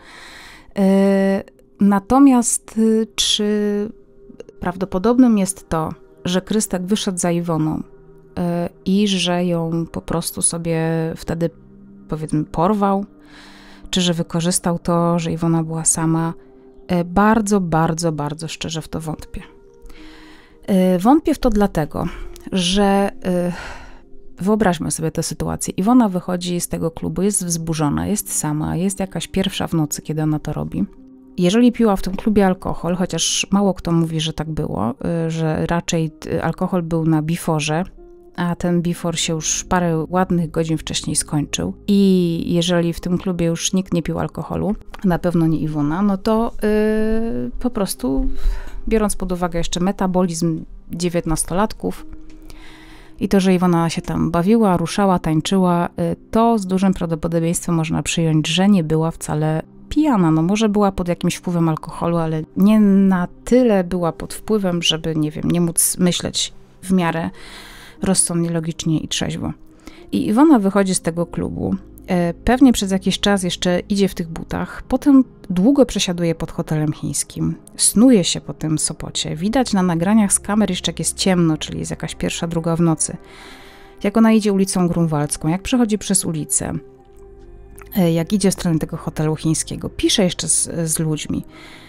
Natomiast czy prawdopodobnym jest to, że Krystek wyszedł za Iwoną i że ją po prostu sobie wtedy, powiedzmy, porwał, czy że wykorzystał to, że Iwona była sama? Bardzo, bardzo, bardzo szczerze w to wątpię. Wątpię w to dlatego, że wyobraźmy sobie tę sytuację. Iwona wychodzi z tego klubu, jest wzburzona, jest sama, jest jakaś pierwsza w nocy, kiedy ona to robi. Jeżeli piła w tym klubie alkohol, chociaż mało kto mówi, że tak było, że raczej alkohol był na biforze, a ten bifor się już parę ładnych godzin wcześniej skończył i jeżeli w tym klubie już nikt nie pił alkoholu, na pewno nie Iwona, no to po prostu, biorąc pod uwagę jeszcze metabolizm 19-latków i to, że Iwona się tam bawiła, ruszała, tańczyła, to z dużym prawdopodobieństwem można przyjąć, że nie była wcale pijana. No może była pod jakimś wpływem alkoholu, ale nie na tyle była pod wpływem, żeby, nie wiem, nie móc myśleć w miarę rozsądnie, logicznie i trzeźwo. I Iwona wychodzi z tego klubu, pewnie przez jakiś czas jeszcze idzie w tych butach, potem długo przesiaduje pod hotelem chińskim, snuje się po tym Sopocie. Widać na nagraniach z kamer jeszcze jak jest ciemno, czyli jest jakaś pierwsza, druga w nocy. Jak ona idzie ulicą Grunwaldzką, jak przechodzi przez ulicę, jak idzie w stronę tego hotelu chińskiego, pisze jeszcze z ludźmi.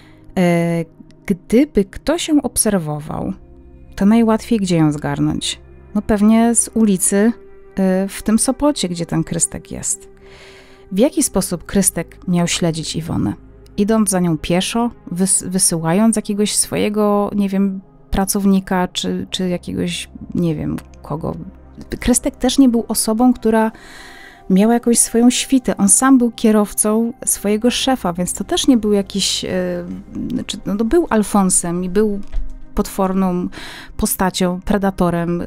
Gdyby ktoś ją obserwował, to najłatwiej gdzie ją zgarnąć? No pewnie z ulicy w tym Sopocie, gdzie ten Krystek jest. W jaki sposób Krystek miał śledzić Iwonę? Idąc za nią pieszo, wysyłając jakiegoś swojego, nie wiem, pracownika, czy jakiegoś, nie wiem kogo. Krystek też nie był osobą, która miała jakąś swoją świtę. On sam był kierowcą swojego szefa, więc to też nie był jakiś, no był Alfonsem i był potworną postacią, predatorem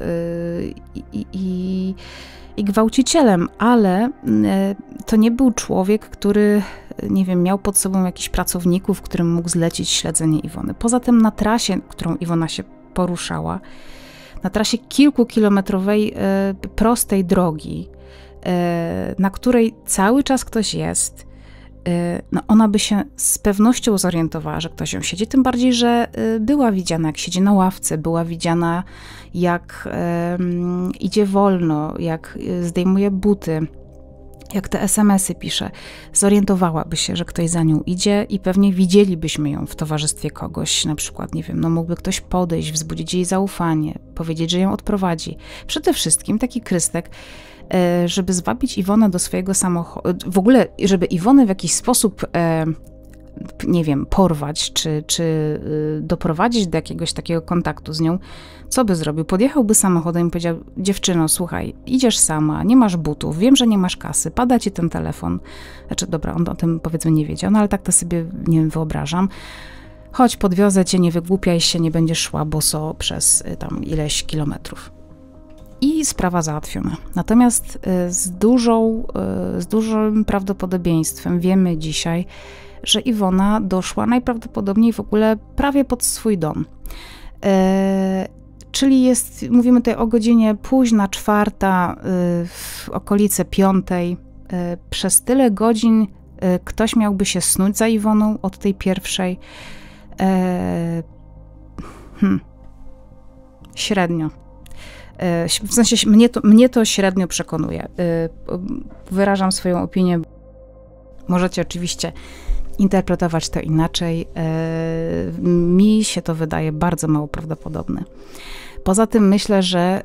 i gwałcicielem, ale to nie był człowiek, który, nie wiem, miał pod sobą jakichś pracowników, którym mógł zlecić śledzenie Iwony. Poza tym na trasie, którą Iwona się poruszała, na trasie kilkukilometrowej prostej drogi, na której cały czas ktoś jest, no ona by się z pewnością zorientowała, że ktoś ją siedzi, tym bardziej, że była widziana, jak siedzi na ławce, była widziana, jak idzie wolno, jak zdejmuje buty, jak te SMS-y pisze. Zorientowałaby się, że ktoś za nią idzie i pewnie widzielibyśmy ją w towarzystwie kogoś, na przykład, nie wiem, no mógłby ktoś podejść, wzbudzić jej zaufanie, powiedzieć, że ją odprowadzi. Przede wszystkim taki Krystek, żeby zwabić Iwonę do swojego samochodu, w ogóle, żeby Iwonę w jakiś sposób, nie wiem, porwać, czy doprowadzić do jakiegoś takiego kontaktu z nią, co by zrobił? Podjechałby samochodem i powiedział: dziewczyno, słuchaj, idziesz sama, nie masz butów, wiem, że nie masz kasy, pada ci ten telefon. Znaczy, dobra, on o tym powiedzmy nie wiedział, no ale tak to sobie, nie wiem, wyobrażam. Chodź, podwiozę cię, nie wygłupiaj się, nie będziesz szła boso przez tam ileś kilometrów. i sprawa załatwiona. Natomiast z dużym prawdopodobieństwem wiemy dzisiaj, że Iwona doszła najprawdopodobniej w ogóle prawie pod swój dom. Czyli mówimy tutaj o godzinie późna, 4, w okolice 5. Przez tyle godzin ktoś miałby się snuć za Iwoną od tej 1. Średnio. W sensie mnie to średnio przekonuje. Wyrażam swoją opinię. Możecie oczywiście interpretować to inaczej. Mi się to wydaje bardzo mało prawdopodobne. Poza tym myślę, że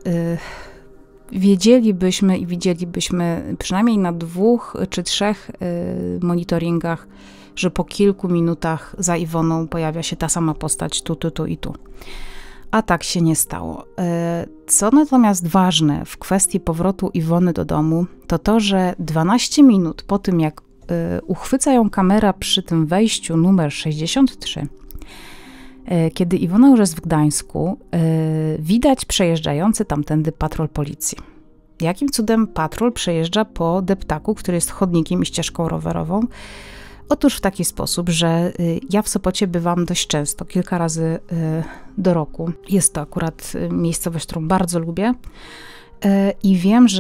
widzielibyśmy przynajmniej na 2 czy 3 monitoringach, że po kilku minutach za Iwoną pojawia się ta sama postać tu i tu. A tak się nie stało. Co natomiast ważne w kwestii powrotu Iwony do domu, to to, że 12 minut po tym, jak uchwyca ją kamera przy tym wejściu numer 63, kiedy Iwona już jest w Gdańsku, widać przejeżdżający tamtędy patrol policji. Jakim cudem patrol przejeżdża po deptaku, który jest chodnikiem i ścieżką rowerową? Otóż w taki sposób, że ja w Sopocie bywam dość często, kilka razy do roku. Jest to akurat miejscowość, którą bardzo lubię i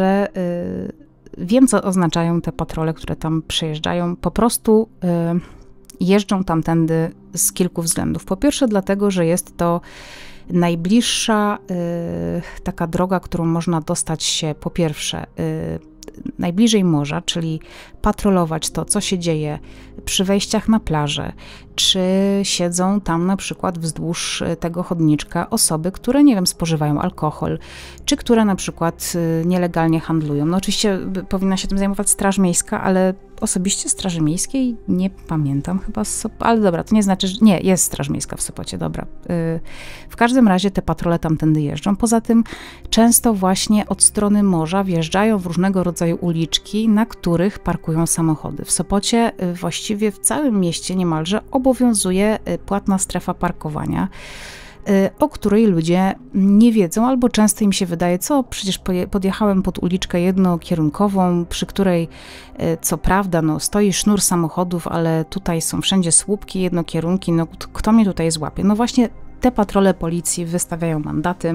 wiem, co oznaczają te patrole, które tam przejeżdżają. Po prostu jeżdżą tamtędy z kilku względów. Po pierwsze dlatego, że jest to najbliższa taka droga, którą można dostać się po pierwsze najbliżej morza, czyli patrolować to, co się dzieje przy wejściach na plażę, czy siedzą tam na przykład wzdłuż tego chodniczka osoby, które, nie wiem, spożywają alkohol, czy które na przykład nielegalnie handlują. No oczywiście powinna się tym zajmować Straż Miejska, ale osobiście Straży Miejskiej nie pamiętam chyba, ale dobra, to nie znaczy, że nie, jest Straż Miejska w Sopocie, dobra. W każdym razie te patrole tamtędy jeżdżą. Poza tym często właśnie od strony morza wjeżdżają w różnego rodzaju uliczki, na których parkują samochody. W Sopocie właściwie w całym mieście niemalże obowiązuje płatna strefa parkowania, o której ludzie nie wiedzą, albo często im się wydaje, przecież podjechałem pod uliczkę jednokierunkową, przy której co prawda stoi sznur samochodów, ale tutaj są wszędzie słupki, jednokierunki, kto mnie tutaj złapie? No właśnie te patrole policji wystawiają mandaty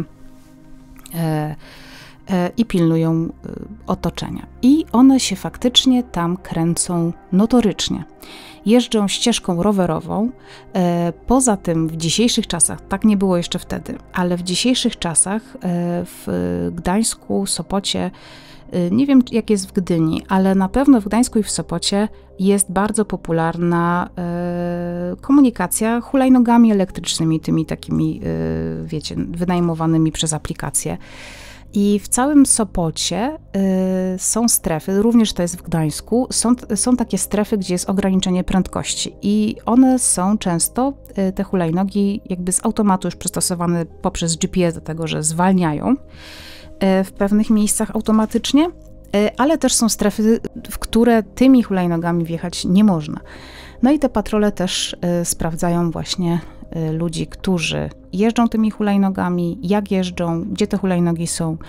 i pilnują otoczenia. I one się faktycznie tam kręcą notorycznie. Jeżdżą ścieżką rowerową. Poza tym w dzisiejszych czasach, tak nie było jeszcze wtedy, ale w dzisiejszych czasach w Gdańsku, Sopocie, nie wiem jak jest w Gdyni, ale na pewno w Gdańsku i w Sopocie jest bardzo popularna komunikacja hulajnogami elektrycznymi, tymi takimi, wiecie, wynajmowanymi przez aplikacje. I w całym Sopocie są strefy, również to jest w Gdańsku, są takie strefy, gdzie jest ograniczenie prędkości i one są często, te hulajnogi jakby z automatu już przystosowane poprzez GPS do tego, że zwalniają w pewnych miejscach automatycznie, ale też są strefy, w które tymi hulajnogami wjechać nie można. No i te patrole też sprawdzają właśnie ludzi, którzy jeżdżą tymi hulajnogami, jak jeżdżą, gdzie te hulajnogi są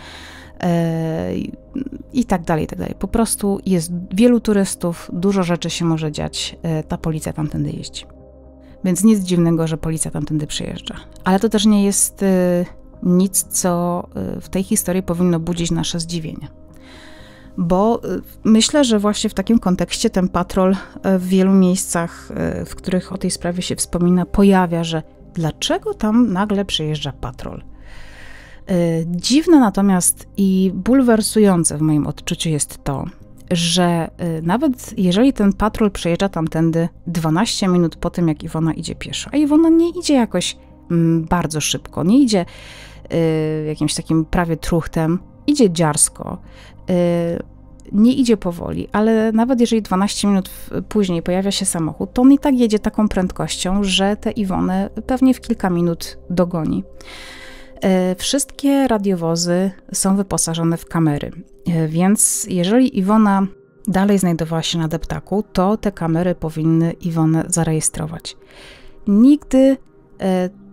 i tak dalej, i tak dalej. Po prostu jest wielu turystów, dużo rzeczy się może dziać, ta policja tamtędy jeździ. Więc nic dziwnego, że policja tamtędy przyjeżdża. Ale to też nie jest nic, co w tej historii powinno budzić nasze zdziwienie. Bo myślę, że właśnie w takim kontekście ten patrol w wielu miejscach, w których o tej sprawie się wspomina, pojawia, że dlaczego tam nagle przyjeżdża patrol? Dziwne natomiast i bulwersujące w moim odczuciu jest to, że nawet jeżeli ten patrol przejeżdża tamtędy 12 minut po tym, jak Iwona idzie pieszo, a Iwona nie idzie jakoś bardzo szybko, nie idzie jakimś takim prawie truchtem, idzie dziarsko, nie idzie powoli, ale nawet jeżeli 12 minut później pojawia się samochód, to on i tak jedzie taką prędkością, że tę Iwonę pewnie w kilka minut dogoni. Wszystkie radiowozy są wyposażone w kamery, więc jeżeli Iwona dalej znajdowała się na deptaku, to te kamery powinny Iwonę zarejestrować. Nigdy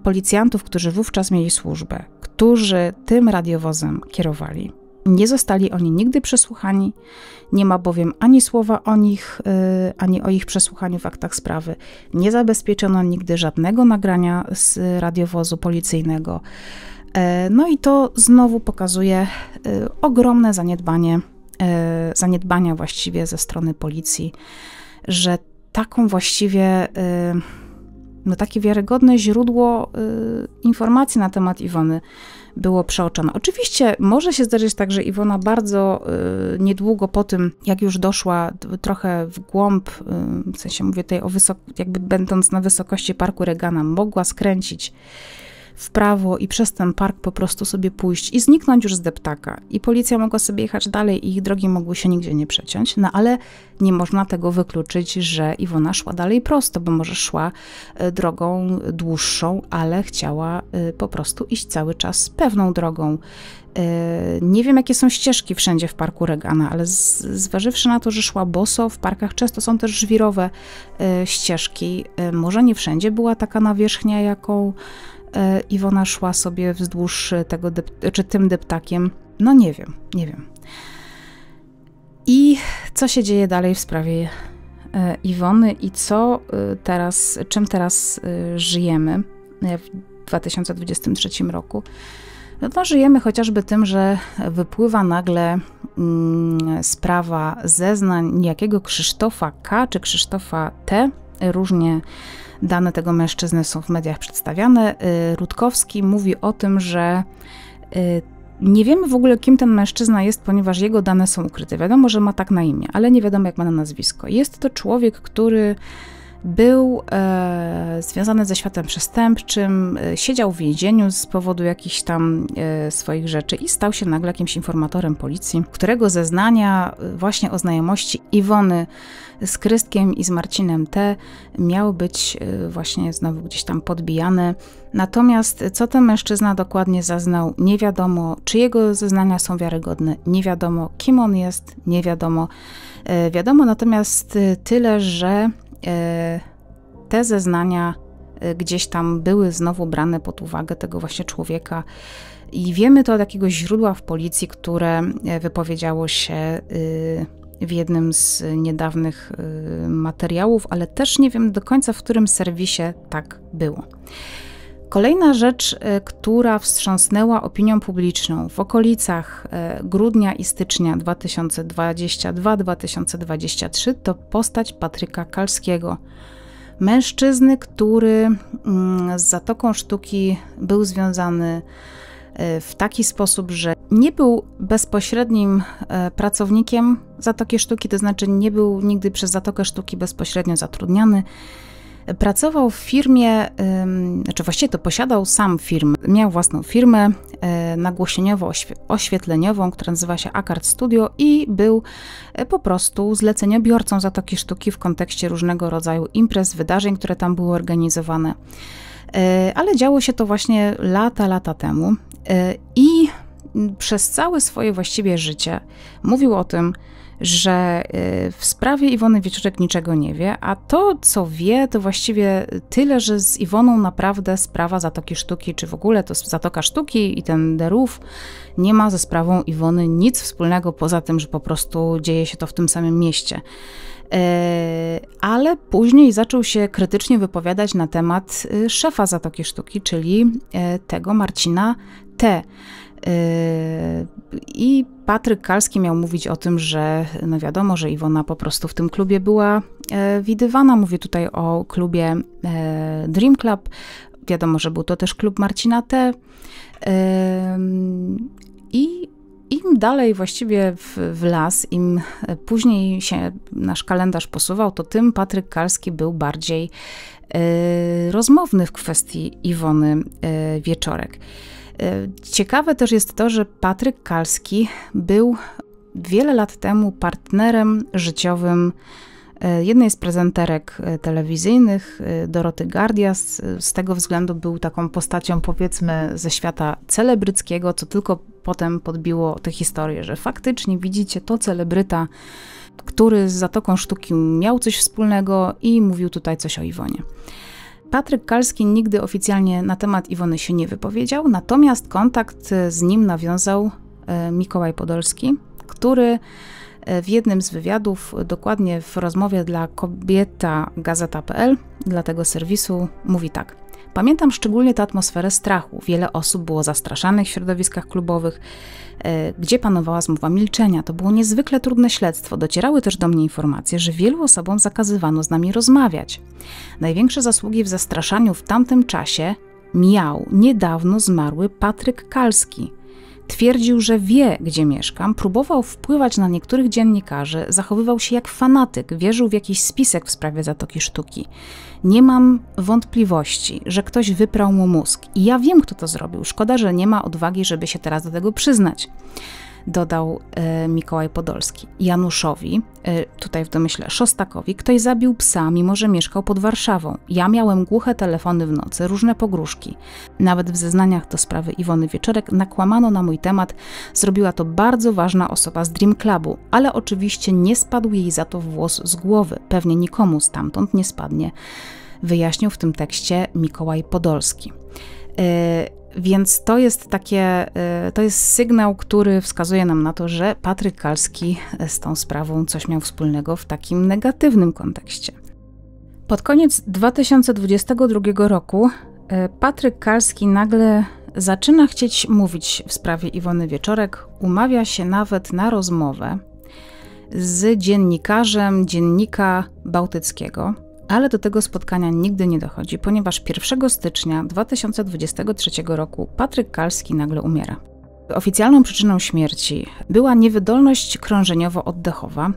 policjantów, którzy wówczas mieli służbę, którzy tym radiowozem kierowali. Nie zostali oni nigdy przesłuchani, nie ma bowiem ani słowa o nich, ani o ich przesłuchaniu w aktach sprawy. Nie zabezpieczono nigdy żadnego nagrania z radiowozu policyjnego. No i to znowu pokazuje ogromne zaniedbania właściwie ze strony policji, że taką właściwie, takie wiarygodne źródło informacji na temat Iwony było przeoczone. Oczywiście może się zdarzyć tak, że Iwona bardzo niedługo po tym, jak już doszła trochę w głąb, w sensie mówię tutaj o jakby będąc na wysokości parku Reagana, mogła skręcić w prawo i przez ten park po prostu sobie pójść i zniknąć już z deptaka. I policja mogła sobie jechać dalej i ich drogi mogły się nigdzie nie przeciąć, no ale nie można tego wykluczyć, że Iwona szła dalej prosto, bo może szła drogą dłuższą, ale chciała po prostu iść cały czas pewną drogą. Nie wiem, jakie są ścieżki wszędzie w parku Reagana, ale zważywszy na to, że szła boso, w parkach często są też żwirowe ścieżki. Może nie wszędzie była taka nawierzchnia, jaką Iwona szła sobie wzdłuż tego tym deptakiem. No nie wiem. I co się dzieje dalej w sprawie Iwony i czym teraz żyjemy w 2023 roku? No to żyjemy chociażby tym, że wypływa nagle sprawa zeznań niejakiego Krzysztofa K. czy Krzysztofa T. Różnie dane tego mężczyzny są w mediach przedstawiane. Rutkowski mówi o tym, że nie wiemy w ogóle, kim ten mężczyzna jest, ponieważ jego dane są ukryte. Wiadomo, że ma tak na imię, ale nie wiadomo, jak ma na nazwisko. Jest to człowiek, który był związany ze światem przestępczym, siedział w więzieniu z powodu jakichś tam swoich rzeczy i stał się nagle jakimś informatorem policji, którego zeznania właśnie o znajomości Iwony z Krystkiem i z Marcinem T. miały być właśnie znowu gdzieś tam podbijane. Natomiast co ten mężczyzna dokładnie zeznał, nie wiadomo, czy jego zeznania są wiarygodne, nie wiadomo, kim on jest, nie wiadomo. Wiadomo natomiast tyle, że te zeznania gdzieś tam były znowu brane pod uwagę tego właśnie człowieka i wiemy to od jakiegoś źródła w policji, które wypowiedziało się w jednym z niedawnych materiałów, ale też nie wiem do końca, w którym serwisie tak było. Kolejna rzecz, która wstrząsnęła opinią publiczną w okolicach grudnia i stycznia 2022-2023 to postać Patryka Kalskiego. Mężczyzny, który z Zatoką Sztuki był związany w taki sposób, że nie był bezpośrednim pracownikiem Zatoki Sztuki, to znaczy nie był nigdy przez Zatokę Sztuki bezpośrednio zatrudniany. Pracował w firmie, znaczy właściwie to posiadał sam firmę, miał własną firmę nagłośnieniowo-oświetleniową, która nazywa się Akard Studio i był po prostu zleceniobiorcą Zatoki Sztuki w kontekście różnego rodzaju imprez, wydarzeń, które tam były organizowane. Ale działo się to właśnie lata temu i przez całe swoje właściwie życie mówił o tym, że w sprawie Iwony Wieczorek niczego nie wie, a to, co wie, to właściwie tyle, że z Iwoną naprawdę sprawa Zatoki Sztuki, czy w ogóle to Zatoka Sztuki i ten Derów nie ma ze sprawą Iwony nic wspólnego, poza tym, że po prostu dzieje się to w tym samym mieście. Ale później zaczął się krytycznie wypowiadać na temat szefa Zatoki Sztuki, czyli tego Marcina T. I Patryk Kalski miał mówić o tym, że no wiadomo, że Iwona po prostu w tym klubie była widywana. Mówię tutaj o klubie Dream Club. Wiadomo, że był to też klub Marcina T. I im dalej właściwie w las, im później się nasz kalendarz posuwał, to tym Patryk Kalski był bardziej rozmowny w kwestii Iwony Wieczorek. Ciekawe też jest to, że Patryk Kalski był wiele lat temu partnerem życiowym jednej z prezenterek telewizyjnych, Doroty Gardias. Z tego względu był taką postacią, powiedzmy, ze świata celebryckiego, co tylko potem podbiło tę historię, że faktycznie widzicie, to celebryta, który z Zatoką Sztuki miał coś wspólnego i mówił tutaj coś o Iwonie. Patryk Kalski nigdy oficjalnie na temat Iwony się nie wypowiedział, natomiast kontakt z nim nawiązał Mikołaj Podolski, który w jednym z wywiadów, dokładnie w rozmowie dla kobietagazeta.pl, dla tego serwisu, mówi tak. Pamiętam szczególnie tę atmosferę strachu. Wiele osób było zastraszanych w środowiskach klubowych, gdzie panowała zmowa milczenia. To było niezwykle trudne śledztwo. Docierały też do mnie informacje, że wielu osobom zakazywano z nami rozmawiać. Największe zasługi w zastraszaniu w tamtym czasie miał niedawno zmarły Patryk Kalski. Twierdził, że wie, gdzie mieszkam, próbował wpływać na niektórych dziennikarzy, zachowywał się jak fanatyk, wierzył w jakiś spisek w sprawie Zatoki Sztuki. Nie mam wątpliwości, że ktoś wyprał mu mózg i ja wiem, kto to zrobił. Szkoda, że nie ma odwagi, żeby się teraz do tego przyznać. Dodał Mikołaj Podolski. Januszowi, tutaj w domyśle Szostakowi, ktoś zabił psa, mimo że mieszkał pod Warszawą. Ja miałem głuche telefony w nocy, różne pogróżki. Nawet w zeznaniach do sprawy Iwony Wieczorek nakłamano na mój temat. Zrobiła to bardzo ważna osoba z Dream Clubu, ale oczywiście nie spadł jej za to włos z głowy. Pewnie nikomu stamtąd nie spadnie, wyjaśnił w tym tekście Mikołaj Podolski. Więc to jest sygnał, który wskazuje nam na to, że Patryk Kalski z tą sprawą coś miał wspólnego w takim negatywnym kontekście. Pod koniec 2022 roku Patryk Kalski nagle zaczyna chcieć mówić w sprawie Iwony Wieczorek, umawia się nawet na rozmowę z dziennikarzem Dziennika Bałtyckiego, ale do tego spotkania nigdy nie dochodzi, ponieważ 1 stycznia 2023 roku Patryk Kalski nagle umiera. Oficjalną przyczyną śmierci była niewydolność krążeniowo-oddechowa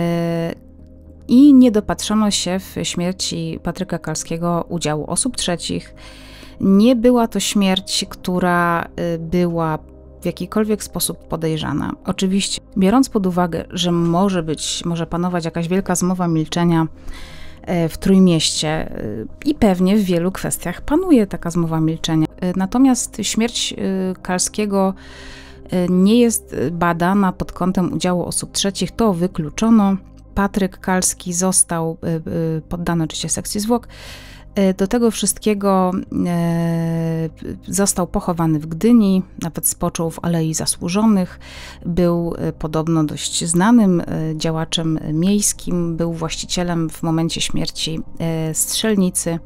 i nie dopatrzono się w śmierci Patryka Kalskiego udziału osób trzecich. Nie była to śmierć, która była w jakikolwiek sposób podejrzana. Oczywiście, biorąc pod uwagę, że może panować jakaś wielka zmowa milczenia w Trójmieście i pewnie w wielu kwestiach panuje taka zmowa milczenia. Natomiast śmierć Kalskiego nie jest badana pod kątem udziału osób trzecich, to wykluczono. Patryk Kalski został poddany oczywiście sekcji zwłok. Do tego wszystkiego został pochowany w Gdyni, nawet spoczął w Alei Zasłużonych. Był podobno dość znanym działaczem miejskim, był właścicielem w momencie śmierci strzelnicy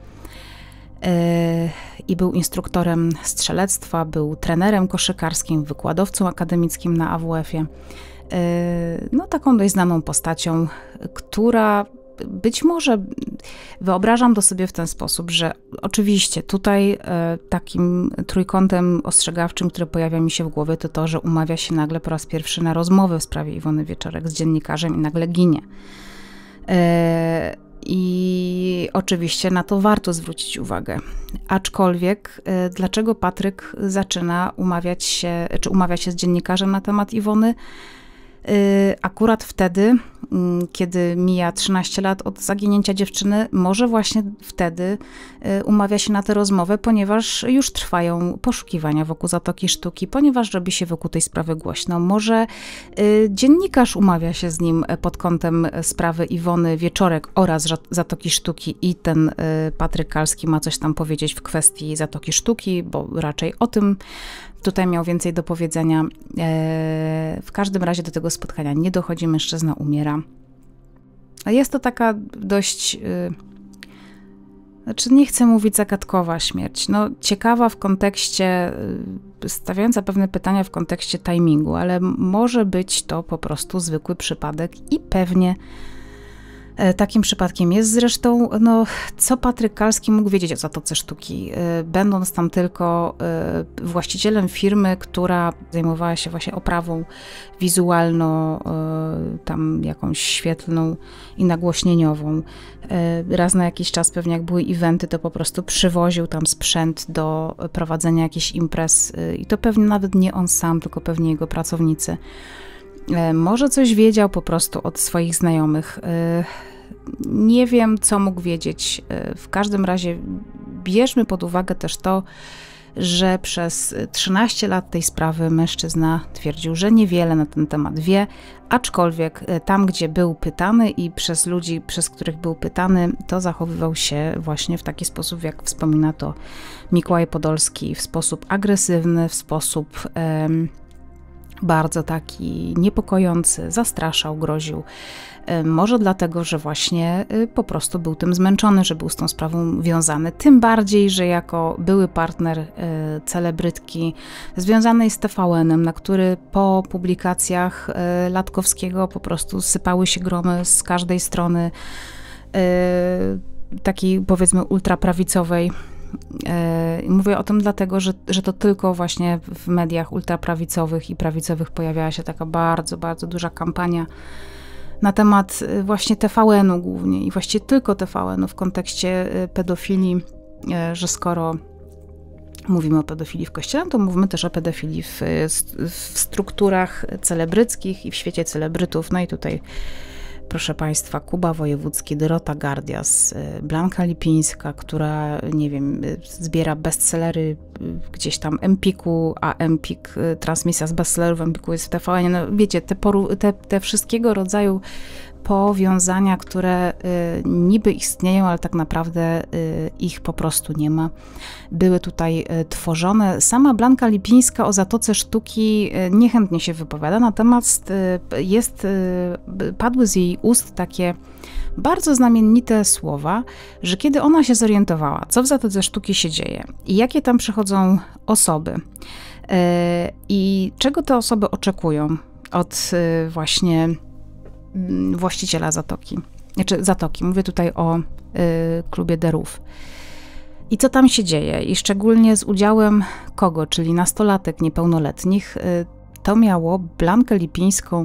i był instruktorem strzelectwa, był trenerem koszykarskim, wykładowcą akademickim na AWF-ie. No, taką dość znaną postacią, która być może wyobrażam to sobie w ten sposób, że oczywiście tutaj takim trójkątem ostrzegawczym, który pojawia mi się w głowie, to to, że umawia się nagle po raz pierwszy na rozmowę w sprawie Iwony Wieczorek z dziennikarzem i nagle ginie. I oczywiście na to warto zwrócić uwagę. Aczkolwiek dlaczego Patryk zaczyna umawia się z dziennikarzem na temat Iwony? Akurat wtedy, kiedy mija 13 lat od zaginięcia dziewczyny, może właśnie wtedy umawia się na tę rozmowę, ponieważ już trwają poszukiwania wokół Zatoki Sztuki, ponieważ robi się wokół tej sprawy głośno. Może dziennikarz umawia się z nim pod kątem sprawy Iwony Wieczorek oraz Zatoki Sztuki i ten Patryk Kalski ma coś tam powiedzieć w kwestii Zatoki Sztuki, bo raczej o tym tutaj miał więcej do powiedzenia. W każdym razie do tego spotkania nie dochodzi, mężczyzna umiera. A jest to taka dość, nie chcę mówić zagadkowa śmierć, no ciekawa w kontekście, stawiająca pewne pytania w kontekście timingu, ale może być to po prostu zwykły przypadek i pewnie takim przypadkiem jest. Zresztą, co Patryk Kalski mógł wiedzieć o Zatoce Sztuki, będąc tam tylko właścicielem firmy, która zajmowała się właśnie oprawą wizualną, tam jakąś świetlną i nagłośnieniową. Raz na jakiś czas pewnie jak były eventy, to po prostu przywoził tam sprzęt do prowadzenia jakichś imprez i to pewnie nawet nie on sam, tylko pewnie jego pracownicy. Może coś wiedział po prostu od swoich znajomych. Nie wiem, co mógł wiedzieć. W każdym razie bierzmy pod uwagę też to, że przez 13 lat tej sprawy mężczyzna twierdził, że niewiele na ten temat wie, aczkolwiek tam, gdzie był pytany i przez ludzi, przez których był pytany, to zachowywał się właśnie w taki sposób, jak wspomina to Mikołaj Podolski, w sposób agresywny, w sposób bardzo taki niepokojący, zastraszał, groził. Może dlatego, że właśnie po prostu był tym zmęczony, że był z tą sprawą wiązany. Tym bardziej, że jako były partner celebrytki związanej z TVN-em, na który po publikacjach Latkowskiego po prostu sypały się gromy z każdej strony takiej, powiedzmy, ultraprawicowej. Mówię o tym dlatego, że to tylko właśnie w mediach ultraprawicowych i prawicowych pojawiała się taka bardzo, bardzo duża kampania na temat właśnie TVN-u głównie i właściwie tylko TVN-u w kontekście pedofilii, że skoro mówimy o pedofilii w kościele, to mówimy też o pedofilii w strukturach celebryckich i w świecie celebrytów. No i tutaj, proszę Państwa, Kuba Wojewódzki, Dorota Gardias, Blanka Lipińska, która, nie wiem, zbiera bestsellery gdzieś tam Empiku, a Empik, transmisja z bestsellerów Empiku jest w TVN. No wiecie, te wszystkiego rodzaju powiązania, które niby istnieją, ale tak naprawdę ich po prostu nie ma, były tutaj tworzone. Sama Blanka Lipińska o Zatoce Sztuki niechętnie się wypowiada, natomiast padły z jej ust takie bardzo znamienite słowa, że kiedy ona się zorientowała, co w Zatoce Sztuki się dzieje i jakie tam przychodzą osoby i czego te osoby oczekują od właśnie właściciela Zatoki, znaczy Zatoki, mówię tutaj o klubie The Roof. I co tam się dzieje? I szczególnie z udziałem kogo? Czyli nastolatek niepełnoletnich. To miało Blankę Lipińską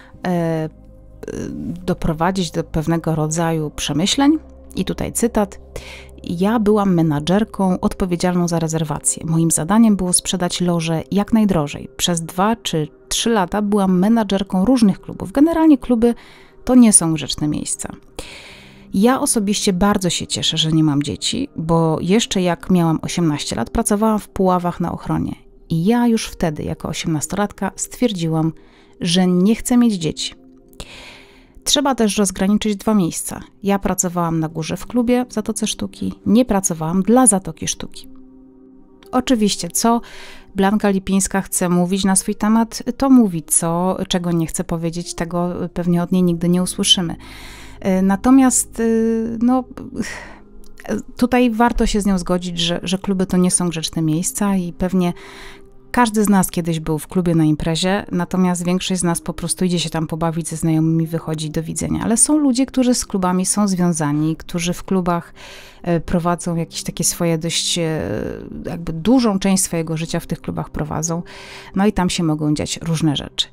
doprowadzić do pewnego rodzaju przemyśleń. I tutaj cytat. Ja byłam menadżerką odpowiedzialną za rezerwację. Moim zadaniem było sprzedać loże jak najdrożej. Przez 2 czy 3 lata byłam menadżerką różnych klubów. Generalnie kluby to nie są grzeczne miejsca. Ja osobiście bardzo się cieszę, że nie mam dzieci, bo jeszcze jak miałam 18 lat, pracowałam w Puławach na ochronie. I ja już wtedy, jako 18-latka, stwierdziłam, że nie chcę mieć dzieci. Trzeba też rozgraniczyć 2 miejsca. Ja pracowałam na górze w klubie w Zatoce Sztuki, nie pracowałam dla Zatoki Sztuki. Oczywiście, co Blanka Lipińska chce mówić na swój temat, to mówi, czego nie chce powiedzieć, tego pewnie od niej nigdy nie usłyszymy. Natomiast no, tutaj warto się z nią zgodzić, że kluby to nie są grzeczne miejsca i pewnie każdy z nas kiedyś był w klubie na imprezie, natomiast większość z nas po prostu idzie się tam pobawić ze znajomymi, wychodzi do widzenia. Ale są ludzie, którzy z klubami są związani, którzy w klubach prowadzą jakieś takie swoje dość, jakby dużą część swojego życia w tych klubach prowadzą. No i tam się mogą dziać różne rzeczy.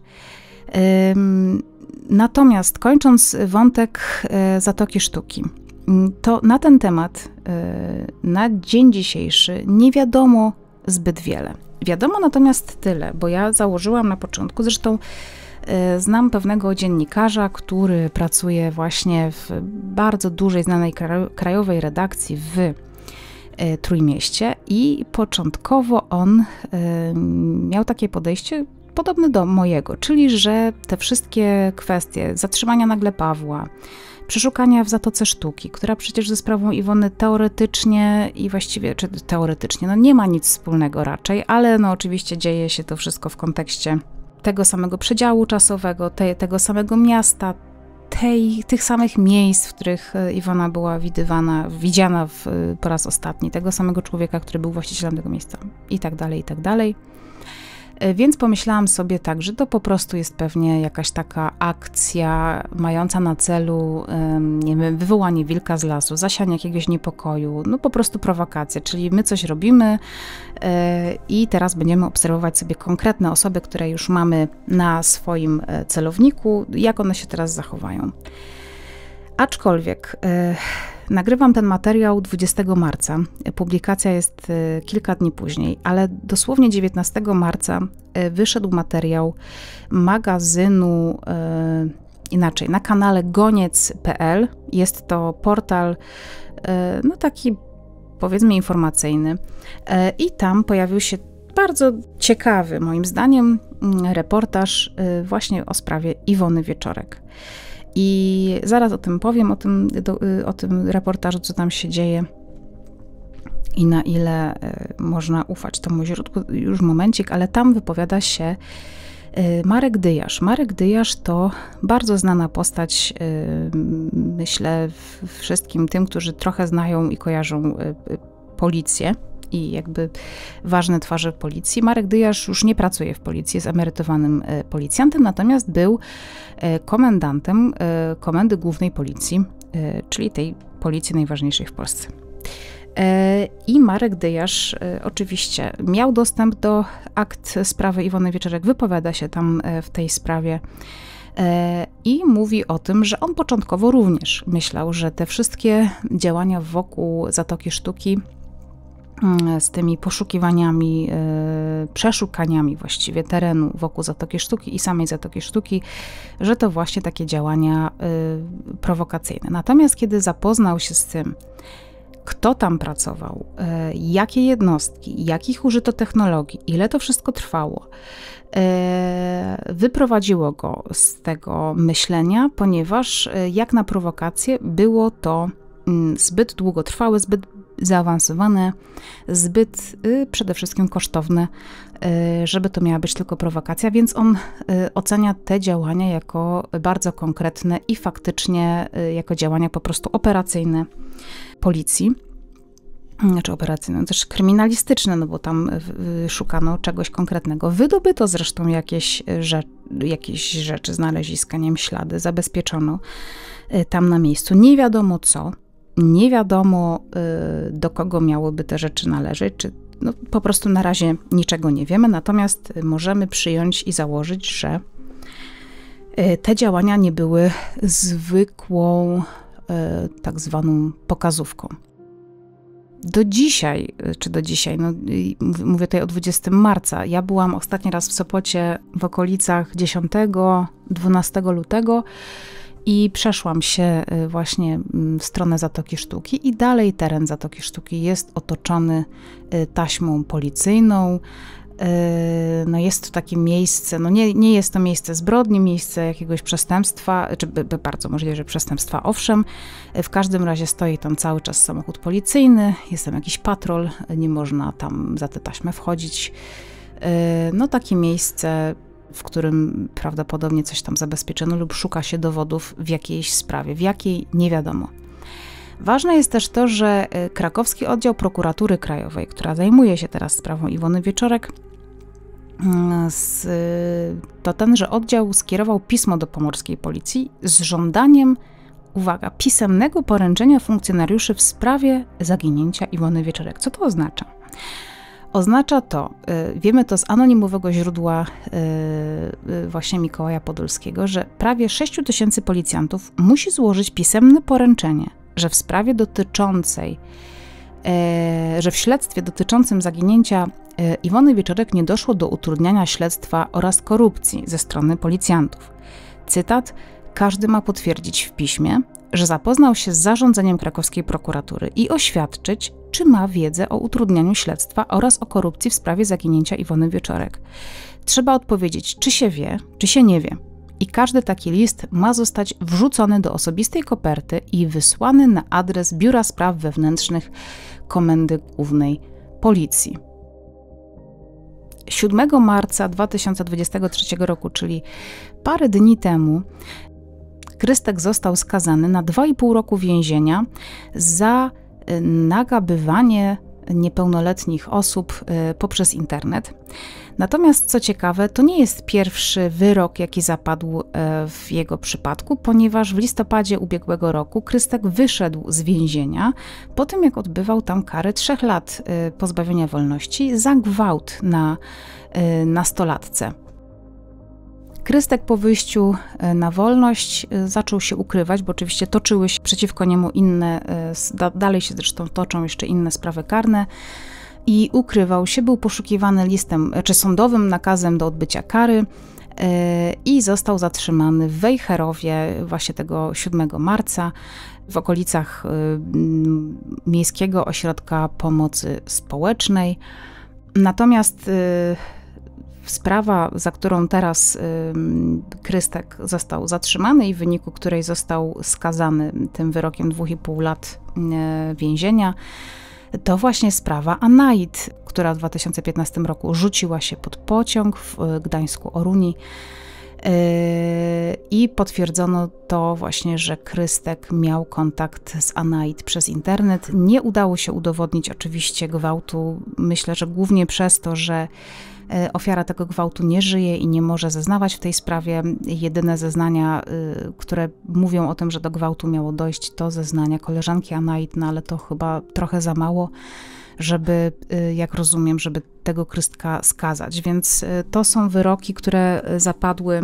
Natomiast kończąc wątek Zatoki Sztuki, to na ten temat na dzień dzisiejszy nie wiadomo zbyt wiele. Wiadomo natomiast tyle, bo ja założyłam na początku, zresztą znam pewnego dziennikarza, który pracuje właśnie w bardzo dużej, znanej krajowej redakcji w Trójmieście i początkowo on miał takie podejście podobne do mojego, czyli że te wszystkie kwestie zatrzymania nagle Pawła, przeszukania w Zatoce Sztuki, która przecież ze sprawą Iwony teoretycznie i właściwie, czy teoretycznie, no nie ma nic wspólnego raczej, ale no oczywiście dzieje się to wszystko w kontekście tego samego przedziału czasowego, tego samego miasta, tych samych miejsc, w których Iwona była widziana po raz ostatni, tego samego człowieka, który był właścicielem tego miejsca i tak dalej, i tak dalej. Więc pomyślałam sobie tak, że to po prostu jest pewnie jakaś taka akcja mająca na celu, nie wiem, wywołanie wilka z lasu, zasianie jakiegoś niepokoju, no po prostu prowokacja, czyli my coś robimy i teraz będziemy obserwować sobie konkretne osoby, które już mamy na swoim celowniku, jak one się teraz zachowają. Aczkolwiek nagrywam ten materiał 20 marca, publikacja jest kilka dni później, ale dosłownie 19 marca wyszedł materiał magazynu, inaczej, na kanale goniec.pl. Jest to portal, no taki powiedzmy informacyjny i tam pojawił się bardzo ciekawy, moim zdaniem, reportaż właśnie o sprawie Iwony Wieczorek. I zaraz o tym powiem, o tym reportażu, co tam się dzieje i na ile można ufać temu źródłu, już momencik, ale tam wypowiada się Marek Dyjasz. Marek Dyjasz to bardzo znana postać, myślę, wszystkim tym, którzy trochę znają i kojarzą policję i jakby ważne twarze policji. Marek Dyjasz już nie pracuje w policji, jest emerytowanym policjantem, natomiast był komendantem Komendy Głównej Policji, czyli tej policji najważniejszej w Polsce. I Marek Dyjasz oczywiście miał dostęp do akt sprawy Iwony Wieczorek, wypowiada się tam w tej sprawie i mówi o tym, że on początkowo również myślał, że te wszystkie działania wokół Zatoki Sztuki z tymi poszukiwaniami, przeszukaniami właściwie terenu wokół Zatoki Sztuki i samej Zatoki Sztuki, że to właśnie takie działania prowokacyjne. Natomiast kiedy zapoznał się z tym, kto tam pracował, jakie jednostki, jakich użyto technologii, ile to wszystko trwało, wyprowadziło go z tego myślenia, ponieważ jak na prowokację było to zbyt długotrwałe, zbyt zaawansowane, zbyt przede wszystkim kosztowne, żeby to miała być tylko prowokacja, więc on ocenia te działania jako bardzo konkretne i faktycznie jako działania po prostu operacyjne policji, znaczy operacyjne, też kryminalistyczne, no bo tam szukano czegoś konkretnego. Wydobyto zresztą jakieś rzeczy, znaleziska, nie wiem, ślady, zabezpieczono tam na miejscu. Nie wiadomo co, nie wiadomo do kogo miałyby te rzeczy należeć, czy no, po prostu na razie niczego nie wiemy, natomiast możemy przyjąć i założyć, że te działania nie były zwykłą tak zwaną pokazówką. Do dzisiaj, no mówię tutaj o 20 marca, ja byłam ostatni raz w Sopocie w okolicach 10-12 lutego i przeszłam się właśnie w stronę Zatoki Sztuki i dalej teren Zatoki Sztuki jest otoczony taśmą policyjną. No jest to takie miejsce, no nie jest to miejsce zbrodni, miejsce jakiegoś przestępstwa, czy bardzo możliwe, że przestępstwa, owszem. W każdym razie stoi tam cały czas samochód policyjny, jest tam jakiś patrol, nie można tam za tę taśmę wchodzić. No takie miejsce, w którym prawdopodobnie coś tam zabezpieczono lub szuka się dowodów w jakiejś sprawie, w jakiej nie wiadomo. Ważne jest też to, że krakowski oddział prokuratury krajowej, która zajmuje się teraz sprawą Iwony Wieczorek, to tenże oddział skierował pismo do pomorskiej policji z żądaniem, uwaga, pisemnego poręczenia funkcjonariuszy w sprawie zaginięcia Iwony Wieczorek. Co to oznacza? Oznacza to, wiemy to z anonimowego źródła właśnie Mikołaja Podolskiego, że prawie 6 000 policjantów musi złożyć pisemne poręczenie, że w sprawie dotyczącej, że w śledztwie dotyczącym zaginięcia Iwony Wieczorek nie doszło do utrudniania śledztwa oraz korupcji ze strony policjantów. Cytat: każdy ma potwierdzić w piśmie, że zapoznał się z zarządzeniem krakowskiej prokuratury i oświadczyć, czy ma wiedzę o utrudnianiu śledztwa oraz o korupcji w sprawie zaginięcia Iwony Wieczorek. Trzeba odpowiedzieć, czy się wie, czy się nie wie. I każdy taki list ma zostać wrzucony do osobistej koperty i wysłany na adres Biura Spraw Wewnętrznych Komendy Głównej Policji. 7 marca 2023 roku, czyli parę dni temu, Krystek został skazany na 2,5 roku więzienia za nagabywanie niepełnoletnich osób poprzez internet. Natomiast co ciekawe, to nie jest pierwszy wyrok, jaki zapadł w jego przypadku, ponieważ w listopadzie ubiegłego roku Krystek wyszedł z więzienia po tym, jak odbywał tam karę 3 lat pozbawienia wolności za gwałt na nastolatce. Krystek po wyjściu na wolność zaczął się ukrywać, bo oczywiście toczyły się przeciwko niemu dalej się zresztą toczą jeszcze inne sprawy karne i ukrywał się, był poszukiwany listem czy sądowym nakazem do odbycia kary i został zatrzymany w Wejherowie właśnie tego 7 marca w okolicach Miejskiego Ośrodka Pomocy Społecznej. Natomiast sprawa, za którą teraz Krystek został zatrzymany i w wyniku której został skazany tym wyrokiem 2,5 lat więzienia, to właśnie sprawa Anaid, która w 2015 roku rzuciła się pod pociąg w Gdańsku-Oruni i potwierdzono to właśnie, że Krystek miał kontakt z Anaid przez internet. Nie udało się udowodnić oczywiście gwałtu, myślę, że głównie przez to, że ofiara tego gwałtu nie żyje i nie może zeznawać w tej sprawie. Jedyne zeznania, które mówią o tym, że do gwałtu miało dojść, to zeznania koleżanki Anaid, no ale to chyba trochę za mało, żeby, jak rozumiem, żeby tego Krystka skazać. Więc to są wyroki, które zapadły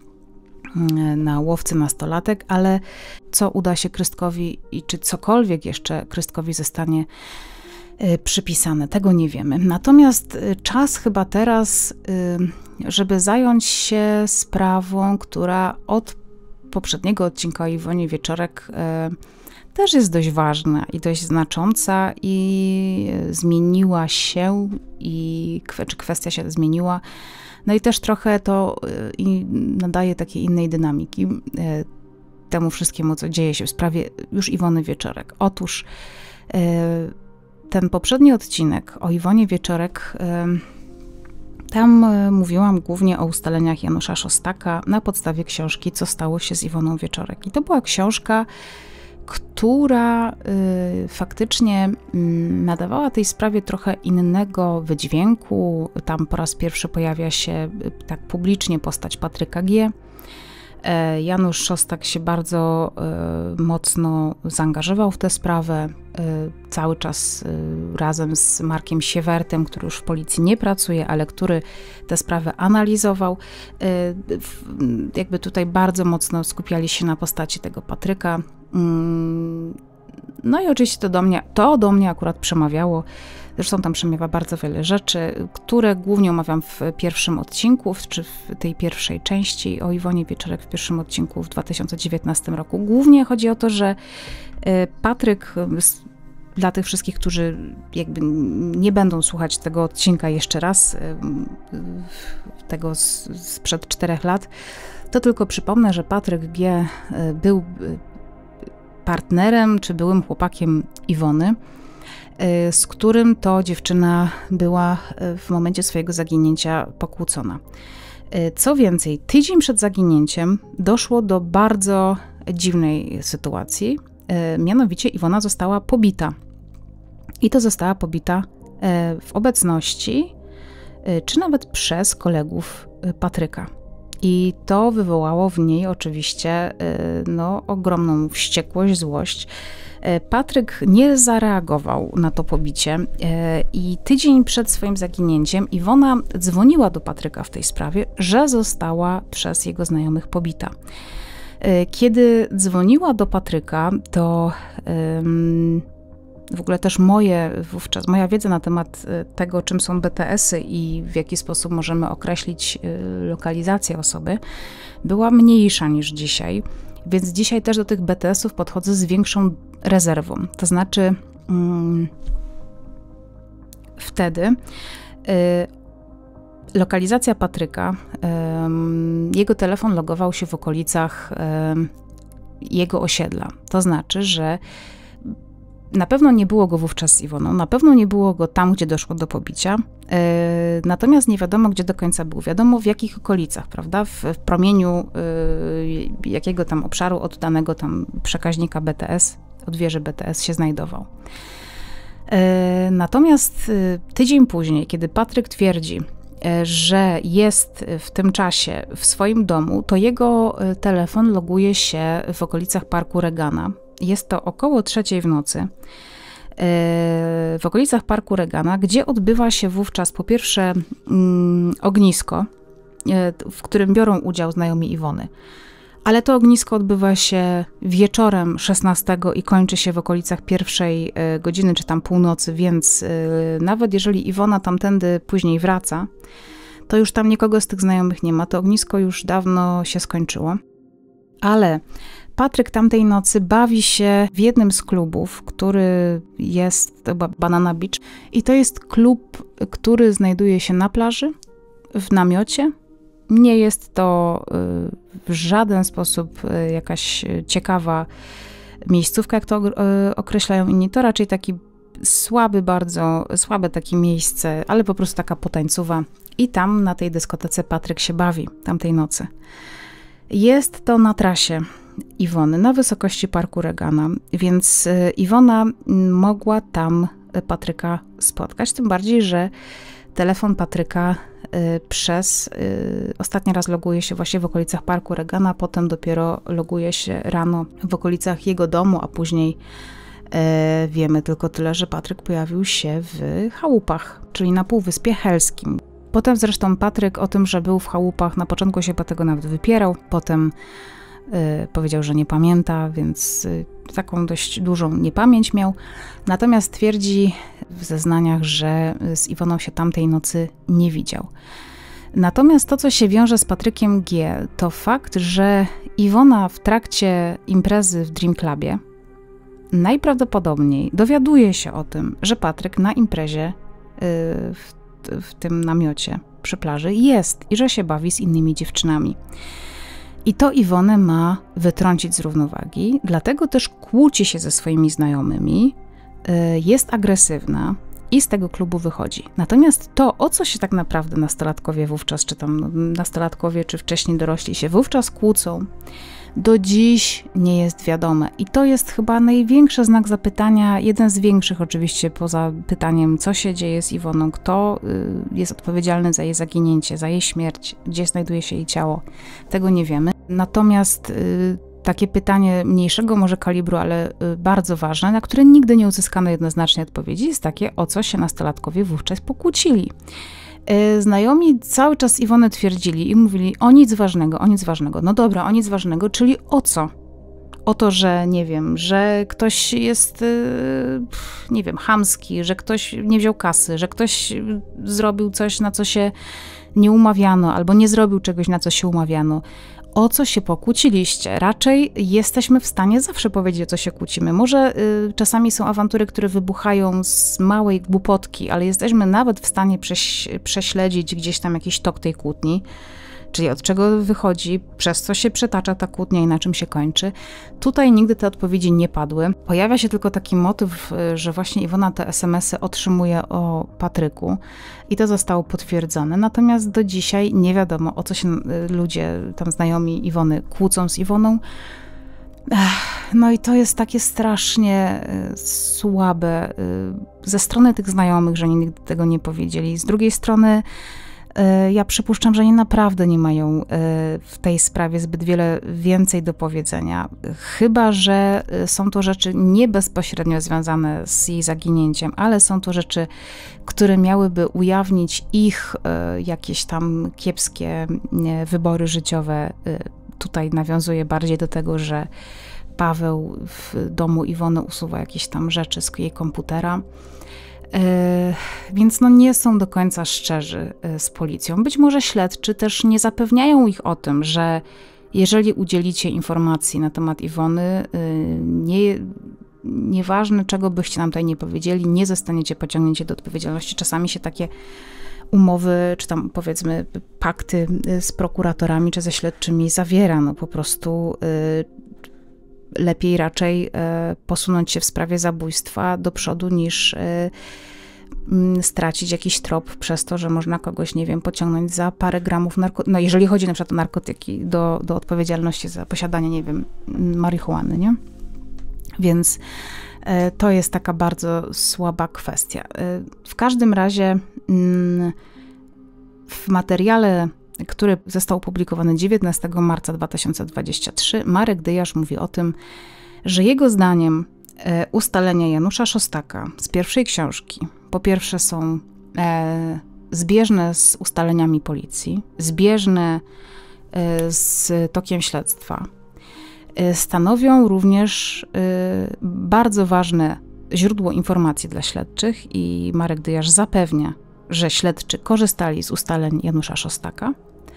na łowcy nastolatek, ale co uda się Krystkowi i czy cokolwiek jeszcze Krystkowi zostanie przypisane, tego nie wiemy. Natomiast czas chyba teraz, żeby zająć się sprawą, która od poprzedniego odcinka o Iwonie Wieczorek też jest dość ważna i dość znacząca i zmieniła się, czy kwestia się zmieniła. No i też trochę to nadaje takiej innej dynamiki temu wszystkiemu, co dzieje się w sprawie już Iwony Wieczorek. Otóż ten poprzedni odcinek o Iwonie Wieczorek, tam mówiłam głównie o ustaleniach Janusza Szostaka na podstawie książki Co stało się z Iwoną Wieczorek. I to była książka, która faktycznie nadawała tej sprawie trochę innego wydźwięku. Tam po raz pierwszy pojawia się tak publicznie postać Patryka G. Janusz Szostak się bardzo mocno zaangażował w tę sprawę, cały czas razem z Markiem Siewertem, który już w policji nie pracuje, ale który tę sprawę analizował. Jakby tutaj bardzo mocno skupiali się na postaci tego Patryka. No i oczywiście to do mnie akurat przemawiało. Zresztą tam przemawia bardzo wiele rzeczy, które głównie omawiam w pierwszym odcinku, czy w tej pierwszej części o Iwonie Wieczorek w pierwszym odcinku w 2019 roku. Głównie chodzi o to, że Patryk, dla tych wszystkich, którzy jakby nie będą słuchać tego odcinka jeszcze raz, tego sprzed 4 lat, to tylko przypomnę, że Patryk G. był partnerem, czy byłym chłopakiem Iwony, z którym to dziewczyna była w momencie swojego zaginięcia pokłócona. Co więcej, tydzień przed zaginięciem doszło do bardzo dziwnej sytuacji, mianowicie Iwona została pobita. I to została pobita w obecności, czy nawet przez kolegów Patryka. I to wywołało w niej oczywiście ogromną wściekłość, złość. Patryk nie zareagował na to pobicie i tydzień przed swoim zaginięciem Iwona dzwoniła do Patryka w tej sprawie, że została przez jego znajomych pobita. Kiedy dzwoniła do Patryka, to w ogóle też moja wiedza na temat tego, czym są BTS-y i w jaki sposób możemy określić lokalizację osoby, była mniejsza niż dzisiaj. Więc dzisiaj też do tych BTS-ów podchodzę z większą rezerwą. To znaczy wtedy lokalizacja Patryka, jego telefon logował się w okolicach jego osiedla. To znaczy, że na pewno nie było go wówczas z Iwoną, na pewno nie było go tam, gdzie doszło do pobicia, natomiast nie wiadomo, gdzie do końca był. Wiadomo, w jakich okolicach, prawda? W promieniu jakiego tam obszaru od danego tam przekaźnika BTS, od wieży BTS się znajdował. Natomiast tydzień później, kiedy Patryk twierdzi, że jest w tym czasie w swoim domu, to jego telefon loguje się w okolicach Parku Regana. Jest to około 3:00 w nocy w okolicach Parku Regana, gdzie odbywa się wówczas po pierwsze ognisko, w którym biorą udział znajomi Iwony. Ale to ognisko odbywa się wieczorem 16 i kończy się w okolicach 1 godziny, czy tam północy, więc nawet jeżeli Iwona tamtędy później wraca, to już tam nikogo z tych znajomych nie ma, to ognisko już dawno się skończyło. Ale Patryk tamtej nocy bawi się w jednym z klubów, który jest, to chyba Banana Beach, i to jest klub, który znajduje się na plaży, w namiocie. Nie jest to w żaden sposób jakaś ciekawa miejscówka, jak to określają inni, to raczej taki słaby, bardzo słabe takie miejsce, ale po prostu taka potańcowa. I tam na tej dyskotece Patryk się bawi tamtej nocy. Jest to na trasie Iwony, na wysokości Parku Regana, więc Iwona mogła tam Patryka spotkać, tym bardziej, że telefon Patryka ostatni raz loguje się właśnie w okolicach Parku Regana, potem dopiero loguje się rano w okolicach jego domu, a później wiemy tylko tyle, że Patryk pojawił się w chałupach, czyli na Półwyspie Helskim. Potem zresztą Patryk o tym, że był w chałupach, na początku się tego nawet wypierał, potem powiedział, że nie pamięta, więc taką dość dużą niepamięć miał. Natomiast twierdzi w zeznaniach, że z Iwoną się tamtej nocy nie widział. Natomiast to, co się wiąże z Patrykiem G., to fakt, że Iwona w trakcie imprezy w Dream Clubie najprawdopodobniej dowiaduje się o tym, że Patryk na imprezie w tym namiocie przy plaży jest i że się bawi z innymi dziewczynami. I to Iwonę ma wytrącić z równowagi, dlatego też kłóci się ze swoimi znajomymi, jest agresywna i z tego klubu wychodzi. Natomiast to, o co się tak naprawdę nastolatkowie wówczas, czy tam nastolatkowie, czy wcześniej dorośli się wówczas kłócą, do dziś nie jest wiadome. I to jest chyba największy znak zapytania, jeden z większych oczywiście, poza pytaniem, co się dzieje z Iwoną, kto jest odpowiedzialny za jej zaginięcie, za jej śmierć, gdzie znajduje się jej ciało. Tego nie wiemy. Natomiast takie pytanie mniejszego może kalibru, ale bardzo ważne, na które nigdy nie uzyskano jednoznacznej odpowiedzi, jest takie, o co się nastolatkowie wówczas pokłócili. Znajomi cały czas Iwonę twierdzili i mówili o nic ważnego, o nic ważnego. No dobra, o nic ważnego, czyli o co? O to, że nie wiem, że ktoś jest, nie wiem, chamski, że ktoś nie wziął kasy, że ktoś zrobił coś, na co się nie umawiano, albo nie zrobił czegoś, na co się umawiano. O co się pokłóciliście? Raczej jesteśmy w stanie zawsze powiedzieć, o co się kłócimy. Może czasami są awantury, które wybuchają z małej głupotki, ale jesteśmy nawet w stanie prześledzić gdzieś tam jakiś tok tej kłótni, czyli od czego wychodzi, przez co się przetacza ta kłótnia i na czym się kończy. Tutaj nigdy te odpowiedzi nie padły. Pojawia się tylko taki motyw, że właśnie Iwona te SMS-y otrzymuje o Patryku i to zostało potwierdzone. Natomiast do dzisiaj nie wiadomo, o co się ludzie, tam znajomi Iwony, kłócą z Iwoną. No i to jest takie strasznie słabe ze strony tych znajomych, że nigdy tego nie powiedzieli. Z drugiej strony ja przypuszczam, że oni naprawdę nie mają w tej sprawie zbyt wiele więcej do powiedzenia. Chyba że są to rzeczy nie bezpośrednio związane z jej zaginięciem, ale są to rzeczy, które miałyby ujawnić ich jakieś tam kiepskie wybory życiowe. Tutaj nawiązuje bardziej do tego, że Paweł w domu Iwony usuwa jakieś tam rzeczy z jej komputera. Więc no nie są do końca szczerzy z policją. Być może śledczy też nie zapewniają ich o tym, że jeżeli udzielicie informacji na temat Iwony, nieważne czego byście nam tutaj nie powiedzieli, nie zostaniecie pociągnięci do odpowiedzialności. Czasami się takie umowy, czy tam powiedzmy pakty z prokuratorami, czy ze śledczymi zawiera. No po prostu lepiej raczej posunąć się w sprawie zabójstwa do przodu niż stracić jakiś trop przez to, że można kogoś, nie wiem, pociągnąć za parę gramów narkotyków, no jeżeli chodzi na przykład o narkotyki, do odpowiedzialności za posiadanie, nie wiem, marihuany, nie? Więc to jest taka bardzo słaba kwestia. W każdym razie w materiale, który został opublikowany 19 marca 2023, Marek Dyjasz mówi o tym, że jego zdaniem ustalenia Janusza Szostaka z pierwszej książki po pierwsze są zbieżne z ustaleniami policji, zbieżne z tokiem śledztwa. Stanowią również bardzo ważne źródło informacji dla śledczych i Marek Dyjasz zapewnia, że śledczy korzystali z ustaleń Janusza Szostaka.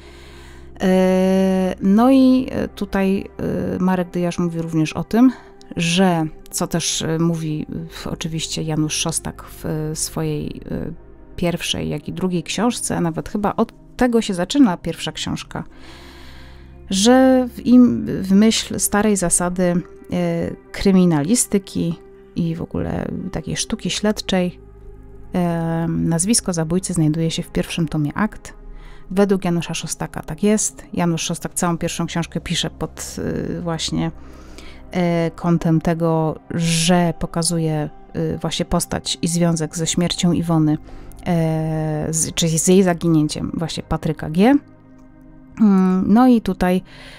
No i tutaj Marek Dyjasz mówi również o tym, że, co też mówi oczywiście Janusz Szostak w swojej pierwszej, jak i drugiej książce, a nawet chyba od tego się zaczyna pierwsza książka, że w myśl starej zasady kryminalistyki i w ogóle takiej sztuki śledczej nazwisko zabójcy znajduje się w pierwszym tomie akt. Według Janusza Szostaka tak jest. Janusz Szostak całą pierwszą książkę pisze pod właśnie kątem tego, że pokazuje właśnie postać i związek ze śmiercią Iwony, czyli z jej zaginięciem właśnie Patryka G. No i tutaj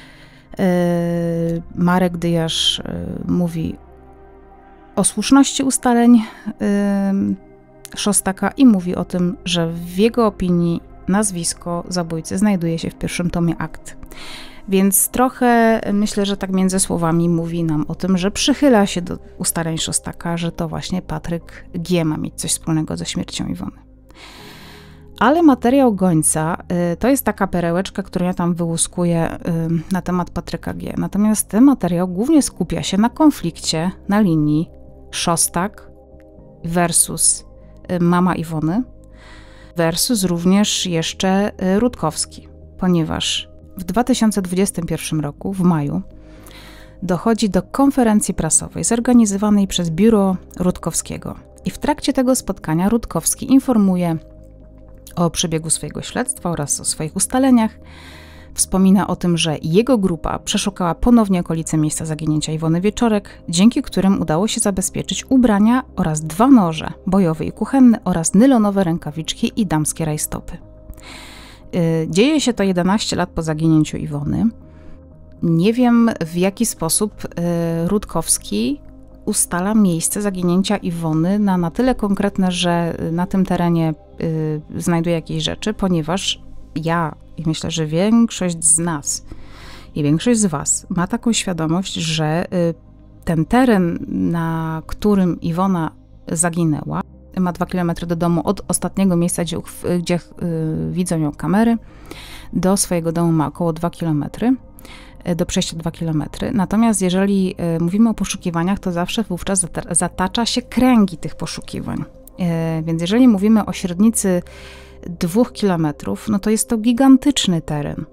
Marek Dyjasz mówi o słuszności ustaleń Szostaka i mówi o tym, że w jego opinii nazwisko zabójcy znajduje się w pierwszym tomie akt. Więc trochę myślę, że tak między słowami mówi nam o tym, że przychyla się do ustaleń Szostaka, że to właśnie Patryk G. ma mieć coś wspólnego ze śmiercią Iwony. Ale materiał Gońca to jest taka perełeczka, którą ja tam wyłuskuję na temat Patryka G. Natomiast ten materiał głównie skupia się na konflikcie na linii Szostak versus mama Iwony versus również jeszcze Rutkowski, ponieważ w 2021 roku, w maju, dochodzi do konferencji prasowej zorganizowanej przez biuro Rutkowskiego. I w trakcie tego spotkania Rutkowski informuje o przebiegu swojego śledztwa oraz o swoich ustaleniach. Wspomina o tym, że jego grupa przeszukała ponownie okolice miejsca zaginięcia Iwony Wieczorek, dzięki którym udało się zabezpieczyć ubrania oraz 2 noże, bojowy i kuchenny, oraz nylonowe rękawiczki i damskie rajstopy. Dzieje się to 11 lat po zaginięciu Iwony. Nie wiem, w jaki sposób Rutkowski ustala miejsce zaginięcia Iwony na tyle konkretne, że na tym terenie znajduje jakieś rzeczy, ponieważ ja i myślę, że większość z nas i większość z was ma taką świadomość, że ten teren, na którym Iwona zaginęła, ma 2 km do domu od ostatniego miejsca, gdzie widzą ją kamery, do swojego domu ma około 2 km. Do przejścia 2 km. Natomiast jeżeli mówimy o poszukiwaniach, to zawsze wówczas zatacza się kręgi tych poszukiwań. Więc jeżeli mówimy o średnicy 2 km, no to jest to gigantyczny teren.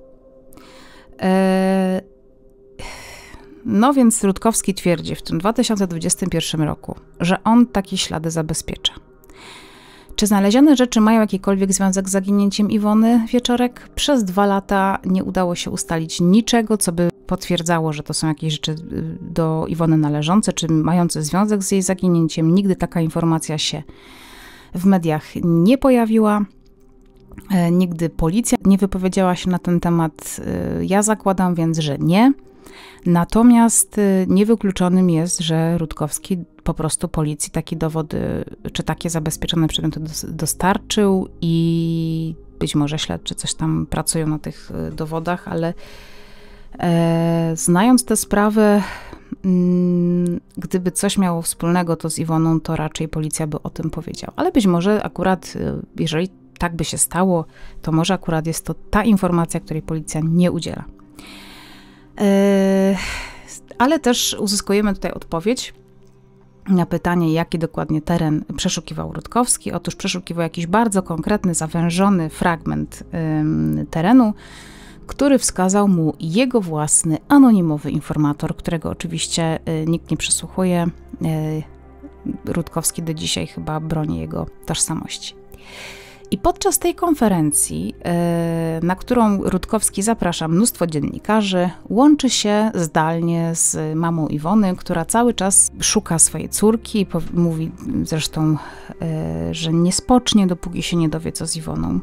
No więc Rutkowski twierdzi w tym 2021 roku, że on takie ślady zabezpiecza. Czy znalezione rzeczy mają jakikolwiek związek z zaginięciem Iwony Wieczorek? Przez 2 lata nie udało się ustalić niczego, co by potwierdzało, że to są jakieś rzeczy do Iwony należące, czy mające związek z jej zaginięciem. Nigdy taka informacja się w mediach nie pojawiła. Nigdy policja nie wypowiedziała się na ten temat. Ja zakładam więc, że nie. Natomiast niewykluczonym jest, że Rutkowski po prostu policji takie dowody, czy takie zabezpieczone przedmioty dostarczył i być może śledczy coś tam pracują na tych dowodach, ale znając tę sprawę, gdyby coś miało wspólnego to z Iwoną, to raczej policja by o tym powiedziała. Ale być może akurat, jeżeli tak by się stało, to może akurat jest to ta informacja, której policja nie udziela. Ale też uzyskujemy tutaj odpowiedź na pytanie, jaki dokładnie teren przeszukiwał Rutkowski. Otóż przeszukiwał jakiś bardzo konkretny, zawężony fragment terenu, który wskazał mu jego własny, anonimowy informator, którego oczywiście nikt nie przesłuchuje. Rutkowski do dzisiaj chyba broni jego tożsamości. I podczas tej konferencji, na którą Rutkowski zaprasza mnóstwo dziennikarzy, łączy się zdalnie z mamą Iwony, która cały czas szuka swojej córki. Mówi zresztą, że nie spocznie, dopóki się nie dowie, co z Iwoną.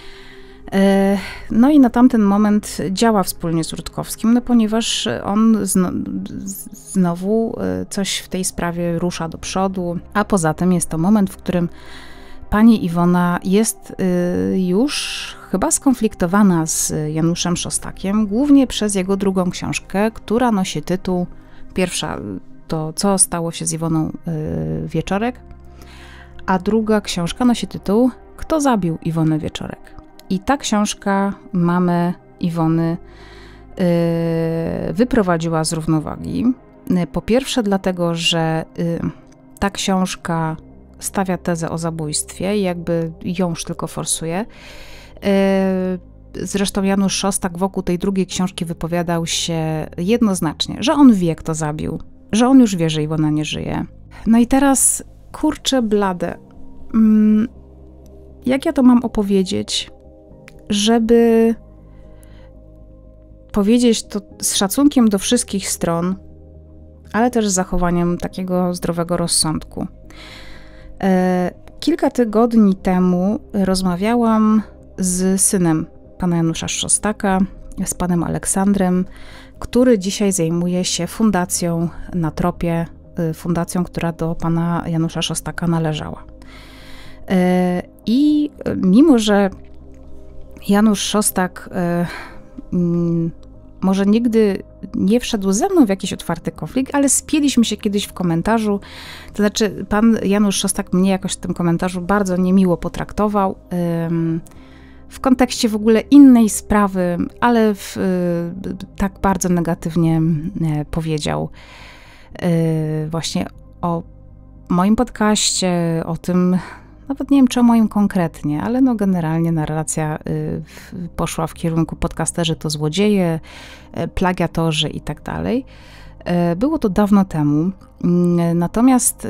No i na tamten moment działa wspólnie z Rutkowskim, no ponieważ on znowu coś w tej sprawie rusza do przodu, a poza tym jest to moment, w którym pani Iwona jest już chyba skonfliktowana z Januszem Szostakiem, głównie przez jego drugą książkę, która nosi tytuł, pierwsza to Co stało się z Iwoną Wieczorek, a druga książka nosi tytuł Kto zabił Iwonę Wieczorek? I ta książka mamę Iwony wyprowadziła z równowagi. Po pierwsze dlatego, że ta książka stawia tezę o zabójstwie i jakby ją już tylko forsuje. Zresztą Janusz Szostak wokół tej drugiej książki wypowiadał się jednoznacznie, że on wie, kto zabił, że on już wie, że Iwona nie żyje. No i teraz, kurczę blade, jak ja to mam opowiedzieć, żeby powiedzieć to z szacunkiem do wszystkich stron, ale też z zachowaniem takiego zdrowego rozsądku. Kilka tygodni temu rozmawiałam z synem pana Janusza Szostaka, z panem Aleksandrem, który dzisiaj zajmuje się fundacją Na Tropie, fundacją, która do pana Janusza Szostaka należała. I mimo, że Janusz Szostak może nigdy nie wszedł ze mną w jakiś otwarty konflikt, ale spieliśmy się kiedyś w komentarzu. To znaczy, pan Janusz Szostak mnie jakoś w tym komentarzu bardzo niemiło potraktował. W kontekście w ogóle innej sprawy, ale tak bardzo negatywnie powiedział właśnie o moim podcaście, o tym, nawet nie wiem, czy o moim konkretnie, ale no generalnie narracja poszła w kierunku podcasterzy to złodzieje, plagiatorzy i tak dalej. Było to dawno temu, natomiast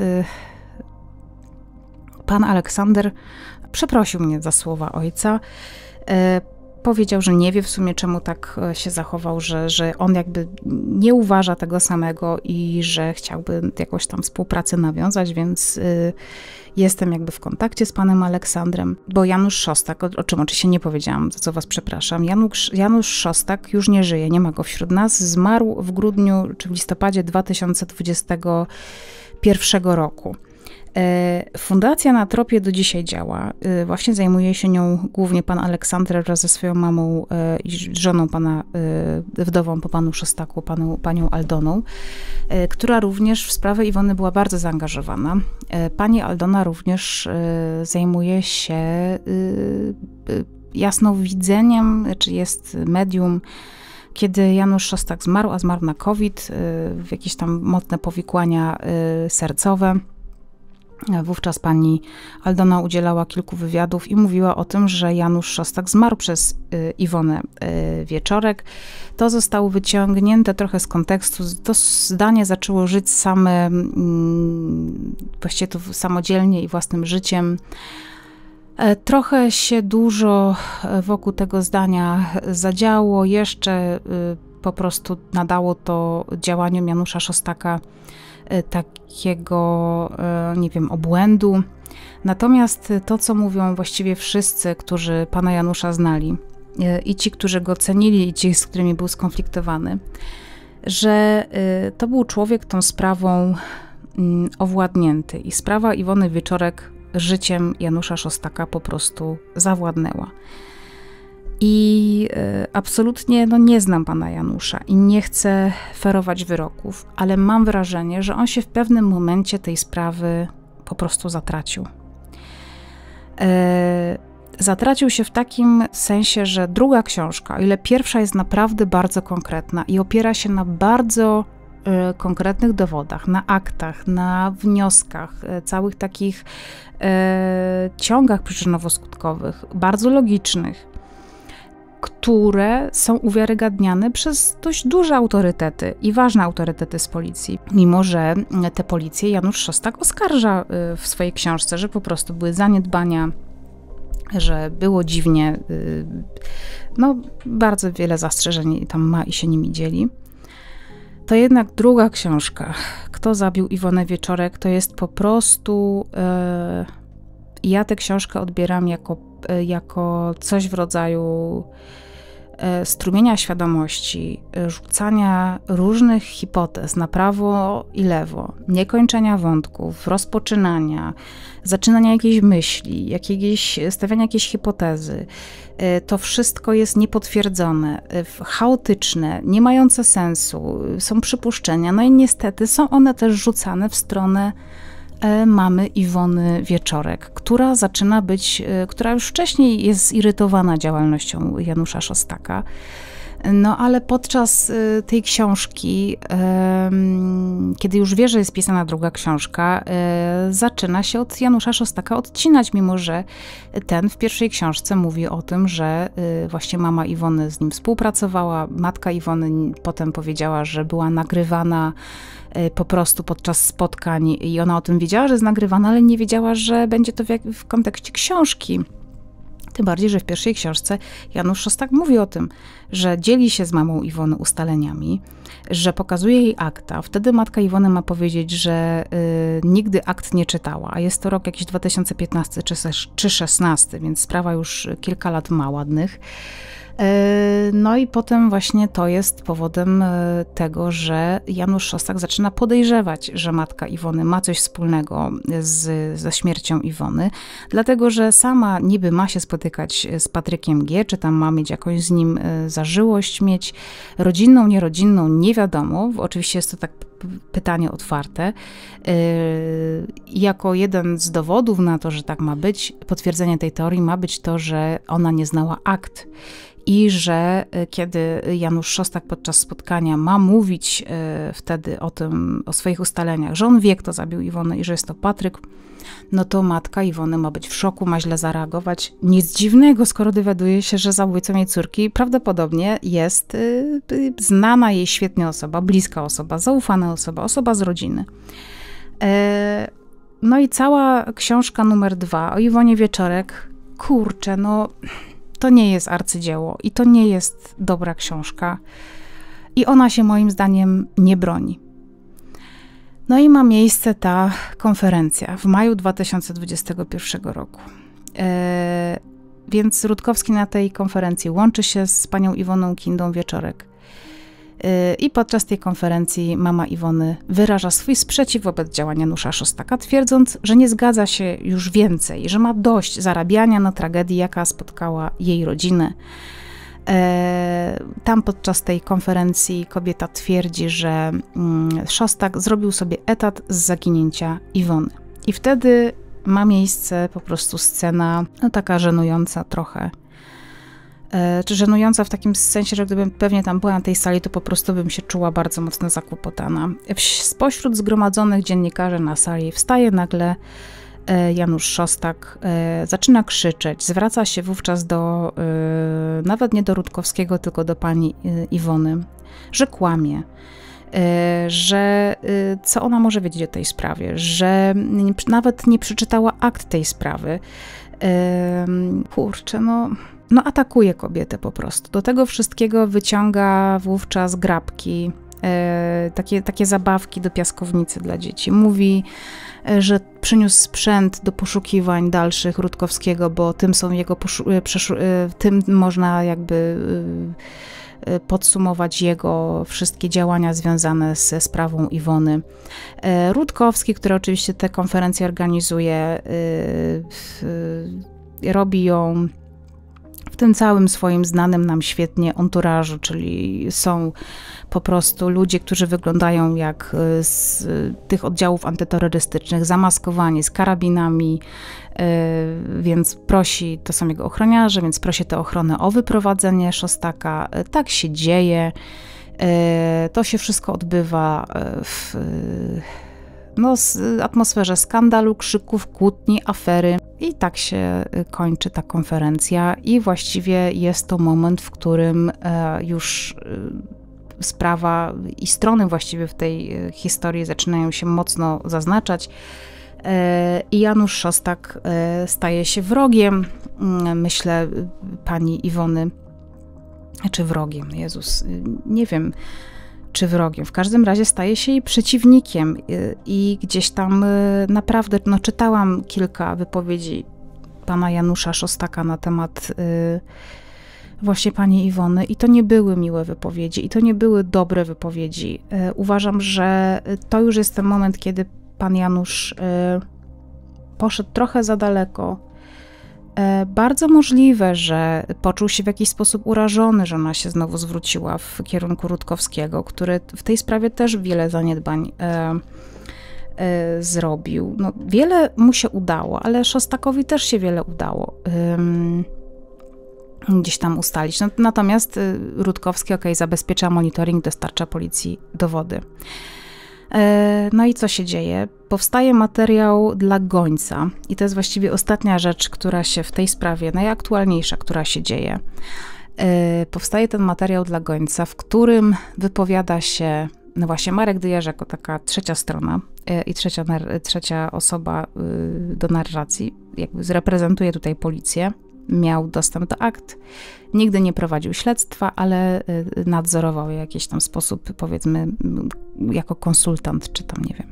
pan Aleksander przeprosił mnie za słowa ojca. Powiedział, że nie wie w sumie, czemu tak się zachował, że on jakby nie uważa tego samego i że chciałby jakąś tam współpracę nawiązać, więc jestem jakby w kontakcie z panem Aleksandrem, bo Janusz Szostak, o czym oczywiście nie powiedziałam, za co was przepraszam, Janusz Szostak już nie żyje, nie ma go wśród nas, zmarł w grudniu czy w listopadzie 2021 roku. Fundacja Na Tropie do dzisiaj działa. Właśnie zajmuje się nią głównie pan Aleksander wraz ze swoją mamą i żoną pana, wdową po panu Szostaku, panią Aldoną, która również w sprawę Iwony była bardzo zaangażowana. Pani Aldona również zajmuje się jasnowidzeniem, czy jest medium. Kiedy Janusz Szostak zmarł, a zmarł na COVID, jakieś tam mocne powikłania sercowe, wówczas pani Aldona udzielała kilku wywiadów i mówiła o tym, że Janusz Szostak zmarł przez Iwonę Wieczorek. To zostało wyciągnięte trochę z kontekstu. To zdanie zaczęło żyć same, właściwie to samodzielnie i własnym życiem. Trochę się dużo wokół tego zdania zadziało. Jeszcze po prostu nadało to działaniom Janusza Szostaka takiego, nie wiem, obłędu. Natomiast to, co mówią właściwie wszyscy, którzy pana Janusza znali, i ci, którzy go cenili, i ci, z którymi był skonfliktowany, że to był człowiek tą sprawą owładnięty i sprawa Iwony Wieczorek życiem Janusza Szostaka po prostu zawładnęła. I absolutnie nie znam pana Janusza i nie chcę ferować wyroków, ale mam wrażenie, że on się w pewnym momencie tej sprawy po prostu zatracił. Zatracił się w takim sensie, że druga książka, o ile pierwsza jest naprawdę bardzo konkretna i opiera się na bardzo konkretnych dowodach, na aktach, na wnioskach, całych takich ciągach przyczynowo-skutkowych, bardzo logicznych, które są uwiarygadniane przez dość duże autorytety i ważne autorytety z policji. Mimo że te policje Janusz Szostak oskarża w swojej książce, że po prostu były zaniedbania, że było dziwnie, bardzo wiele zastrzeżeń tam ma i się nimi dzieli. To jednak druga książka, Kto zabił Iwonę Wieczorek, to jest po prostu... ja tę książkę odbieram jako coś w rodzaju strumienia świadomości, rzucania różnych hipotez na prawo i lewo, niekończenia wątków, rozpoczynania, zaczynania jakiejś myśli, stawiania jakiejś hipotezy. To wszystko jest niepotwierdzone, chaotyczne, nie mające sensu, są przypuszczenia, no i niestety są one też rzucane w stronę mamy Iwony Wieczorek, która zaczyna być, która już wcześniej jest zirytowana działalnością Janusza Szostaka. No ale podczas tej książki, kiedy już wie, że jest pisana druga książka, zaczyna się od Janusza Szostaka odcinać, mimo że ten w pierwszej książce mówi o tym, że właśnie mama Iwony z nim współpracowała. Matka Iwony potem powiedziała, że była nagrywana po prostu podczas spotkań i ona o tym wiedziała, że jest nagrywana, ale nie wiedziała, że będzie to w kontekście książki. Tym bardziej, że w pierwszej książce Janusz Szostak mówi o tym, że dzieli się z mamą Iwony ustaleniami, że pokazuje jej akta. Wtedy matka Iwony ma powiedzieć, że nigdy akt nie czytała, a jest to rok jakiś 2015 czy 2016, więc sprawa już kilka lat ma ładnych. No i potem właśnie to jest powodem tego, że Janusz Szostak zaczyna podejrzewać, że matka Iwony ma coś wspólnego ze śmiercią Iwony, dlatego że sama niby ma się spotykać z Patrykiem G., czy tam ma mieć jakąś z nim zażyłość, mieć rodzinną, nierodzinną, nie wiadomo. Oczywiście jest to tak pytanie otwarte. Jako jeden z dowodów na to, że tak ma być, potwierdzenie tej teorii ma być to, że ona nie znała akt. I że kiedy Janusz Szostak podczas spotkania ma mówić wtedy o tym, o swoich ustaleniach, że on wie, kto zabił Iwonę i że jest to Patryk, no to matka Iwony ma być w szoku, ma źle zareagować. Nic dziwnego, skoro dowiaduje się, że zabójcą jej córki prawdopodobnie jest znana jej świetnie osoba, bliska osoba, zaufana osoba, osoba z rodziny. No i cała książka numer 2 o Iwonie Wieczorek, kurczę, no to nie jest arcydzieło i to nie jest dobra książka i ona się moim zdaniem nie broni. No i ma miejsce ta konferencja w maju 2021 roku. Więc Rutkowski na tej konferencji łączy się z panią Iwoną Kindą Wieczorek. I podczas tej konferencji mama Iwony wyraża swój sprzeciw wobec działania Janusza Szostaka, twierdząc, że nie zgadza się już więcej, że ma dość zarabiania na tragedii, jaka spotkała jej rodzinę. Tam podczas tej konferencji kobieta twierdzi, że Szostak zrobił sobie etat z zaginięcia Iwony. I wtedy ma miejsce po prostu scena, no taka żenująca trochę, czy żenująca w takim sensie, że gdybym pewnie tam była na tej sali, to po prostu bym się czuła bardzo mocno zakłopotana. Spośród zgromadzonych dziennikarzy na sali wstaje nagle Janusz Szostak, zaczyna krzyczeć, zwraca się wówczas do, nawet nie do Rutkowskiego, tylko do pani Iwony, że kłamie, że co ona może wiedzieć o tej sprawie, że nawet nie przeczytała akt tej sprawy. Kurczę, no atakuje kobietę po prostu. Do tego wszystkiego wyciąga wówczas grabki, takie zabawki do piaskownicy dla dzieci. Mówi, że przyniósł sprzęt do poszukiwań dalszych Rutkowskiego, bo tym są jego tym można jakby podsumować jego wszystkie działania związane ze sprawą Iwony. Rutkowski, który oczywiście tę konferencję organizuje, robi ją w tym całym swoim znanym nam świetnie anturażu, czyli są po prostu ludzie, którzy wyglądają jak z tych oddziałów antyterrorystycznych, zamaskowani z karabinami, więc prosi, to są jego ochroniarze, więc prosi tę ochronę o wyprowadzenie Szostaka. Tak się dzieje. To się wszystko odbywa w atmosferze skandalu, krzyków, kłótni, afery. I tak się kończy ta konferencja i właściwie jest to moment, w którym już sprawa i strony właściwie w tej historii zaczynają się mocno zaznaczać i Janusz Szostak staje się wrogiem, myślę, pani Iwony, czy wrogiem, Jezus, nie wiem, czy wrogiem. W każdym razie staje się jej przeciwnikiem i gdzieś tam naprawdę, czytałam kilka wypowiedzi pana Janusza Szostaka na temat właśnie pani Iwony i to nie były miłe wypowiedzi i to nie były dobre wypowiedzi. Uważam, że to już jest ten moment, kiedy pan Janusz poszedł trochę za daleko. Bardzo możliwe, że poczuł się w jakiś sposób urażony, że ona się znowu zwróciła w kierunku Rutkowskiego, który w tej sprawie też wiele zaniedbań zrobił. No, wiele mu się udało, ale Szostakowi też się wiele udało gdzieś tam ustalić. Natomiast Rutkowski, zabezpiecza monitoring, dostarcza policji dowody. No i co się dzieje? Powstaje materiał dla Gońca i to jest właściwie ostatnia rzecz, która się w tej sprawie, najaktualniejsza, która się dzieje. Powstaje ten materiał dla Gońca, w którym wypowiada się no właśnie Marek Dyjarz jako taka trzecia strona i trzecia osoba do narracji, jakby zreprezentuje tutaj policję. Miał dostęp do akt, nigdy nie prowadził śledztwa, ale nadzorował w jakiś tam sposób, powiedzmy, jako konsultant, czy tam nie wiem.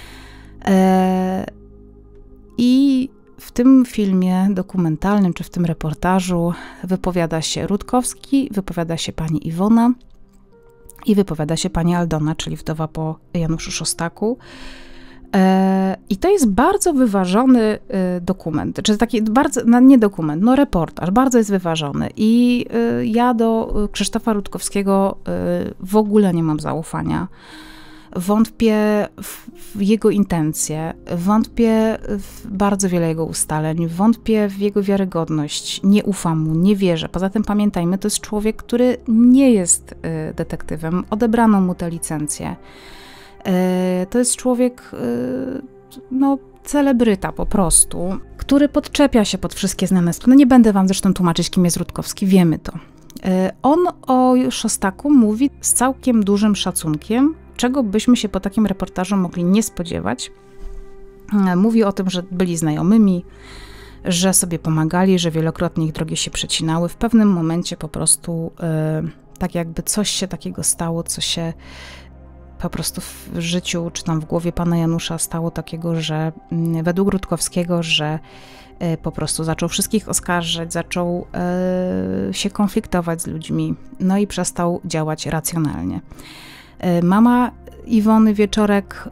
I w tym filmie dokumentalnym, czy w tym reportażu wypowiada się Rutkowski, wypowiada się pani Iwona i wypowiada się pani Aldona, czyli wdowa po Januszu Szostaku. I to jest bardzo wyważony dokument, czy taki bardzo, nie dokument, no reportaż, bardzo jest wyważony. I ja do Krzysztofa Rutkowskiego w ogóle nie mam zaufania. Wątpię w jego intencje, wątpię w bardzo wiele jego ustaleń, wątpię w jego wiarygodność, nie ufam mu, nie wierzę. Poza tym pamiętajmy, to jest człowiek, który nie jest detektywem, odebrano mu tę licencję. To jest człowiek, no, celebryta po prostu, który podczepia się pod wszystkie znane sprawy. No nie będę wam zresztą tłumaczyć, kim jest Rutkowski, wiemy to. On o Szostaku mówi z całkiem dużym szacunkiem, czego byśmy się po takim reportażu mogli nie spodziewać. Mówi o tym, że byli znajomymi, że sobie pomagali, że wielokrotnie ich drogi się przecinały. W pewnym momencie po prostu tak jakby coś się takiego stało, co się po prostu w życiu, czy tam w głowie pana Janusza stało takiego, że według Rutkowskiego, że po prostu zaczął wszystkich oskarżać, zaczął się konfliktować z ludźmi, no i przestał działać racjonalnie. Mama Iwony Wieczorek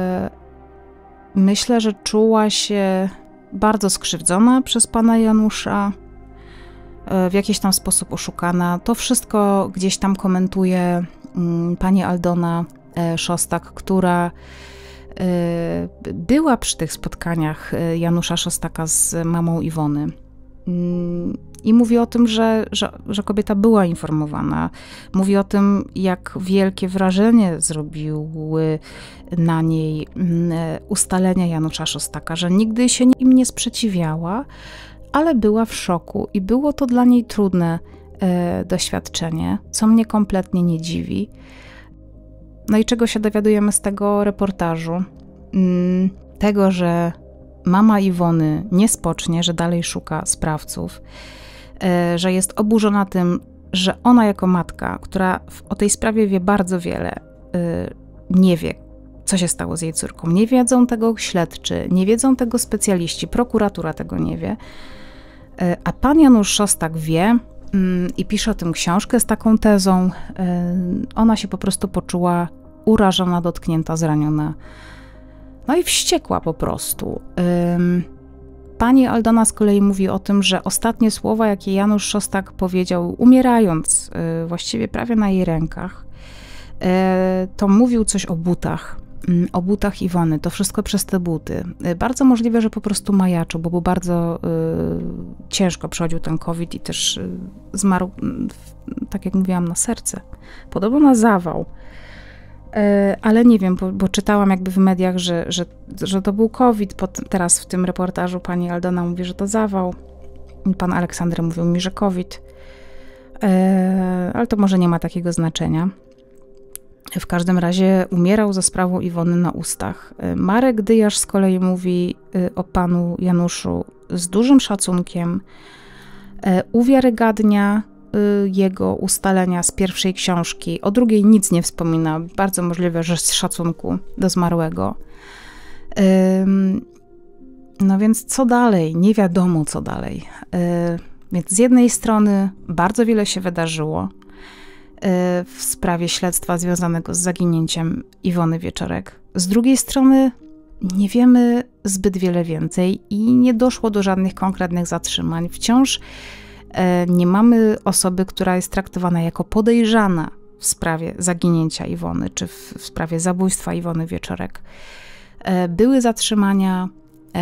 myślę, że czuła się bardzo skrzywdzona przez pana Janusza, w jakiś tam sposób oszukana. To wszystko gdzieś tam komentuje pani Aldona Szostak, która była przy tych spotkaniach Janusza Szostaka z mamą Iwony. I mówi o tym, że kobieta była informowana. Mówi o tym, jak wielkie wrażenie zrobiły na niej ustalenia Janusza Szostaka, że nigdy się im nie sprzeciwiała, ale była w szoku i było to dla niej trudne doświadczenie, co mnie kompletnie nie dziwi. No i czego się dowiadujemy z tego reportażu? Tego, że mama Iwony nie spocznie, że dalej szuka sprawców, że jest oburzona tym, że ona jako matka, która o tej sprawie wie bardzo wiele, nie wie, co się stało z jej córką. Nie wiedzą tego śledczy, nie wiedzą tego specjaliści, prokuratura tego nie wie, a pan Janusz Szostak wie i pisze o tym książkę z taką tezą. Ona się po prostu poczuła urażona, dotknięta, zraniona. No i wściekła po prostu. Pani Aldona z kolei mówi o tym, że ostatnie słowa, jakie Janusz Szostak powiedział, umierając właściwie prawie na jej rękach, to mówił coś o butach Iwony, to wszystko przez te buty. Bardzo możliwe, że po prostu majaczył, bo był bardzo ciężko przechodził ten COVID i też zmarł, tak jak mówiłam, na serce. Podobno na zawał. Ale nie wiem, bo czytałam jakby w mediach, że to był COVID. Teraz w tym reportażu pani Aldona mówi, że to zawał. Pan Aleksander mówił mi, że COVID. Ale to może nie ma takiego znaczenia. W każdym razie umierał za sprawą Iwony na ustach. Marek Dyjarz z kolei mówi o panu Januszu z dużym szacunkiem, uwiarygadnia jego ustalenia z pierwszej książki, o drugiej nic nie wspomina, bardzo możliwe, że z szacunku do zmarłego. No więc co dalej? Nie wiadomo co dalej. Więc z jednej strony bardzo wiele się wydarzyło w sprawie śledztwa związanego z zaginięciem Iwony Wieczorek. Z drugiej strony nie wiemy zbyt wiele więcej i nie doszło do żadnych konkretnych zatrzymań. Wciąż nie mamy osoby, która jest traktowana jako podejrzana w sprawie zaginięcia Iwony, czy w sprawie zabójstwa Iwony Wieczorek. Były zatrzymania,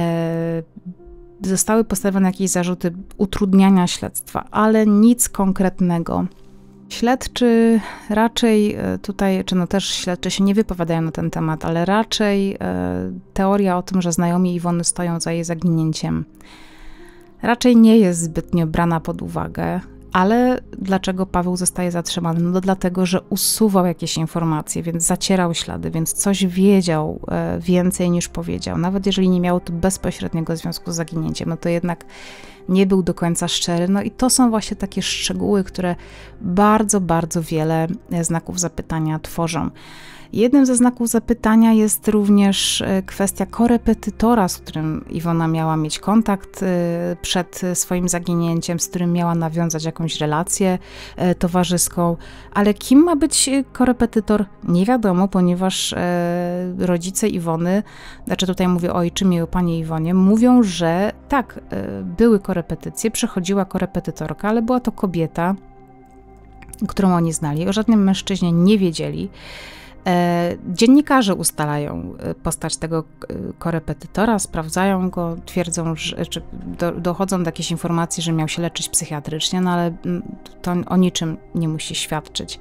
zostały postawione jakieś zarzuty utrudniania śledztwa, ale nic konkretnego. Śledczy raczej tutaj, też śledczy się nie wypowiadają na ten temat, ale raczej teoria o tym, że znajomi Iwony stoją za jej zaginięciem, raczej nie jest zbytnio brana pod uwagę. Ale dlaczego Paweł zostaje zatrzymany? No dlatego, że usuwał jakieś informacje, więc zacierał ślady, więc coś wiedział więcej niż powiedział. Nawet jeżeli nie miało to bezpośredniego związku z zaginięciem, no to jednak nie był do końca szczery. No i to są właśnie takie szczegóły, które bardzo, bardzo wiele znaków zapytania tworzą. Jednym ze znaków zapytania jest również kwestia korepetytora, z którym Iwona miała mieć kontakt przed swoim zaginięciem, z którym miała nawiązać jakąś relację towarzyską. Ale kim ma być korepetytor? Nie wiadomo, ponieważ rodzice Iwony, tutaj mówię o ojczymie i o pani Iwonie, mówią, że tak, były korepetycje, przychodziła korepetytorka, ale była to kobieta, którą oni znali, o żadnym mężczyźnie nie wiedzieli. Dziennikarze ustalają postać tego korepetytora, sprawdzają go, twierdzą, czy dochodzą do jakiejś informacji, że miał się leczyć psychiatrycznie, no ale to o niczym nie musi świadczyć.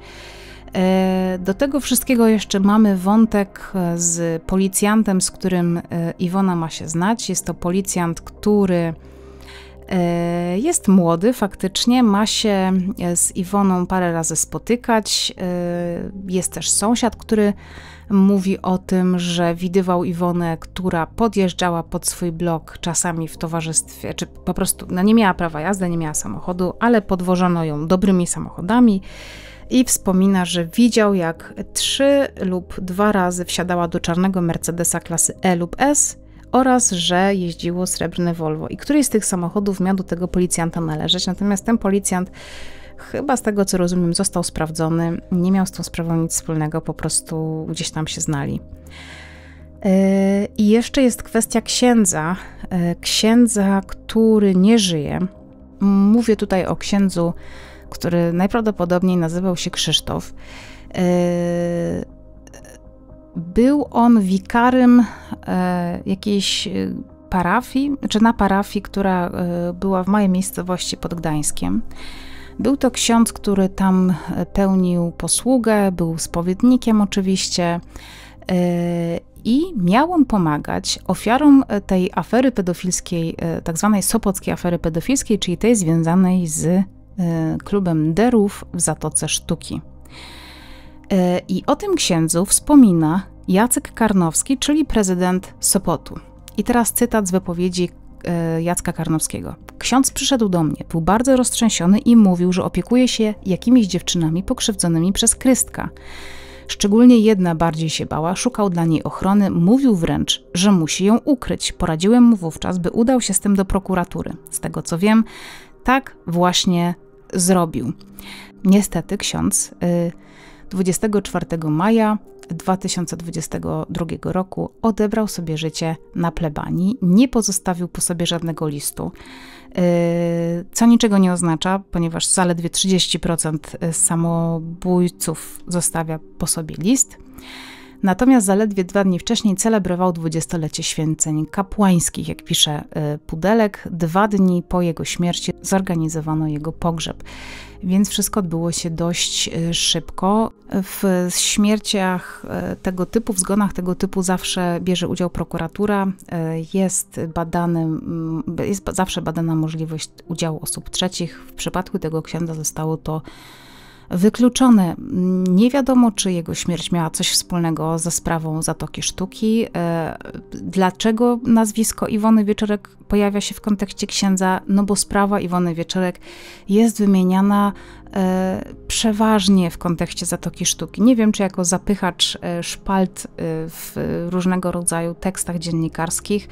Do tego wszystkiego jeszcze mamy wątek z policjantem, z którym Iwona ma się znać. Jest to policjant, który jest młody faktycznie, ma się z Iwoną parę razy spotykać. Jest też sąsiad, który mówi o tym, że widywał Iwonę, która podjeżdżała pod swój blok czasami w towarzystwie, czy po prostu nie miała prawa jazdy, nie miała samochodu, ale podwożono ją dobrymi samochodami. I wspomina, że widział, jak 3 lub 2 razy wsiadała do czarnego Mercedesa klasy E lub S, oraz że jeździło srebrne Volvo. I któryś z tych samochodów miał do tego policjanta należeć. Natomiast ten policjant, chyba z tego co rozumiem, został sprawdzony. Nie miał z tą sprawą nic wspólnego, po prostu gdzieś tam się znali. I jeszcze jest kwestia księdza. Księdza, który nie żyje. Mówię tutaj o księdzu, który najprawdopodobniej nazywał się Krzysztof. Był on wikarym jakiejś parafii, czy na parafii, która była w małej miejscowości pod Gdańskiem. Był to ksiądz, który tam pełnił posługę, był spowiednikiem oczywiście i miał on pomagać ofiarom tej afery pedofilskiej, tak zwanej sopockiej afery pedofilskiej, czyli tej związanej z klubem derów w Zatoce Sztuki. I o tym księdzu wspomina Jacek Karnowski, czyli prezydent Sopotu. I teraz cytat z wypowiedzi Jacka Karnowskiego. Ksiądz przyszedł do mnie, był bardzo roztrzęsiony i mówił, że opiekuje się jakimiś dziewczynami pokrzywdzonymi przez Krystka. Szczególnie jedna bardziej się bała, szukał dla niej ochrony, mówił wręcz, że musi ją ukryć. Poradziłem mu wówczas, by udał się z tym do prokuratury. Z tego co wiem, tak właśnie zrobił. Niestety ksiądz 24 maja 2022 roku odebrał sobie życie na plebanii, nie pozostawił po sobie żadnego listu, co niczego nie oznacza, ponieważ zaledwie 30% samobójców zostawia po sobie list. Natomiast zaledwie 2 dni wcześniej celebrował 20-lecie święceń kapłańskich, jak pisze Pudelek. 2 dni po jego śmierci zorganizowano jego pogrzeb. Więc wszystko odbyło się dość szybko. W śmierciach tego typu, w zgonach tego typu zawsze bierze udział prokuratura. Jest zawsze badana możliwość udziału osób trzecich. W przypadku tego księdza zostało to wykluczone. Nie wiadomo, czy jego śmierć miała coś wspólnego ze sprawą Zatoki Sztuki. Dlaczego nazwisko Iwony Wieczorek pojawia się w kontekście księdza? No bo sprawa Iwony Wieczorek jest wymieniana przeważnie w kontekście Zatoki Sztuki. Nie wiem, czy jako zapychacz szpalt w różnego rodzaju tekstach dziennikarskich,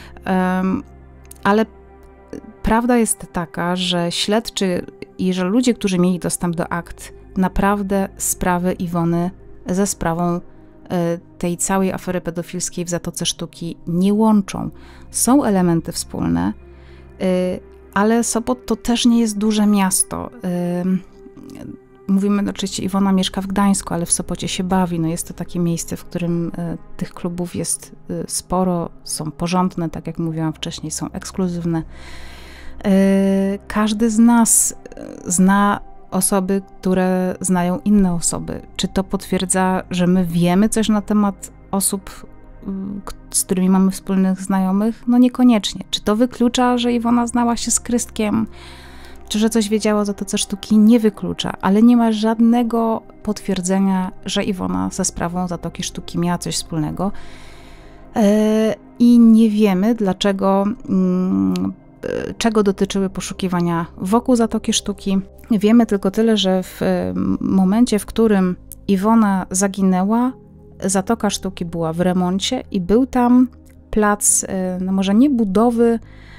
ale prawda jest taka, że śledczy i że ludzie, którzy mieli dostęp do akt, naprawdę sprawę Iwony ze sprawą tej całej afery pedofilskiej w Zatoce Sztuki nie łączą. Są elementy wspólne, ale Sopot to też nie jest duże miasto. mówimy oczywiście, Iwona mieszka w Gdańsku, ale w Sopocie się bawi. No jest to takie miejsce, w którym tych klubów jest sporo, są porządne, tak jak mówiłam wcześniej, są ekskluzywne. Każdy z nas zna osoby, które znają inne osoby. Czy to potwierdza, że my wiemy coś na temat osób, z którymi mamy wspólnych znajomych? No niekoniecznie. Czy to wyklucza, że Iwona znała się z Krystkiem? Czy że coś wiedziała o Zatoce Sztuki? Nie wyklucza, ale nie ma żadnego potwierdzenia, że Iwona ze sprawą Zatoki Sztuki miała coś wspólnego. I nie wiemy, dlaczego, czego dotyczyły poszukiwania wokół Zatoki Sztuki. Wiemy tylko tyle, że w momencie, w którym Iwona zaginęła, Zatoka Sztuki była w remoncie i był tam plac, no może nie budowy,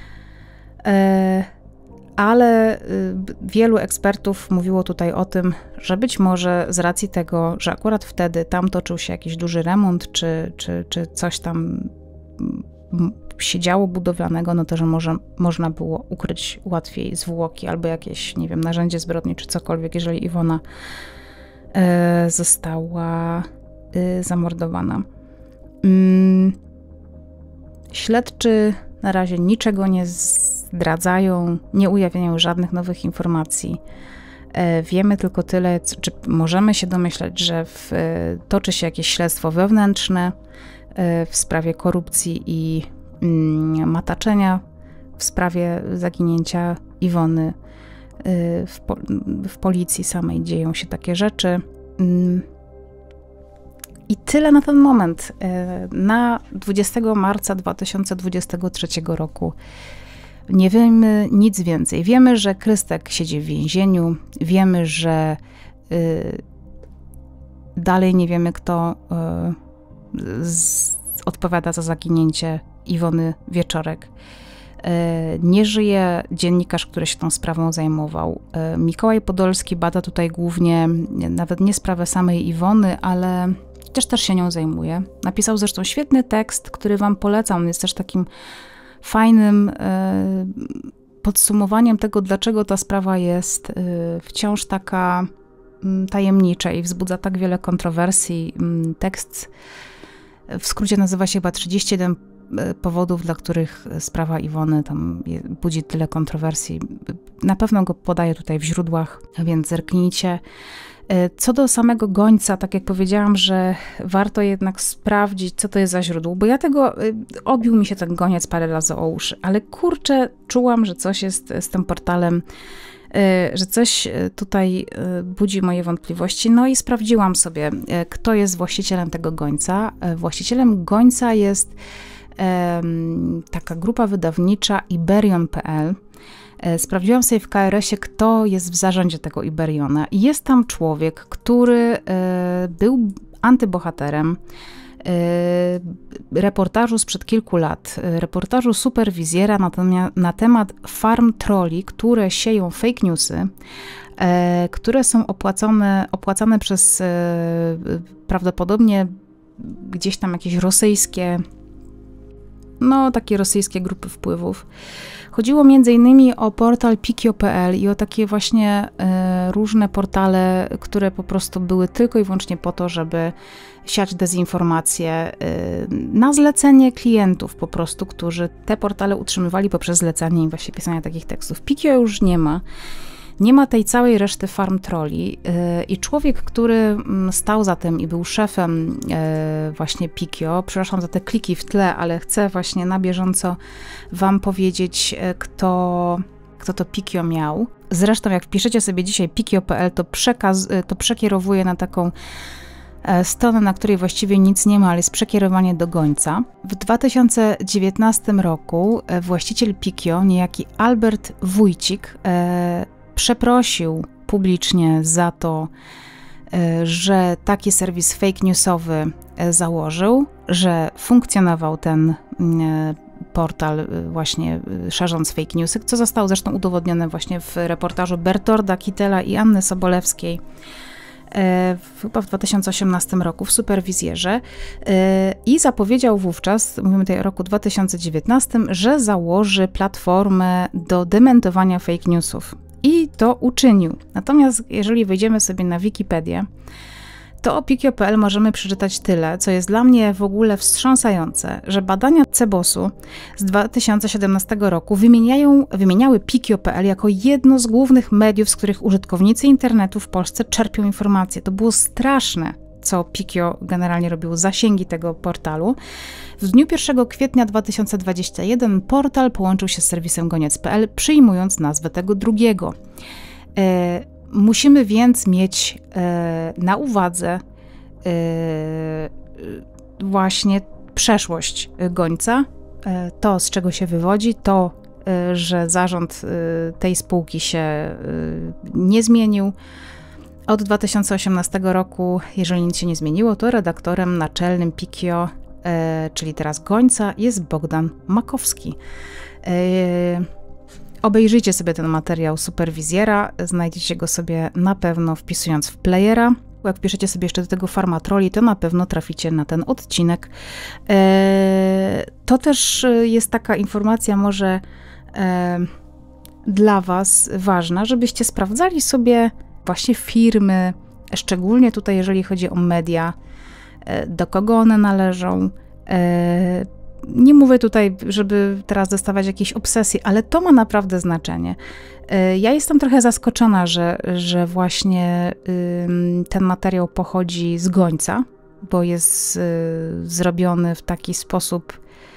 ale wielu ekspertów mówiło tutaj o tym, że być może z racji tego, że akurat wtedy tam toczył się jakiś duży remont, czy coś tam się działo budowlanego, no to, że może można było ukryć łatwiej zwłoki albo jakieś, nie wiem, narzędzie zbrodni, czy cokolwiek, jeżeli Iwona została zamordowana. Śledczy na razie niczego nie zdradzają, nie ujawniają żadnych nowych informacji. Wiemy tylko tyle, czy możemy się domyślać, że toczy się jakieś śledztwo wewnętrzne w sprawie korupcji i mataczenia, w sprawie zaginięcia Iwony. W policji samej dzieją się takie rzeczy. I tyle na ten moment. Na 20 marca 2023 roku nie wiemy nic więcej. Wiemy, że Krystek siedzi w więzieniu. Wiemy, że dalej nie wiemy, kto odpowiada za zaginięcie Iwony Wieczorek. Nie żyje dziennikarz, który się tą sprawą zajmował. Mikołaj Podolski bada tutaj głównie nawet nie sprawę samej Iwony, ale też się nią zajmuje. Napisał zresztą świetny tekst, który wam polecam. On jest też takim fajnym podsumowaniem tego, dlaczego ta sprawa jest wciąż taka tajemnicza i wzbudza tak wiele kontrowersji. Tekst w skrócie nazywa się chyba 31 powodów, dla których sprawa Iwony tam budzi tyle kontrowersji. Na pewno go podaję tutaj w źródłach, więc zerknijcie. Co do samego gońca, tak jak powiedziałam, że warto jednak sprawdzić, co to jest za źródło, bo obił mi się ten goniec parę razy o uszy, ale kurczę, czułam, że coś jest z tym portalem, że coś tutaj budzi moje wątpliwości. No i sprawdziłam sobie, kto jest właścicielem tego gońca. Właścicielem gońca jest taka grupa wydawnicza Iberion.pl. Sprawdziłam sobie w KRS-ie, kto jest w zarządzie tego Iberiona. I jest tam człowiek, który był antybohaterem reportażu sprzed kilku lat, reportażu Superwizjera na temat farm trolli, które sieją fake newsy, które są opłacane przez prawdopodobnie gdzieś tam jakieś rosyjskie, takie rosyjskie grupy wpływów. Chodziło m.in. o portal Pikio.pl i o takie właśnie różne portale, które po prostu były tylko i wyłącznie po to, żeby siać dezinformację na zlecenie klientów po prostu, którzy te portale utrzymywali poprzez zlecenie i właśnie pisania takich tekstów. Pikio już nie ma. Nie ma tej całej reszty farm trolli i człowiek, który stał za tym i był szefem właśnie Pikio, przepraszam za te kliki w tle, ale chcę właśnie na bieżąco wam powiedzieć, kto to Pikio miał. Zresztą jak wpiszecie sobie dzisiaj pikio.pl, to przekierowuje na taką stronę, na której właściwie nic nie ma, ale jest przekierowanie do gońca. W 2019 roku właściciel Pikio, niejaki Albert Wójcik, przeprosił publicznie za to, że taki serwis fake newsowy założył, że funkcjonował ten portal właśnie szerząc fake newsy, co zostało zresztą udowodnione właśnie w reportażu Bertolda Kittela i Anny Sobolewskiej chyba w 2018 roku w Superwizjerze i zapowiedział wówczas, mówimy tutaj o roku 2019, że założy platformę do dementowania fake newsów. i to uczynił. Natomiast jeżeli wejdziemy sobie na Wikipedię, to o Pikio.pl możemy przeczytać tyle, co jest dla mnie w ogóle wstrząsające, że badania CBOS-u z 2017 roku wymieniały Pikio.pl jako jedno z głównych mediów, z których użytkownicy internetu w Polsce czerpią informacje. To było straszne, co Pikio generalnie robiło, zasięgi tego portalu. W dniu 1 kwietnia 2021 portal połączył się z serwisem goniec.pl, przyjmując nazwę tego drugiego. Musimy więc mieć na uwadze właśnie przeszłość Gońca, to z czego się wywodzi, to, że zarząd tej spółki się nie zmienił. Od 2018 roku, jeżeli nic się nie zmieniło, to redaktorem naczelnym Pikio, czyli teraz Gońca, jest Bogdan Makowski. Obejrzyjcie sobie ten materiał Superwizjera, znajdziecie go sobie na pewno wpisując w playera. Jak wpiszecie sobie jeszcze do tego Farmatroli, to na pewno traficie na ten odcinek. To też jest taka informacja może dla Was ważna, żebyście sprawdzali sobie właśnie firmy, szczególnie tutaj jeżeli chodzi o media, do kogo one należą. Nie mówię tutaj, żeby teraz dostawać jakiejś obsesji, ale to ma naprawdę znaczenie. Ja jestem trochę zaskoczona, że właśnie ten materiał pochodzi z Gońca, bo jest zrobiony w taki sposób,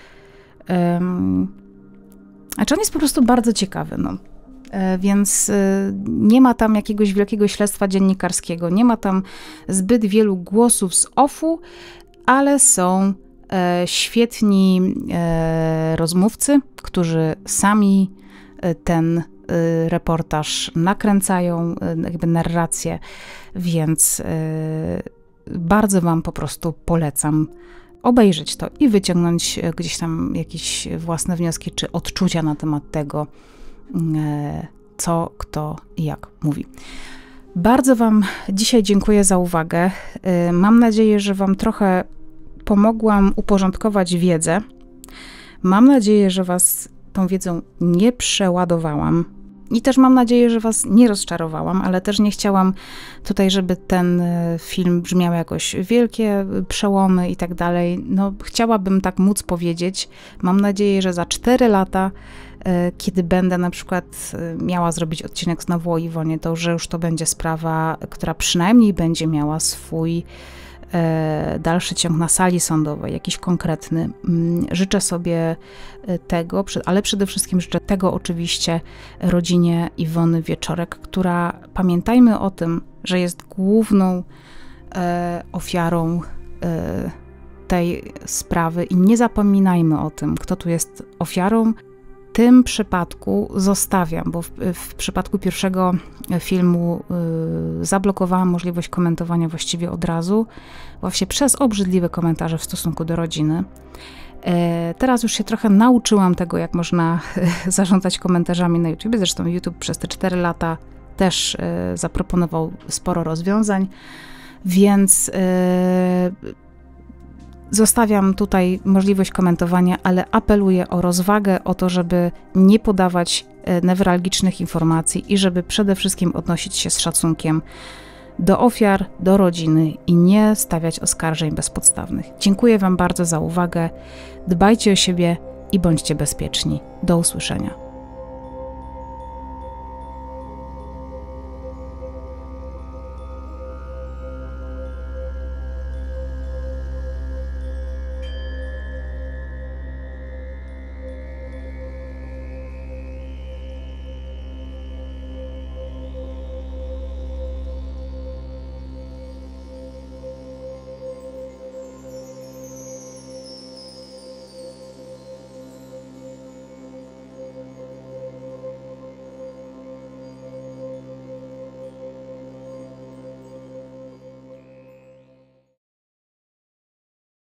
znaczy on jest po prostu bardzo ciekawy, no. Więc nie ma tam jakiegoś wielkiego śledztwa dziennikarskiego, nie ma tam zbyt wielu głosów z OFF-u, ale są świetni rozmówcy, którzy sami ten reportaż nakręcają, jakby narrację, więc bardzo Wam po prostu polecam obejrzeć to i wyciągnąć gdzieś tam jakieś własne wnioski czy odczucia na temat tego, co, kto i jak mówi. Bardzo Wam dzisiaj dziękuję za uwagę. Mam nadzieję, że Wam trochę pomogłam uporządkować wiedzę. Mam nadzieję, że Was tą wiedzą nie przeładowałam i też mam nadzieję, że Was nie rozczarowałam, ale też nie chciałam tutaj, żeby ten film brzmiał jakoś wielkie przełomy i tak dalej. No, chciałabym tak móc powiedzieć. Mam nadzieję, że za 4 lata, kiedy będę na przykład miała zrobić odcinek znowu o Iwonie, to że już to będzie sprawa, która przynajmniej będzie miała swój dalszy ciąg na sali sądowej, jakiś konkretny. Życzę sobie tego, ale przede wszystkim życzę tego oczywiście rodzinie Iwony Wieczorek, która, pamiętajmy o tym, że jest główną ofiarą tej sprawy i nie zapominajmy o tym, kto tu jest ofiarą. W tym przypadku zostawiam, bo w przypadku pierwszego filmu zablokowałam możliwość komentowania właściwie od razu, właśnie przez obrzydliwe komentarze w stosunku do rodziny. Teraz już się trochę nauczyłam tego, jak można zarządzać komentarzami na YouTube. Zresztą YouTube przez te 4 lata też zaproponował sporo rozwiązań, więc zostawiam tutaj możliwość komentowania, ale apeluję o rozwagę, o to, żeby nie podawać newralgicznych informacji i żeby przede wszystkim odnosić się z szacunkiem do ofiar, do rodziny i nie stawiać oskarżeń bezpodstawnych. Dziękuję Wam bardzo za uwagę. Dbajcie o siebie i bądźcie bezpieczni. Do usłyszenia.